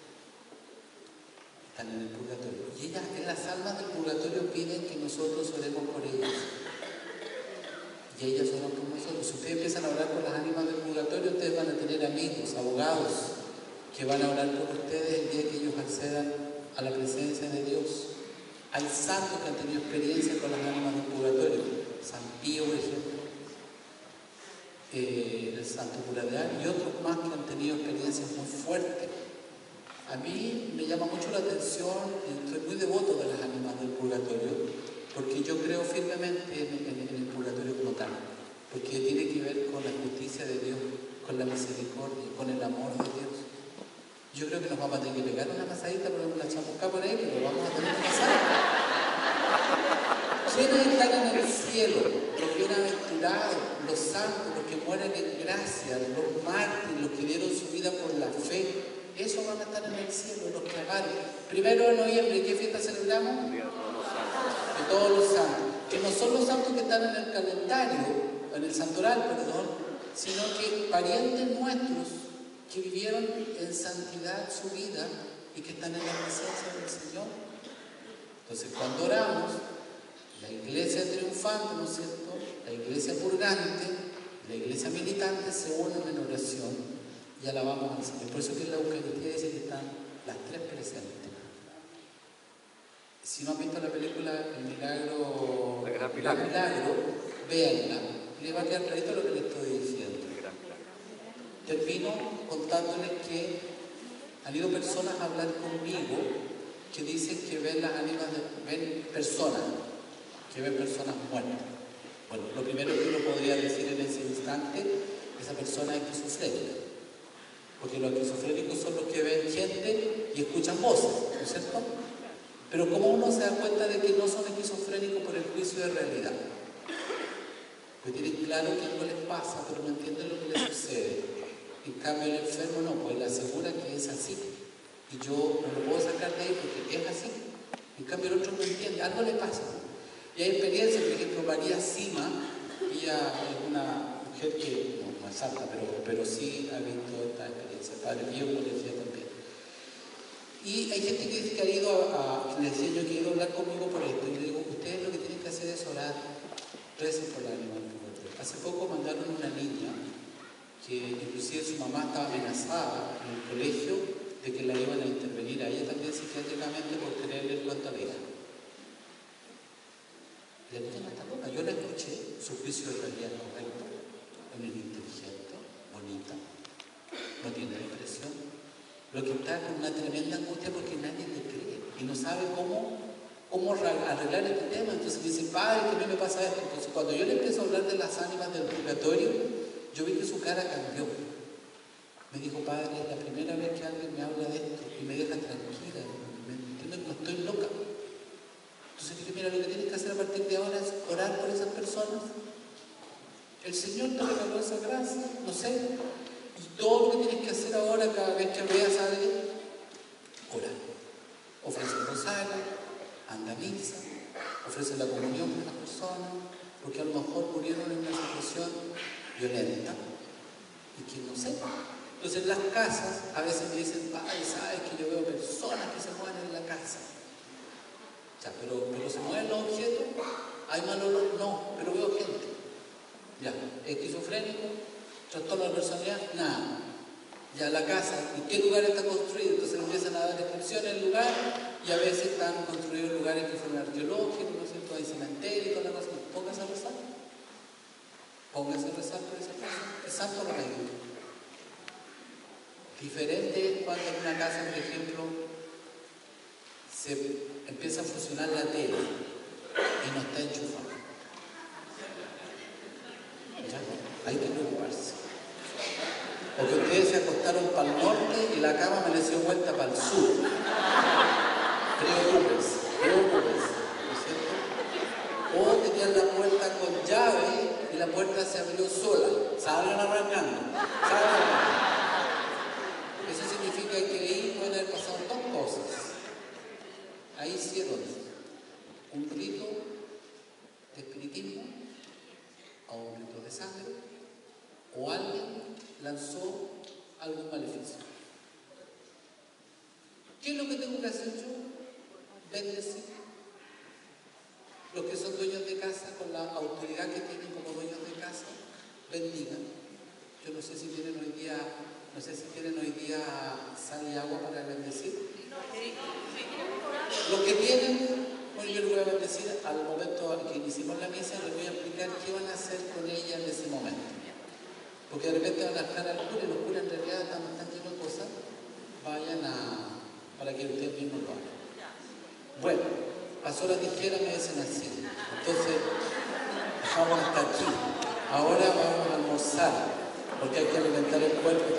Están en el purgatorio. Y ellas, en las almas del purgatorio, piden que nosotros oremos por ellas. Y ellas oran por nosotros. Si ustedes empiezan a orar por las ánimas del purgatorio, ustedes van a tener amigos, abogados, que van a orar por ustedes el día que ellos accedan a la presencia de Dios. Hay santos que han tenido experiencia con las ánimas del purgatorio. San Pío, por ejemplo, el santo cura de Ars, y otros más que han tenido experiencias muy fuertes. A mí me llama mucho la atención, estoy muy devoto de las ánimas del purgatorio, porque yo creo firmemente en el purgatorio como tal, porque tiene que ver con la justicia de Dios, con la misericordia, con el amor de Dios. Yo creo que nos vamos a tener que pegar una pasadita por una chamusca por ahí, pero vamos a tener que pasar. ¿Quiénes están en el cielo? Los bienaventurados, los santos, los que mueren en gracia, los mártires, los que dieron su vida por la fe. Esos van a estar en el cielo, los que amaron. 1 de noviembre, ¿qué fiesta celebramos? De todos los santos. Que no son los santos que están en el calendario, en el santoral, perdón, sino que parientes nuestros que vivieron en santidad su vida y que están en la presencia del Señor. Entonces, cuando oramos, la iglesia triunfante, ¿no es cierto?, la iglesia purgante, la iglesia militante se unen en oración y alabamos al Señor. Por eso que en la Eucaristía dice que están las tres presentes. Si no han visto la película El Milagro, El Gran Milagro, véanla. Les va a quedar clarito lo que les estoy diciendo. Termino contándoles que han ido personas a hablar conmigo que dicen que ven las ánimas, ven personas muertas. Bueno, lo primero que uno podría decir en ese instante, esa persona es esquizofrénica, porque los esquizofrénicos son los que ven gente y escuchan voces, ¿no es cierto? Pero ¿cómo uno se da cuenta de que no son esquizofrénicos por el juicio de realidad? Pues tienen claro que algo les pasa, pero no entienden lo que les sucede. En cambio el enfermo no, pues le asegura que es así. Y yo no lo puedo sacar de ahí porque es así. En cambio el otro no entiende, algo le pasa. Y hay experiencias, por ejemplo, María Sima, ella es una mujer que no es santa, pero sí ha visto esta experiencia. Padre Pío, como le decía también. Y hay gente que dice que ha ido le decía yo que he ido a hablar conmigo por esto. Y le digo, ustedes lo que tienen que hacer es orar, recen por la ánima del purgatorio. Hace poco mandaron una niña que inclusive su mamá estaba amenazada en el colegio de que la iban a intervenir a ella también psiquiátricamente por tenerle el cuento a la hija. La niña no está loca, yo la escuché, su juicio de realidad correcto, es inteligente, bonita, no tiene depresión, lo que está con una tremenda angustia porque nadie le cree y no sabe cómo arreglar este tema. Entonces dice, padre, que a mí me pasa esto. Entonces cuando yo le empiezo a hablar de las ánimas del purgatorio, yo vi que su cara cambió. Me dijo, padre, es la primera vez que alguien me habla de esto y me deja tranquila. No estoy el Señor te regaló esa gracia, no sé. Y todo lo que tienes que hacer ahora, cada vez que veas a alguien, ora. Ofrece el rosario, anda a misa, ofrece la comunión con las personas, porque a lo mejor murieron en una situación violenta y que no sé. Entonces en las casas a veces me dicen, ay, sabes que yo veo personas que se mueven en la casa. Ya, pero se mueven los objetos, hay mal olor, no, pero veo gente. Ya, esquizofrénico, trastorno de personalidad, nada. Ya la casa, ¿en qué lugar está construido? Entonces empiezan a dar descripciones del lugar y a veces están construidos lugares que fueron arqueológicos, ¿no es cierto? Hay cementerios, toda la cosa. Póngase a rezar. Póngase a rezar por esa persona. Es santo remedio. Diferente es cuando en una casa, por ejemplo, se empieza a funcionar la tele y no está enchufada. ¿Ya? Hay que preocuparse. O que ustedes se acostaron para el norte y la cama amaneció vuelta para el sur. Preocúpense, ¿no es cierto? O tenían la puerta con llave y la puerta se abrió sola. Salgan arrancando. Eso significa que ahí pueden haber pasado dos cosas. Ahí hicieron un rito de espiritismo o un rito de sangre, o alguien lanzó algún maleficio. ¿Qué es lo que tengo que hacer yo? Bendecir. Los que son dueños de casa, con la autoridad que tienen como dueños de casa, bendigan. Yo no sé si tienen hoy día sal y agua para bendecir. Los que tienen, bueno, yo les voy a bendecir al momento que iniciemos la misa, les voy a explicar qué van a hacer con ella en ese momento. Porque de repente van a estar al cura y los curas en realidad están llenos de cosas. Para que ustedes mismos lo hagan. Bueno, pasó la tijera, me dicen así. Entonces, dejamos hasta aquí. Ahora vamos a almorzar, porque hay que alimentar el cuerpo.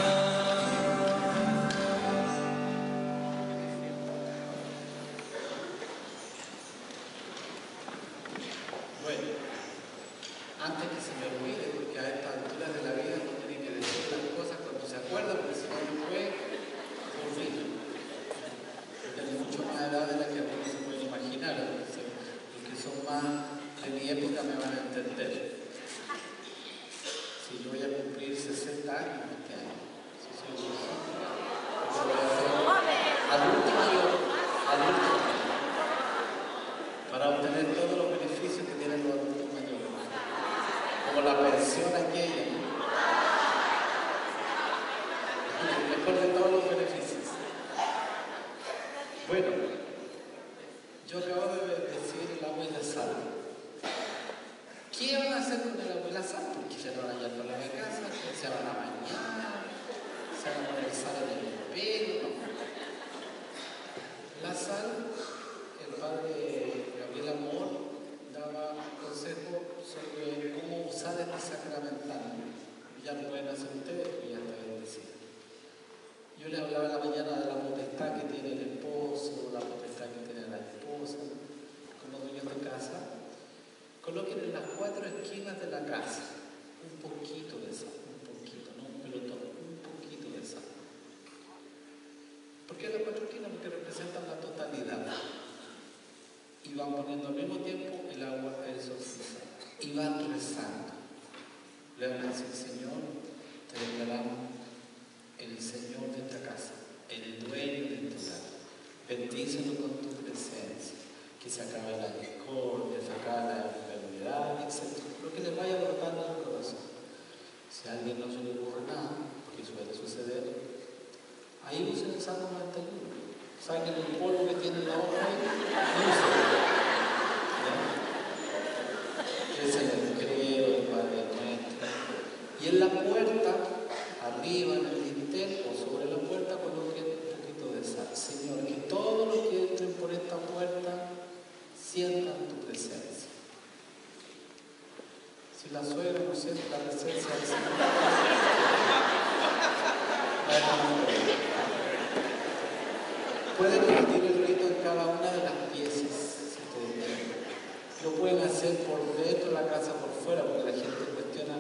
Bueno, antes que se me olvide, porque a estas alturas de la vida uno tiene que decir las cosas cuando se acuerda, porque si no fue olvido. Yo tengo mucho más edad de la que algunos se pueden imaginar, entonces los que son más de mi época me van a entender. Si yo voy a cumplir 60 años este año, si soy adulto para obtener todos los beneficios que tienen los adultos mayores, como la pensión aquella, el mejor de todos los beneficios. Bueno, yo acabo de decir el agua y la sal. ¿Qué van a hacer con el agua y la sal? Porque ya no van a hallar para la casa, se van a bañar, se van a poner sal en el pelo. La sal, el padre Gabriel Amor daba consejo sobre cómo usar este sacramental. Ya lo pueden hacer ustedes, porque ya está bendecido. Yo les hablaba en la mañana de la potestad que tiene el esposo, la potestad que tiene la esposa, como dueños de casa. Coloquen en las 4 esquinas de la casa un poquito de sal, no un pelotón, un poquito de sal. ¿Por qué las 4 esquinas? Porque representan la totalidad. Y van poniendo al mismo tiempo el agua, el exorcismo. Y van rezando. Le van a decir, Señor, te declaramos el Señor de esta casa, el dueño de este hogar. Bendícelo con tu presencia. Que se acabe la discordia, se acabe la enfermedad, etc. Lo que les vaya brotando al corazón. Si a alguien no se le ocurre nada, porque suele suceder, ahí usen el Salmo 91. Saquen el polvo que tiene la hoja ahí y úsenlo. Es el credo del Padre Nuestro. Y en la puerta, arriba en el dintel o sobre la puerta, coloquen un poquito de sal. Señor, que todos los que entren por esta puerta sientan tu presencia. Si la suegra no siente la presencia del Señor, pueden repetir el rito en cada una de las piezas, si ustedes quieren. Lo pueden hacer por dentro de la casa, por fuera, porque la gente cuestiona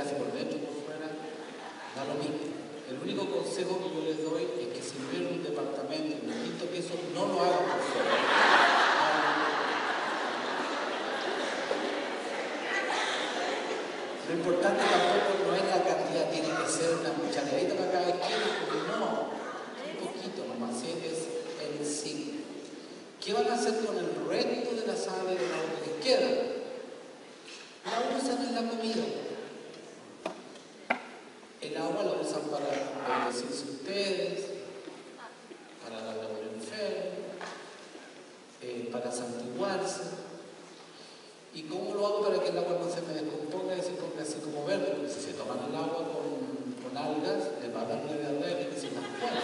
hace por dentro o por fuera, da lo mismo. El único consejo que yo les doy es que si ven un departamento en distinto piso, no lo hagan por fuera. Lo importante tampoco no es la cantidad, tiene que ser una cucharadita para cada esquina, porque no, un poquito nomás, es el sí. ¿Qué van a hacer con el resto de la sal de la que les queda? La usan en la comida. El agua la usan para bendecirse ustedes, para darle a un enfermo, para santiguarse. ¿Y cómo lo hago para que el agua no se me descomponga y se ponga así como verde? Porque si se toman el agua con algas, les va a dar una diarrea que se las pone.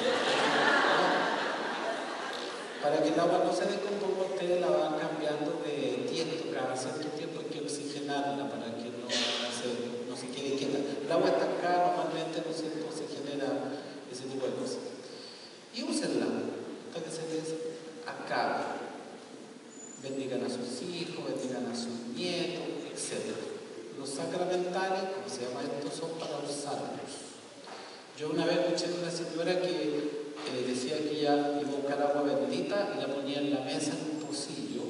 Para que el agua no se descomponga, ustedes la van cambiando de tiesto. Cada cierto tiempo hay que oxigenarla para que no se quede quieta. El agua estancada normalmente no se genera ese tipo de cosas. Y úsenla para que se les acabe. Bendigan a sus hijos, bendigan a sus nietos, etc. Los sacramentales, como se llama esto, son para usarlos. Yo una vez escuché a una señora que decía que ella iba a buscar agua bendita y la ponía en la mesa en un pocillo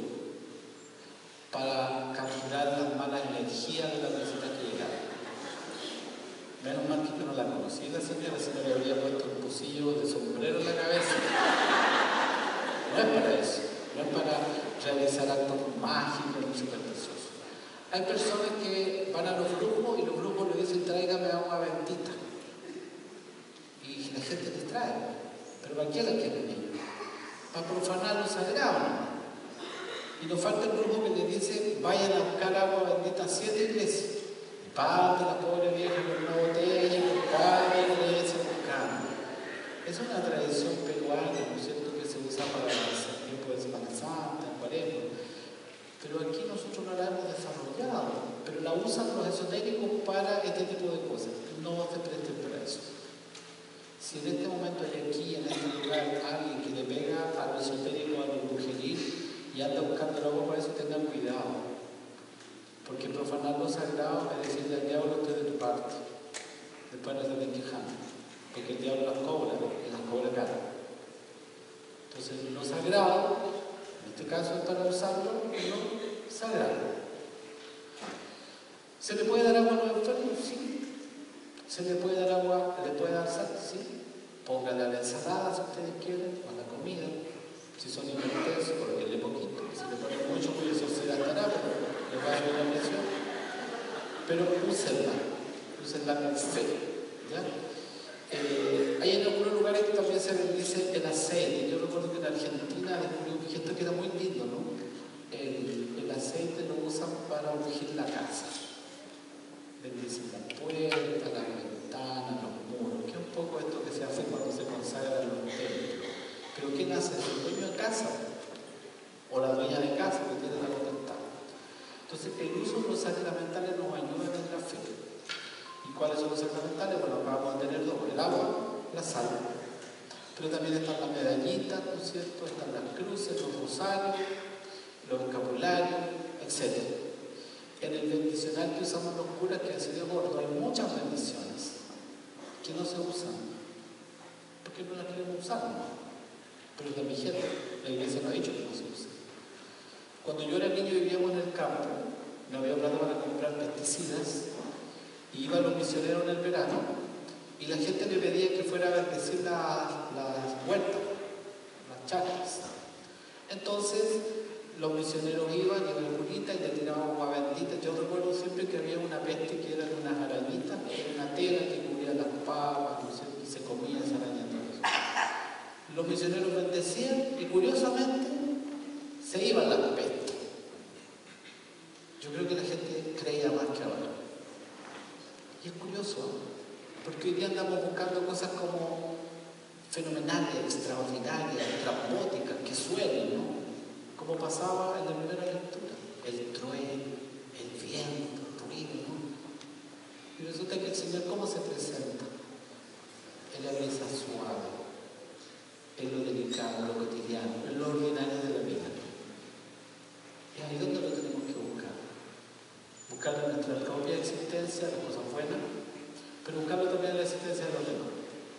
para capturar las malas energías de las personas que llegaban. Menos mal que yo no la conocí, la señora le había puesto un pocillo de sombrero en la cabeza. No es para eso, no es para realizar actos mágicos ni supersticiosos. Hay personas que van a los brujos y los brujos le dicen tráigame agua bendita. Y la gente les trae. ¿Pero para qué la quieren ellos? Para profanar lo sagrado, ¿no? Y nos falta el brujo que le dice vayan a buscar agua bendita a 7 iglesias. Parte la pobre vieja con una botella, con cada iglesia buscando. Es una tradición peruana, ¿no es cierto?, que se usa para el tiempo de Semana Santa, en Cuaresma. Pero aquí nosotros no la hemos desarrollado, pero la usan los esotéricos para este tipo de cosas. No se presten para eso. Si en este momento hay aquí, en este lugar, alguien que le pega a lo esotérico, a lo brujeril, y anda buscando el agua para eso, tengan cuidado. Porque profanar lo sagrado es decirle al diablo, estoy de tu parte. Después no se estén quejando. Porque el diablo las cobra, y las cobra caro. Entonces, lo sagrado, en este caso es para usarlo, lo sagrado. ¿Se le puede dar agua a los enfermos? Sí. ¿Se le puede dar agua? ¿Le puede dar sal? Sí. Póngale a la ensalada si ustedes quieren, o a la comida. Si son hipertensos, porque poquito. Si le ponen mucho, pues eso se gastará, pero le va a dar una presión. Pero úsenla con fe. ¿Ya? Hay en algunos lugares que también se bendice el aceite. Yo recuerdo que en Argentina descubrí un gesto que era muy lindo, ¿no? El aceite lo usan para ungir la casa. Bendicen la puerta, la ventana, los muros, que es un poco esto que se hace cuando se consagran los templos. Pero ¿quién hace eso? El dueño de casa o la dueña de casa que tiene la potestad. Entonces, el uso de los sacramentales nos ayuda en la fe. ¿Y cuáles son los sacramentales? Bueno, vamos a tener dos: el agua, la sal. Pero también están las medallitas, ¿no es cierto? Están las cruces, los rosarios, los escapularios, etc. En el bendicional que usamos los curas, que es de gordo, hay muchas bendiciones que no se usan porque no las queremos usar, ¿no? Pero es de mi gente, la iglesia no ha dicho que no se use. Cuando yo era niño vivíamos en el campo, no había plata para comprar pesticidas y iban los misioneros en el verano y la gente le pedía que fuera a bendecir las huertas, las chacras. Entonces los misioneros iban y la curita y le tiraban agua bendita. Yo recuerdo siempre que había una peste que eran unas arañitas, que era una tela que cubría las papas, no sé, y se comía esa araña. Los misioneros bendecían y curiosamente se iban las pestes. Yo creo que la gente creía más que ahora. Y es curioso, porque hoy día andamos buscando cosas como fenomenales, extraordinarias, estrambóticas, que suelen, ¿no? Como pasaba en la primera lectura, el trueno, el viento, el ruido, ¿no? Y resulta que el Señor, ¿cómo se presenta? En la brisa suave, en lo delicado, en lo cotidiano, en lo ordinario de la vida. ¿Y ahí dónde lo tenemos que buscar? Buscar en nuestra propia existencia, las cosas buenas, pero buscarlo también en la existencia de los demás.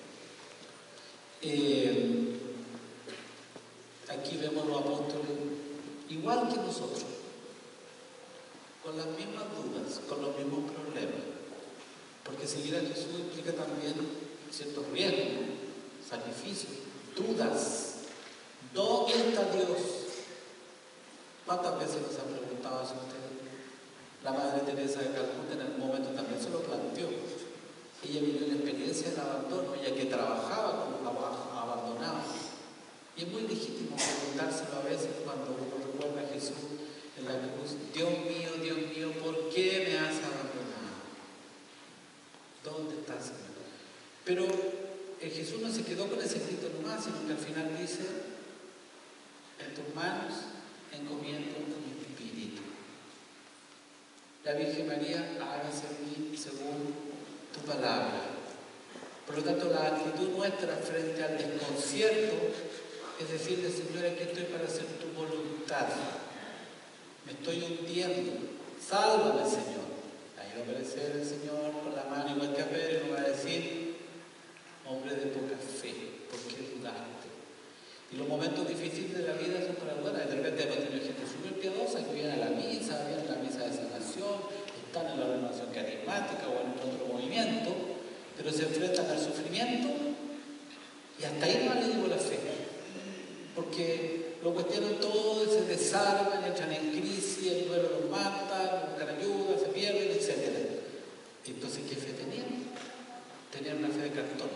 Aquí vemos los apóstoles, igual que nosotros, con las mismas dudas, con los mismos problemas, porque seguir a Jesús implica también ciertos riesgos, sacrificios, dudas. ¿Dónde está Dios? ¿Cuántas veces nos han preguntado eso ustedes? La Madre Teresa de Calcuta en algún momento también se lo planteó. Ella vivió la experiencia del abandono, ella que trabajaba con los abandonados. Y es muy legítimo preguntárselo a veces cuando uno recuerda a Jesús en la cruz. Dios mío, ¿por qué me has abandonado? ¿Dónde estás, Señor? Pero Jesús no se quedó con ese grito nomás, sino que al final dice: en tus manos encomiendo mi espíritu. La Virgen María, hágase en mí según tu palabra. Por lo tanto, la actitud nuestra frente al desconcierto es decirle: Señor, aquí estoy para hacer tu voluntad. Me estoy hundiendo. Sálvame, Señor. Ahí va a aparecer el Señor con la mano igual que a Pedro y nos va a decir: hombre de poca fe, ¿por qué dudaste? Y los momentos difíciles de la vida son para dudar. De repente hemos tenido gente súper piadosa que viene a la misa, viene a la misa de sanación, están en la renovación carismática o en otro movimiento, pero se enfrentan al sufrimiento y hasta ahí no le llegó la fe. Porque lo cuestionan todo, se desarman, entran en crisis, el duelo los mata, buscan ayuda, se pierden, etc. Entonces, ¿qué fe tenían? Tenían una fe de cartón.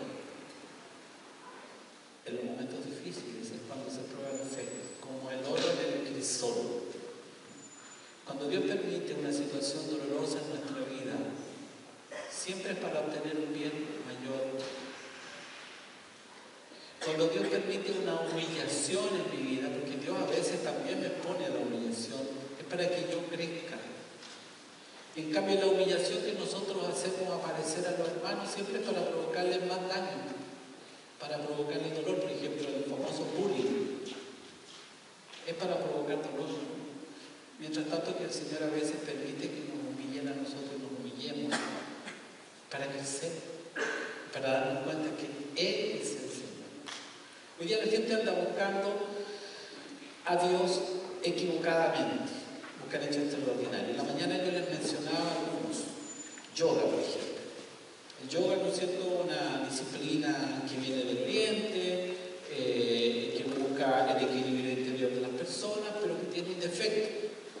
En los momentos difíciles es cuando se prueba la fe, como el oro en el crisol. Cuando Dios permite una situación dolorosa en nuestra vida, siempre es para obtener un bien mayor. Cuando Dios permite una humillación en mi vida, porque Dios a veces también me pone a la humillación, es para que yo crezca. En cambio, la humillación que nosotros hacemos aparecer a los hermanos siempre es para provocarles más daño, para provocarles dolor. Por ejemplo, el famoso bullying es para provocar dolor. Mientras tanto que el Señor a veces permite que nos humillen a nosotros y nos humillemos para crecer, para darnos cuenta que Él es el Señor. Hoy día la gente anda buscando a Dios equivocadamente, buscan hechos extraordinarios. En la mañana yo les mencionaba algunos. Yoga, por ejemplo. El yoga, ¿no es cierto?, una disciplina que viene del Oriente, que busca el equilibrio interior de las personas, pero que tiene un defecto.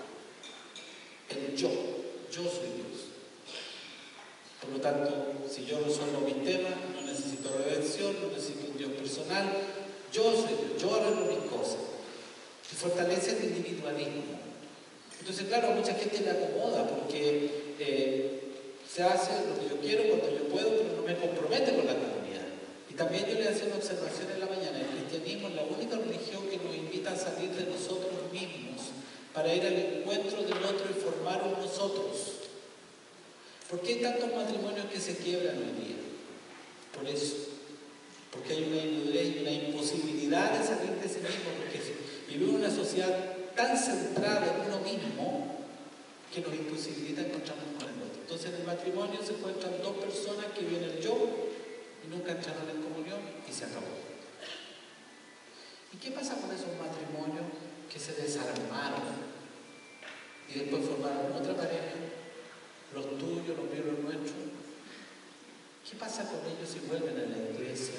El yo soy Dios. Por lo tanto, si yo resuelvo mis temas, no necesito redención, no necesito un Dios personal, yo soy Dios, yo arreglo mis cosas. Y fortalece el individualismo. Entonces, claro, a mucha gente le acomoda porque se hace lo que yo quiero cuando yo puedo, pero no me compromete con la comunidad. Y también yo le hacía una observación en la mañana: el cristianismo es la única religión que nos invita a salir de nosotros mismos para ir al encuentro del otro y formar un nosotros. ¿Por qué hay tantos matrimonios que se quiebran hoy día? Por eso. Porque hay una inmadurez y una imposibilidad de salir de sí mismo, porque vivimos en una sociedad tan centrada en uno mismo que nos imposibilita encontrarnos con el otro. Entonces, en el matrimonio se encuentran dos personas que vienen el yo y nunca entraron en comunión y se acabó. ¿Y qué pasa con esos matrimonios que se desarmaron y después formaron otra pareja? Los tuyos, los míos, los nuestros. ¿Qué pasa con ellos si vuelven a la iglesia?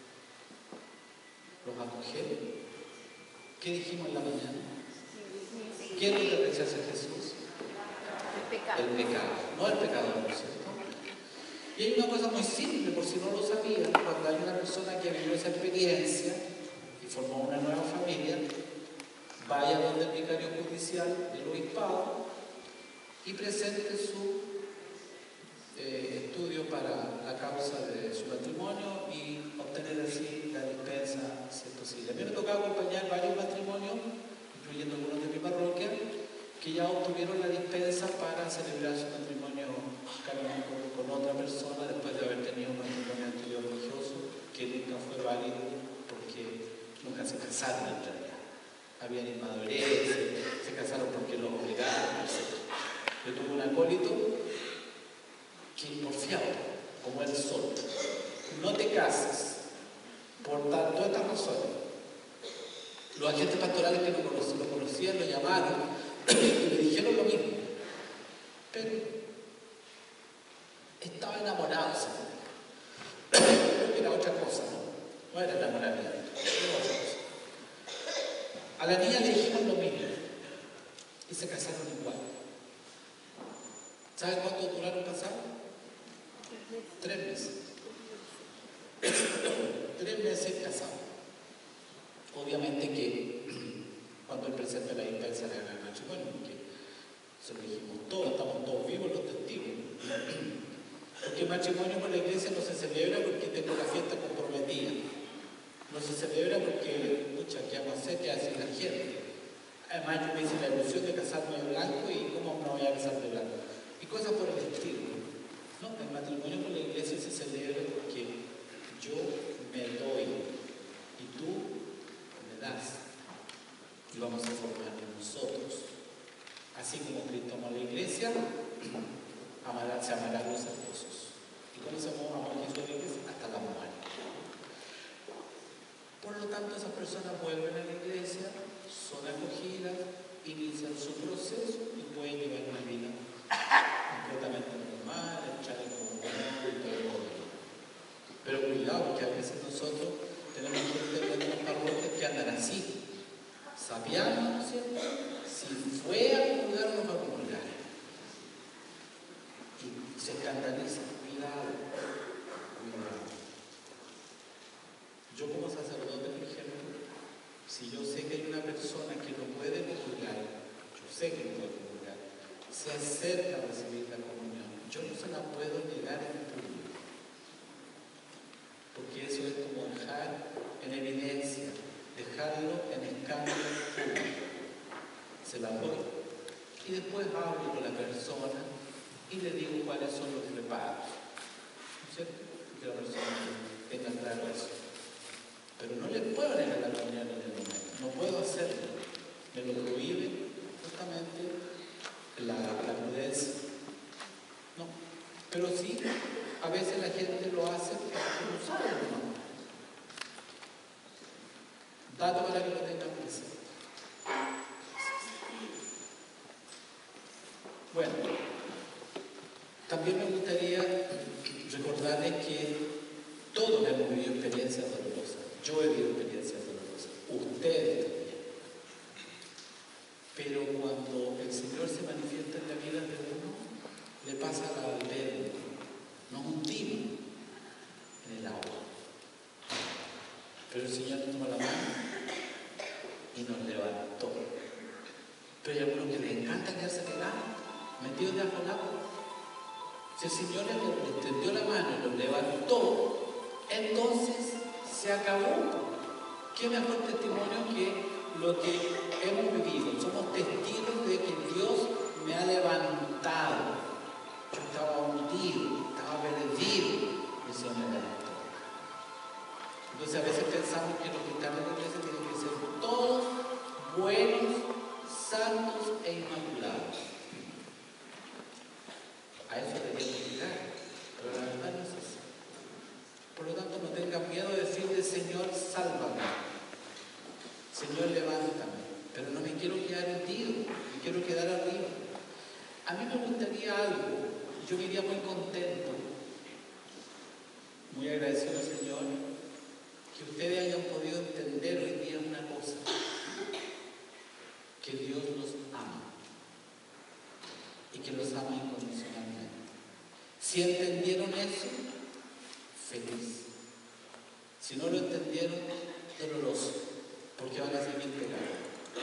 ¿Los acogieron? ¿Qué dijimos en la mañana? ¿Qué es lo que rechaza Jesús? El pecado. El pecado, no el pecador, ¿no es cierto? Y hay una cosa muy simple, por si no lo sabían: cuando hay una persona que vivió esa experiencia y formó una nueva familia, vaya donde el vicario judicial del obispado y presente su estudio para la causa de su matrimonio y obtener así la dispensa, si es posible. A mí me ha tocado acompañar varios matrimonios, incluyendo algunos de mi parroquia, que ya obtuvieron la dispensa para celebrar su matrimonio canónico con otra persona después de haber tenido un matrimonio anterior religioso que nunca fue válido porque nunca se casaron en realidad. Habían inmadurez, se casaron porque los obligaron, etc. Yo tuve un acólito que porfiaba, como el sol. No te cases. Por todas estas razones. Los agentes pastorales que lo conocían lo llamaron y le dijeron lo mismo. Pero estaba enamorado. Creo que era otra cosa, ¿no? No era enamoramiento, era otra cosa. A la niña le dijeron lo mismo y se casaron igual. ¿Saben cuánto duraron casados? 3 meses. 3 meses casados. Obviamente que cuando él presenta la dispensa de la matrimonio, porque se lo dijimos todos, estamos todos vivos los testigos. Porque el matrimonio con la iglesia no se celebra porque tengo la fiesta comprometida. No se celebra porque, pucha, ¿qué vamos a hacer? ¿Qué hace la gente? Además, yo me hice la ilusión de casarme de blanco y cómo me voy a casar de blanco. Y cosas por el estilo. No, el matrimonio con la iglesia se celebra porque yo me doy y tú me das. Y vamos a formar en nosotros. Así como Cristo amó a la iglesia, se amarán los esposos. ¿Y cómo se amó a Jesús a la iglesia? Hasta la muerte. Por lo tanto, esas personas vuelven a la iglesia, son acogidas, inician su proceso y pueden llevar una vida completamente normal, echar en comunión y todo. Pero cuidado, porque a veces nosotros tenemos gente en las parroquias que andan así, sabiando, ¿cierto? Si fue a comulgar o no fue a comulgar. Y se escandalizan. Cuidado. Yo como sacerdote, por ejemplo, si yo sé que hay una persona que no puede comulgar, yo sé que no puede comulgar, se acerca a recibir la comunión, yo no se la puedo negar en público. Porque eso es como dejar en evidencia, dejarlo en escándalo público. Se la doy. Y después hablo con la persona y le digo cuáles son los reparos. ¿No es cierto? Que la persona tenga claro eso. Pero no le puedo negar la comunión en el momento. No puedo hacerlo. Me lo prohíbe justamente la prudencia. No. Pero sí, a veces la gente lo hace porque no sabe, ¿no? Dato para que lo tengan presente. Bueno, también me gustaría recordarles que todos hemos vivido experiencias dolorosas. Yo he vivido experiencias dolorosas. Ustedes también. Pero cuando el Señor se manifiesta en la vida de uno, le pasa la albergue. Nos hundimos en el agua. Pero el Señor nos tomó la mano y nos levantó. Pero hay algunos que les encanta quedarse pegados, metidos debajo del agua. Si el Señor les tendió la mano y los levantó, entonces se acabó. ¿Qué mejor testimonio que lo que hemos vivido? Somos testigos de que Dios me ha levantado. Yo estaba hundido, estaba perdido, y el Señor me levantó. Entonces a veces pensamos que los cristianos de la iglesia tienen que ser todos buenos, santos e inmaculados. A eso deberíamos llegar, pero la verdad no es así. Por lo tanto, no tengan miedo de decirle: Señor, sálvame, Señor, levántame. Pero no me quiero quedar hundido, me quiero quedar arriba. A mí me gustaría algo, yo me iría muy contento, muy agradecido al Señor, que ustedes hayan podido entender hoy día una cosa: que Dios los ama y que los ama incondicionalmente. Si entendieron eso, feliz. Si no lo entendieron, doloroso, porque van a seguir pegados.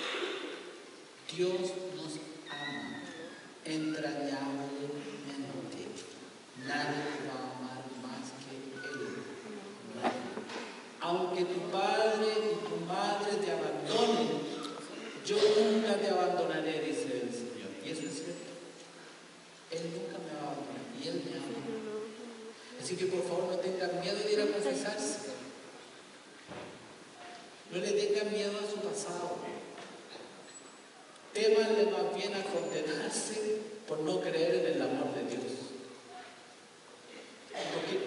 Dios nos ama entrañablemente. Nadie te va a amar más que Él. Aunque tu padre y tu madre te abandonen, yo nunca te abandonaré, dice el Señor. Y eso es cierto. Él nunca me va a abandonar y Él me ama. Así que por favor no tengan miedo de ir a confesarse. No le tengan miedo a su pasado. Témanle más bien a condenarse por no creer en el amor de Dios. Porque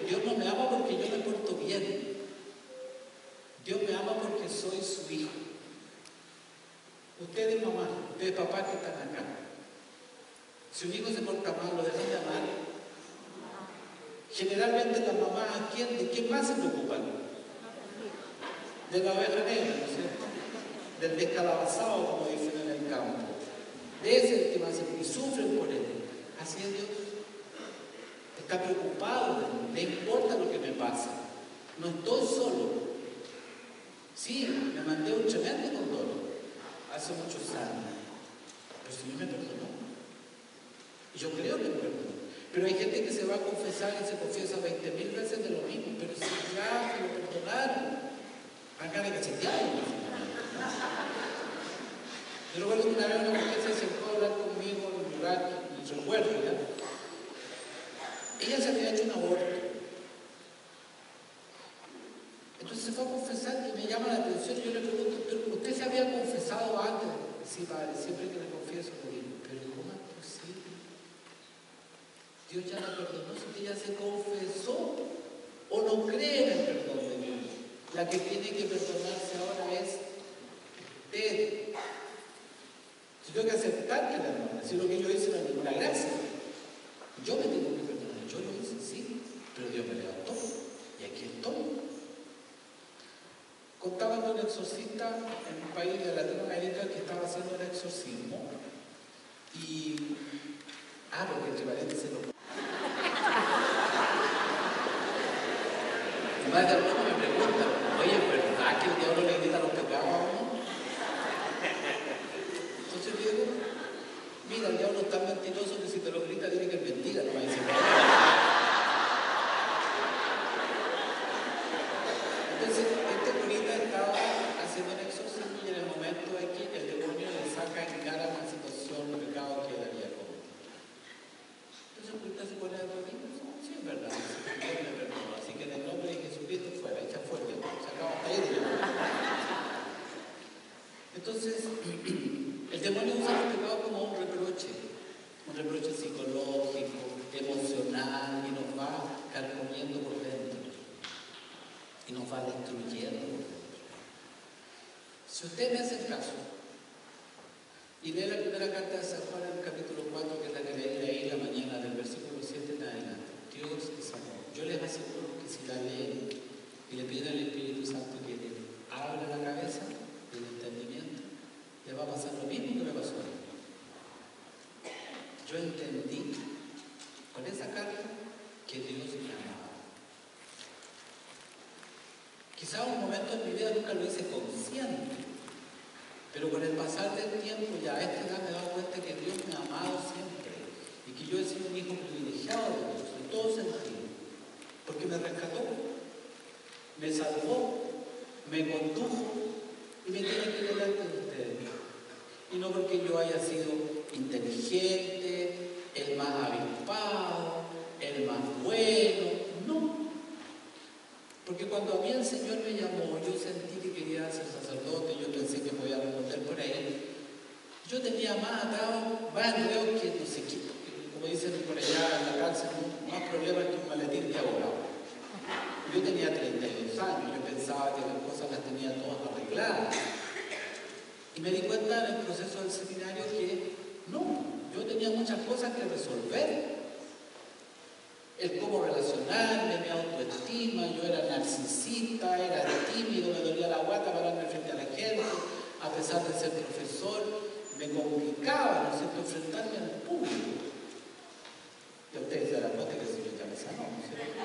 soy su hijo. Ustedes mamá, ustedes papás que están acá. Si un hijo se porta mal, ¿lo dejan de amar? Generalmente las mamás, ¿de quién más se preocupan? De la oveja negra, ¿no es cierto? Del descalabazado, como dicen en el campo. De ese es el que más se preocupa y sufren por él. Así es Dios. Está preocupado de mí, le importa lo que me pasa. No estoy solo. Sí, me mandé un tremendo condoro hace muchos años. Pero el Señor me perdonó. Y yo creo que me perdonó. Pero hay gente que se va a confesar y se confiesa 20.000 veces de lo mismo. Pero si ya se lo perdonaron, acá de cacheteado. Yo recuerdo que una vez una mujer se acercó a hablar conmigo en un lugar, y recuerdo, ¿ya? Ella se había hecho un aborto. Entonces se fue a confesar y me llama la atención y yo le pregunto, ¿pero usted se había confesado antes? Sí, padre, siempre que me confieso le digo, pero ¿cómo es posible? Dios ya la perdonó, si ella se confesó o no cree en el perdón de Dios. La que tiene que perdonarse ahora es usted. Si tengo que aceptar que la hermana, si lo que yo hice no es ninguna gracia, yo me tengo que perdonar. Yo lo hice, sí, pero Dios me levantó y aquí estoy. Contaban de un exorcista en un país de Latinoamérica que estaba haciendo un exorcismo y... porque entre paréntesis lo... Y más de alguno me pregunta, oye, ¿verdad que el diablo le grita los pecados a uno? Entonces yo digo, mira, el diablo es tan mentiroso que si te lo grita tiene que es mentira, no va a decir nada. Entonces, este curita estaba haciendo un exorcismo y en el momento en que el demonio le saca en cara una situación de pecado que él había cometido. Entonces el curita se pone a dormir, sí, es verdad, Dios me perdonó, así que en el nombre de Jesucristo fuera, echa fuerte, se acaba hasta ahí. Entonces, el demonio usa los pecados como un reproche psicológico, emocional, y nos va carcomiendo por dentro. Y nos va destruyendo. Si usted me hace caso y lee la primera carta de San Juan en el capítulo 4, que es la que leí la mañana, del versículo 7 en adelante, Dios es amor. Yo les aseguro que si la leen y le piden al Espíritu Santo que le abra la cabeza del entendimiento, le va a pasar lo mismo que me pasó a mí. Yo entendí con esa carta que Dios me amaba. Quizá un momento en mi vida nunca lo hice consciente, pero con el pasar del tiempo ya a esta edad me he dado cuenta que Dios me ha amado siempre y que yo he sido un hijo privilegiado de Dios, en todo sentido, porque me rescató, me salvó, me condujo y me tiene que delante de ustedes. Y no porque yo haya sido inteligente, el más avispado, el más bueno, no. Porque cuando a mí el Señor me llamó, yo sentí que quería ser sacerdote, yo pensé que me iba a responder por ahí. Yo tenía más atado, más enredo que no sé qué, como dicen por allá en la cárcel, más problemas que un maletín de abogado. Yo tenía 32 años, yo pensaba que las cosas las tenía todas arregladas. Y me di cuenta en el proceso del seminario que no, yo tenía muchas cosas que resolver. El cómo relacionarme, mi autoestima, yo era narcisista, era tímido, me dolía la guata pararme frente a la gente, a pesar de ser profesor, me complicaba, ¿no es cierto?, enfrentarme al público. Y a ustedes se darán cuenta que el Señor ya me sanó, ¿no es cierto?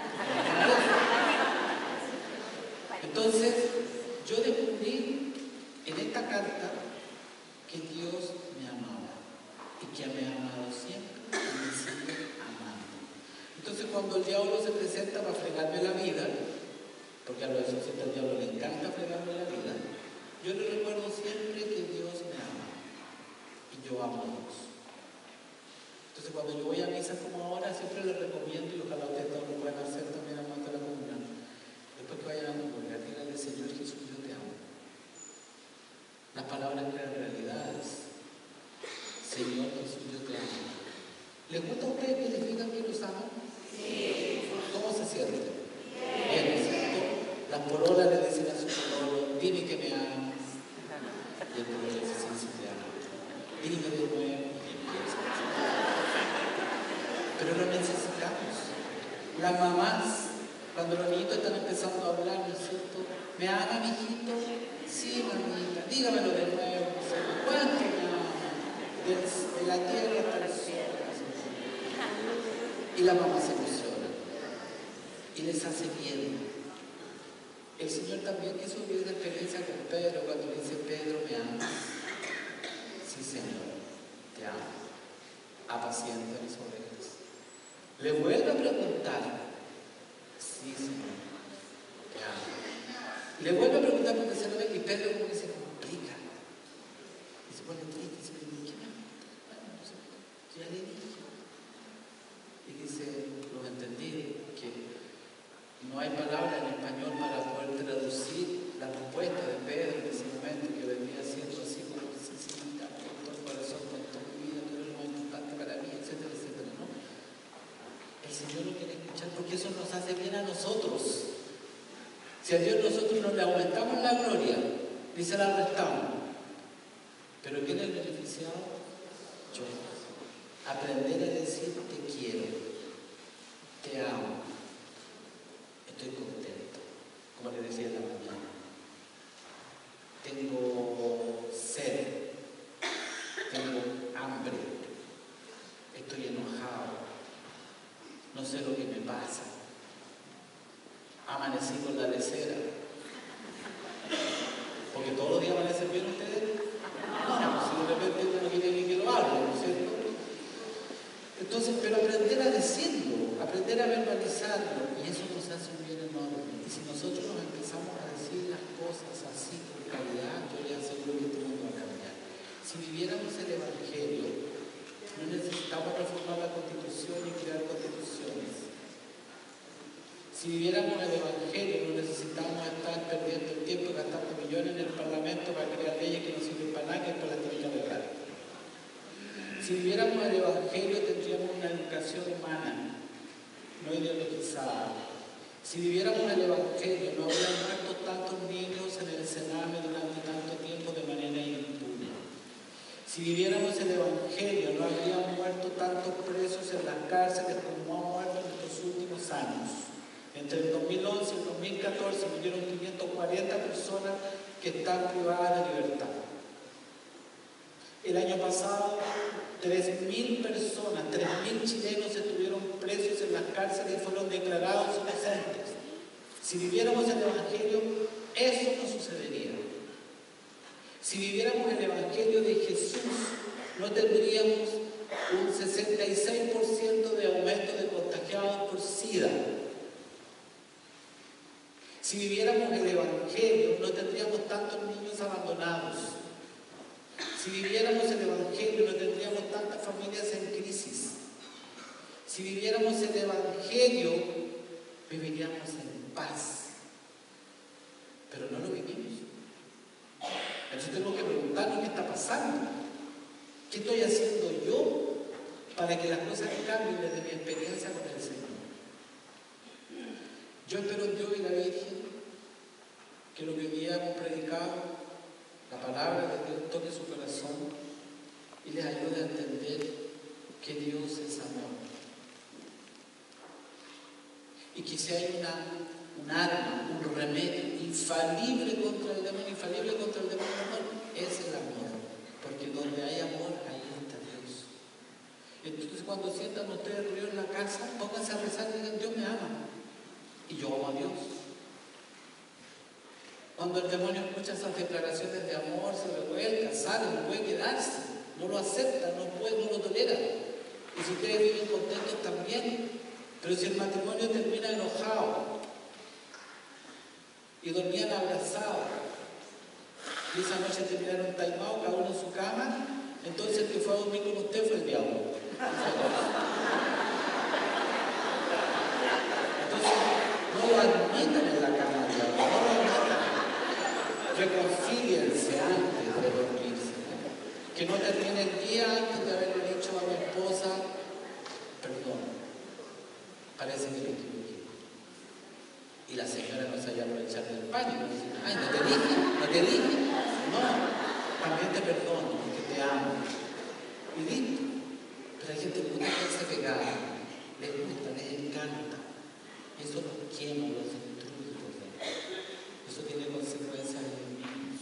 Entonces, yo descubrí en esta carta que Dios me amaba y que me ha amado siempre y me sigue amando. Entonces, cuando el diablo se presenta para fregarme la vida, porque a los exorcistas al diablo le encanta fregarme la vida, yo le recuerdo siempre que Dios me ama y yo amo a Dios. Entonces, cuando yo voy a misa como ahora, siempre les recomiendo, y ojalá ustedes lo puedan hacer también al momento de la comunión, después que vayan a comulgar, díganle: Señor Jesús, yo te amo. Las palabras crean realidades. Señor Jesús, yo te amo. ¿Les gusta a ustedes que les digan que los aman? Sí. ¿Cómo se sienten? Bien, ¿no es cierto? Las pololas le dicen a su pololo: dime que me amas. Y el Señor le dice, sí, te amo. Dime de nuevo y empieza. Pero lo necesitamos. Las mamás, cuando los niños están empezando a hablar, ¿no es cierto? ¿Me ama, mijito? Sí, mamita. Dígamelo de nuevo. ¿Cuánto me ama? De la tierra hasta el cielo. Y la mamá se emociona. Y les hace bien. El Señor también quiso vivir la experiencia con Pedro cuando le dice, Pedro, ¿me amas? Sí, Señor, te amo. Apacienta mis ovejas. Le vuelve a preguntar, sí, Señor, te amo. Le vuelve a preguntar por tercera vez y Pedro como que se complica. Y se pone triste y dice, ¿qué me ama? Bueno, no sé, ya le dije. Y dice, lo entendí, que no hay palabra en español para poder traducir la respuesta de Pedro en ese momento, que venía siendo así como, sí, te amo con todo el corazón, con toda mi vida, tú eres lo más importante para mí, etcétera, etcétera, ¿no? El Señor lo quiere escuchar porque eso nos hace bien a nosotros. Si a Dios nosotros no le aumentamos la gloria, ni se la restamos. Pero ¿quién es el beneficiado? Yo. Aprender a decir te quiero, te amo, estoy contento, como le decía en la mañana. Tengo sed, tengo hambre, estoy enojado, no sé lo que me pasa. Amanecí con la lecera. Porque todos los días amanecen bien ustedes. No, si de repente uno quiere que lo hable, ¿no es cierto? Entonces, pero aprender a decirlo, aprender a verbalizarlo, y eso nos hace un bien enorme. Y si nosotros nos empezamos a decir las cosas así con calidad, yo le aseguro que este mundo va a cambiar. Si viviéramos el Evangelio, no necesitamos reformar la Constitución y crear constituciones. Si viviéramos el Evangelio, no necesitamos estar perdiendo el tiempo y gastando millones en el Parlamento para crear leyes que no sirven para nada, que es para la tienen que arreglar. Si viviéramos el Evangelio, tendríamos una educación humana, no ideologizada. Si viviéramos el Evangelio, no habrían muerto tantos niños en el Sename durante tanto tiempo de manera impune. Si viviéramos el Evangelio, no habrían muerto tantos presos en las cárceles como han muerto en estos últimos años. Entre el 2011 y el 2014 murieron 540 personas que están privadas de libertad. El año pasado, 3.000 personas, 3.000 chilenos estuvieron presos en las cárceles y fueron declarados inocentes. Si viviéramos el Evangelio, eso no sucedería. Si viviéramos el Evangelio de Jesús, no tendríamos un 66% de aumento de contagiados por SIDA. Si viviéramos el Evangelio, no tendríamos tantos niños abandonados. Si viviéramos el Evangelio, no tendríamos tantas familias en crisis. Si viviéramos el Evangelio, viviríamos en paz. Pero no lo vivimos. Entonces tenemos que preguntarnos qué está pasando. ¿Qué estoy haciendo yo para que las cosas cambien desde mi experiencia con el Señor? Yo espero en Dios y la Virgen que lo que hoy día hemos predicado, la palabra de Dios toque su corazón y les ayude a entender que Dios es amor. Y que si hay un arma, un remedio infalible contra el demonio, es el amor. Porque donde hay amor, ahí está Dios. Entonces cuando sientan ustedes ruido en la casa, pónganse a rezar y digan, Dios me ama. Y yo amo a Dios. Cuando el demonio escucha esas declaraciones de amor, se revuelca, sale, no puede quedarse, no lo acepta, no lo tolera. Y si ustedes viven contentos también, pero si el matrimonio termina enojado y dormían abrazados, y esa noche terminaron taimados, cada uno en su cama, entonces el que fue a dormir con usted fue el diablo. Entonces, no lo admitan en la cama del diablo, no lo admitan. Reconcíliense antes de dormirse. Que no termine el día antes de haberle dicho a mi esposa, perdón, parece que me equivoqué. Y la señora no se haya aprovechado del baño. Ay, no te dije. No. perdono, porque te amo. Y listo. Pero hay gente que no quedarse pegada. Les gusta, les encanta. Y eso los quema, los destruye por dentro. Eso tiene consecuencias en los niños.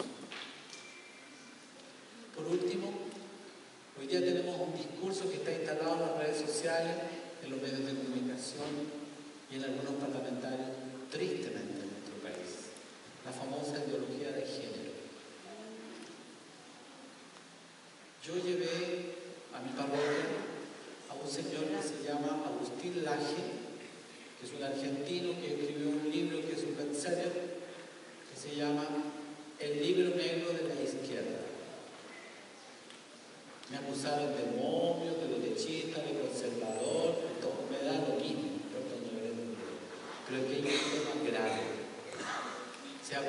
Por último, hoy día tenemos un discurso que está instalado en las redes sociales, en los medios de comunicación y en algunos parlamentarios, tristemente en nuestro país. La famosa ideología de género. Yo llevé a mi parroquia a un señor que se llama Agustín Laje, que es un argentino que escribió un libro que es un bestseller, que se llama El libro negro de la izquierda. Me acusaron de momio, de derechista, de conservador, de todo. Me da lo mismo, perdón, pero es que hay un tema grave. Se habla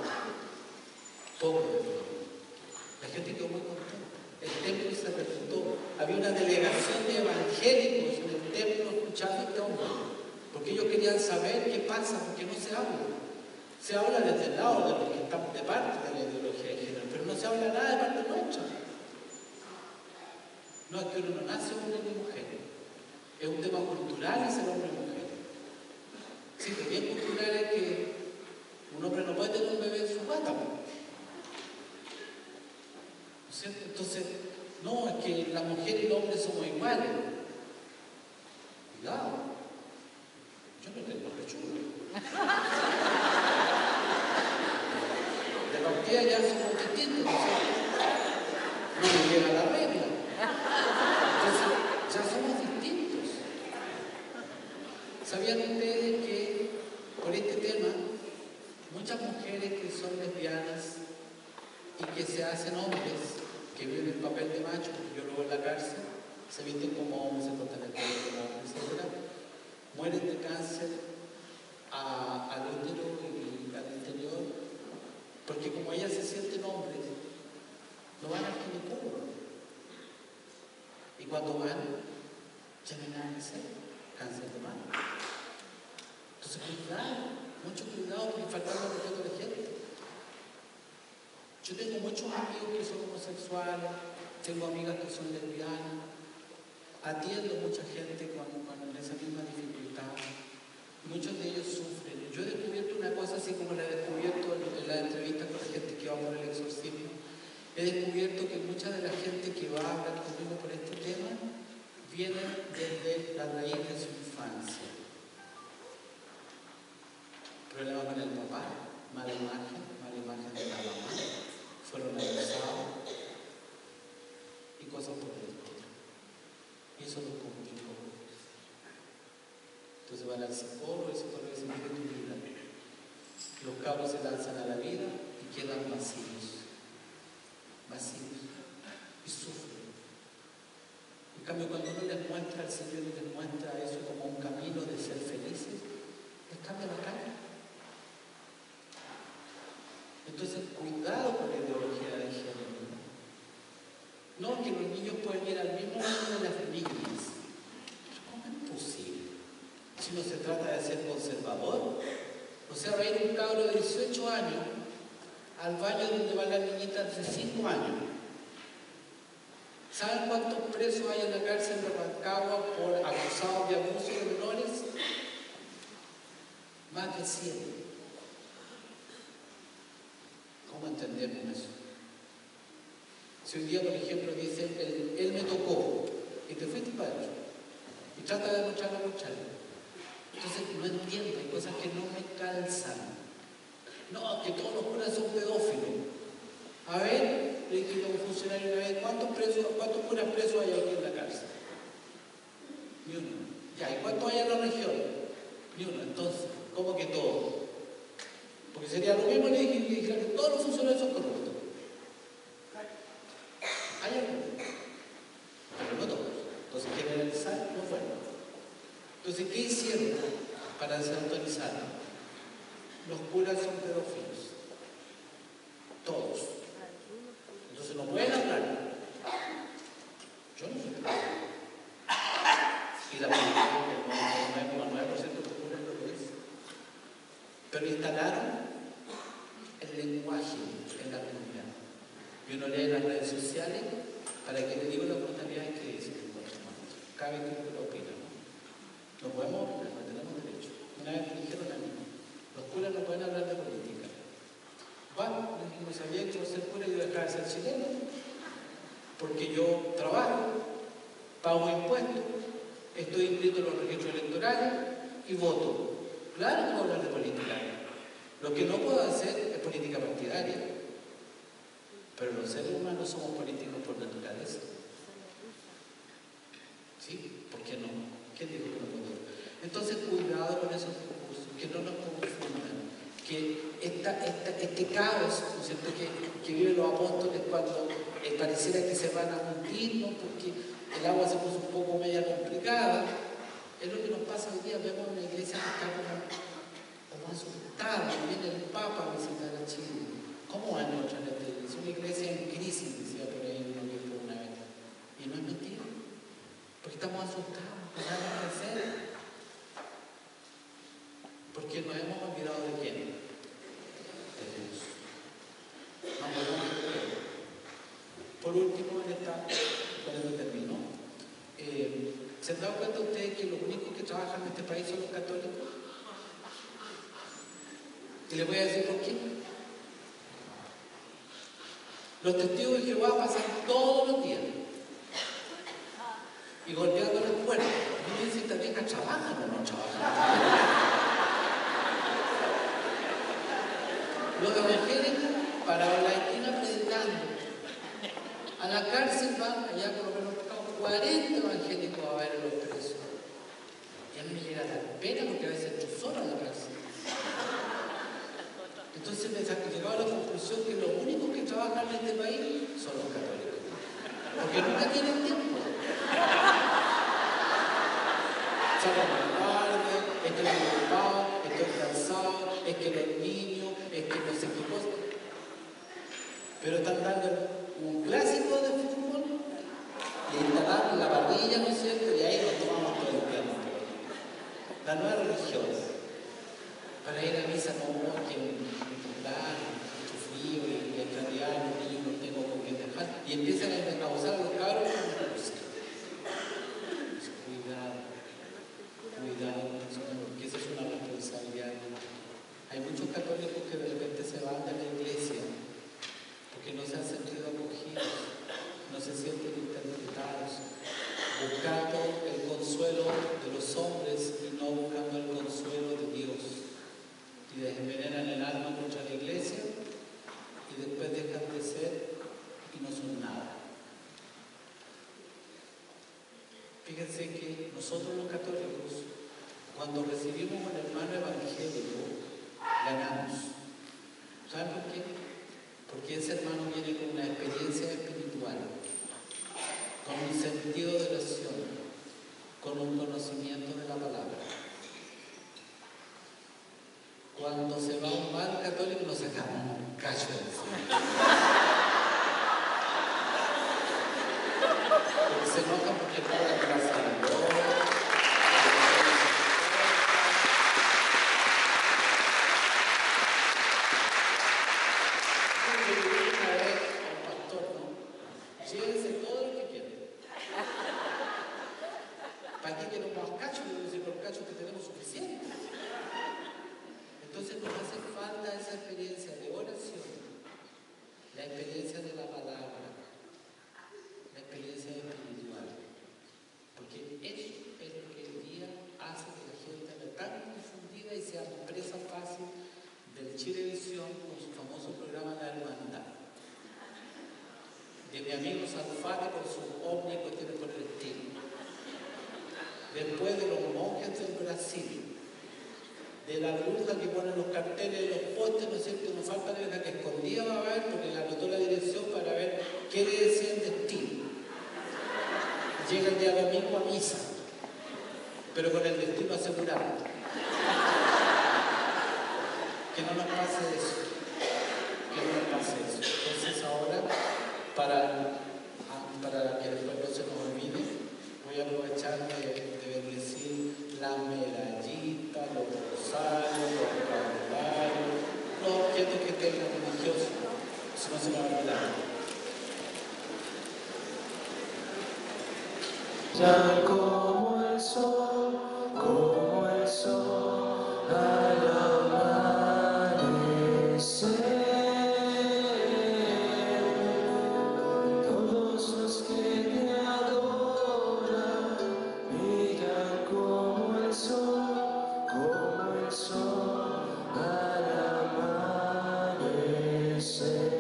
poco de todo. La gente quedó muy contenta. El templo se reventó. Había una delegación de evangélicos en el templo escuchando a este hombre. Porque ellos querían saber qué pasa, porque no se habla. Se habla desde el lado de los que están de parte de la ideología de género, pero no se habla nada de parte nuestra. No, es que uno no nace hombre ni mujer. Es un tema cultural y ser hombre y mujer. Sí, pero bien cultural es que un hombre no puede tener un bebé en su guata. ¿No es cierto? Entonces, no, es que la mujer y el hombre somos iguales. Cuidado. Yo no tengo pechuga. De partida ya somos distintos, ¿no es cierto? No me llega la regla. Entonces, ya somos distintos. ¿Sabían ustedes que por este tema muchas mujeres que son lesbianas y que se hacen hombres, que viven el papel de macho, yo luego en la cárcel, se visten como hombres, se cortan el pelo como hombres, etc., mueren de cáncer al útero y al interior, porque como ellas se sienten hombres, no van al ginecólogo. Y cuando van, ya no hay nada que hacer, cáncer de mama. Entonces, cuidado, mucho cuidado, porque faltando el respeto a la gente. Yo tengo muchos amigos que son homosexuales, tengo amigas que son lesbianas, atiendo mucha gente con esa misma dificultad. Muchos de ellos sufren. Yo he descubierto una cosa así como la he descubierto en la entrevista con la gente que va por el exorcismo. He descubierto que mucha de la gente que va a hablar conmigo por este tema viene desde la raíz de su infancia. Problema con el papá, mala imagen de la mamá, fueron abusados y cosas por el estilo. Y eso los complicó. Entonces van al psicólogo, el psicólogo dice, mire tu vida. Los cabros se lanzan a la vida y quedan vacíos. Y sufren. En cambio, cuando uno les muestra al Señor y les muestra eso como un camino de ser felices, les cambia la cara. Entonces, cuidado con la ideología de género. No, que los niños pueden ir al mismo mundo de las niñas. ¿Cómo es posible? Si no se trata de ser conservador. O sea, va a ir un cabro de 18 años al baño donde van las niñitas de 5 años. ¿Saben cuántos presos hay en la cárcel de Rancagua por acusados de abuso de menores? Más de 100. ¿Cómo entendemos eso? Si un día, por ejemplo, dice, él me tocó, y te fuiste para adentro, y trata de luchar. Entonces, no entiendo, hay cosas que no me calzan. No, que todos los curas son pedófilos. A ver, le dije a un funcionario una vez, ¿cuántos curas presos hay aquí en la cárcel? Ni uno. Ya, ¿y cuántos hay en la región? Ni uno. Entonces, ¿cómo que todos? Porque sería lo mismo, le dije que todos los funcionarios son corruptos. Hay algunos, pero no todos. Entonces, generalizar no es bueno. Entonces, ¿qué hicieron para desautorizarlo? Los curas son pedófilos. Todos. Entonces no pueden hablar. Yo no soy pedófilo. Y la mayoría, el 99,9% de los curas lo es. Pero instalaron el lenguaje en la comunidad. Y uno lee las redes sociales para que le diga la brutalidad que dice. Cabe que lo opina, ¿no? No podemos opinar, no tenemos derecho. Una vez me dijeron a mí, los curas no pueden hablar de política. Bueno, no sabía que por ser cura yo dejaba de ser chileno, porque yo trabajo, pago impuestos, estoy inscrito en los registros electorales y voto. Claro que puedo hablar de política. Lo que no puedo hacer es política partidaria. Pero los seres humanos somos políticos por naturaleza. ¿Sí? ¿Por qué no? ¿Quién dijo que no puedo? Entonces, cuidado con esos discursos, que no nos confundan, que este caos, ¿no es cierto?, que viven los apóstoles cuando pareciera que se van a hundir, ¿no?, porque el agua se puso un poco media complicada, es lo que nos pasa hoy día. Vemos una iglesia que está como asustada, viene el Papa a visitar a Chile. ¿Cómo va nuestra iglesia? Es una iglesia en crisis, decía por ahí uno que fue una vez. Y no es mentira, porque estamos asustados, no sabemos qué hacer. Porque nos hemos olvidado de quién. De Dios. No podemos olvidar. Por último, con esto termino. ¿Se han dado cuenta ustedes que los únicos que trabajan en este país son los católicos? Y les voy a decir por qué. Los testigos de Jehová pasan todos los días y golpeando las puertas. Y dicen, ¿esta vieja trabaja o no trabaja? Los evangélicos parados en la esquina predicando. A la cárcel van, allá por lo menos 40 evangélicos a ver a los presos. Y a mí me llega la pena porque a veces estoy solo en la cárcel. Entonces me he llegado a la conclusión que los únicos que trabajan en este país son los católicos. Porque nunca tienen tiempo. Salen más tarde, estoy preocupado, estoy cansado, es que los niños, es que no sé qué cosa. Pero están dando un clásico de fútbol y instalamos la parrilla, ¿no es cierto? Y ahí nos tomamos todo el tiempo. La nueva religión. Para ir a misa no, que mucho frío y en realidad los niños no tengo con qué dejar. Y empiezan a usar a los cabros con una música. Cuidado, porque esa es una responsabilidad. Hay muchos católicos que de repente se van de la iglesia porque no se han sentido acogidos, no se sienten interpretados, buscando el consuelo de los hombres y no buscando el consuelo de Dios. Y desenvenenan el alma contra la iglesia y después dejan de ser y no son nada. Fíjense que nosotros los católicos, cuando recibimos un hermano evangélico, ganamos. ¿Saben por qué? Porque ese hermano viene con una experiencia espiritual, con un sentido de oración, con un conocimiento de la palabra. Cuando se va a un bar católico nos sacamos un cacho de encima. Porque se enoja porque cobran clase de oro. Una vez a un pastor, ¿no? Llévense todo lo que quieran. ¿Para qué queremos más cachos? Yo decir, los cachos que tenemos suficiente. Entonces nos hace falta esa experiencia de oración, la experiencia de la palabra, la experiencia espiritual, porque eso es lo que hoy día hace que la gente esté tan confundida y sea presa fácil del Chilevisión con su famoso programa La Hermandad, de mi amigo Salfate con su ovni que tiene por el estilo, después de los monjes del Brasil, de la bruja que pone los carteles de los postes, ¿no es cierto? Nos falta la verdad que escondida va a ver porque la anotó la dirección para ver qué le decía el destino. Llega el día domingo a misa, pero con el destino asegurado. Que no nos pase eso. Que no nos pase eso. Entonces ahora, para que después no se nos olvide, voy a aprovechar de bendecir la medallita, los rosarios, los calendarios, los objetos que tengan religiosos, si no se me va a olvidar. brillan como el sol al amanecer. Todos los que te adoran brillan como el sol al amanecer.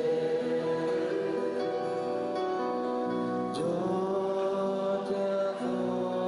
Yo te adoro.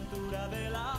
cintura de la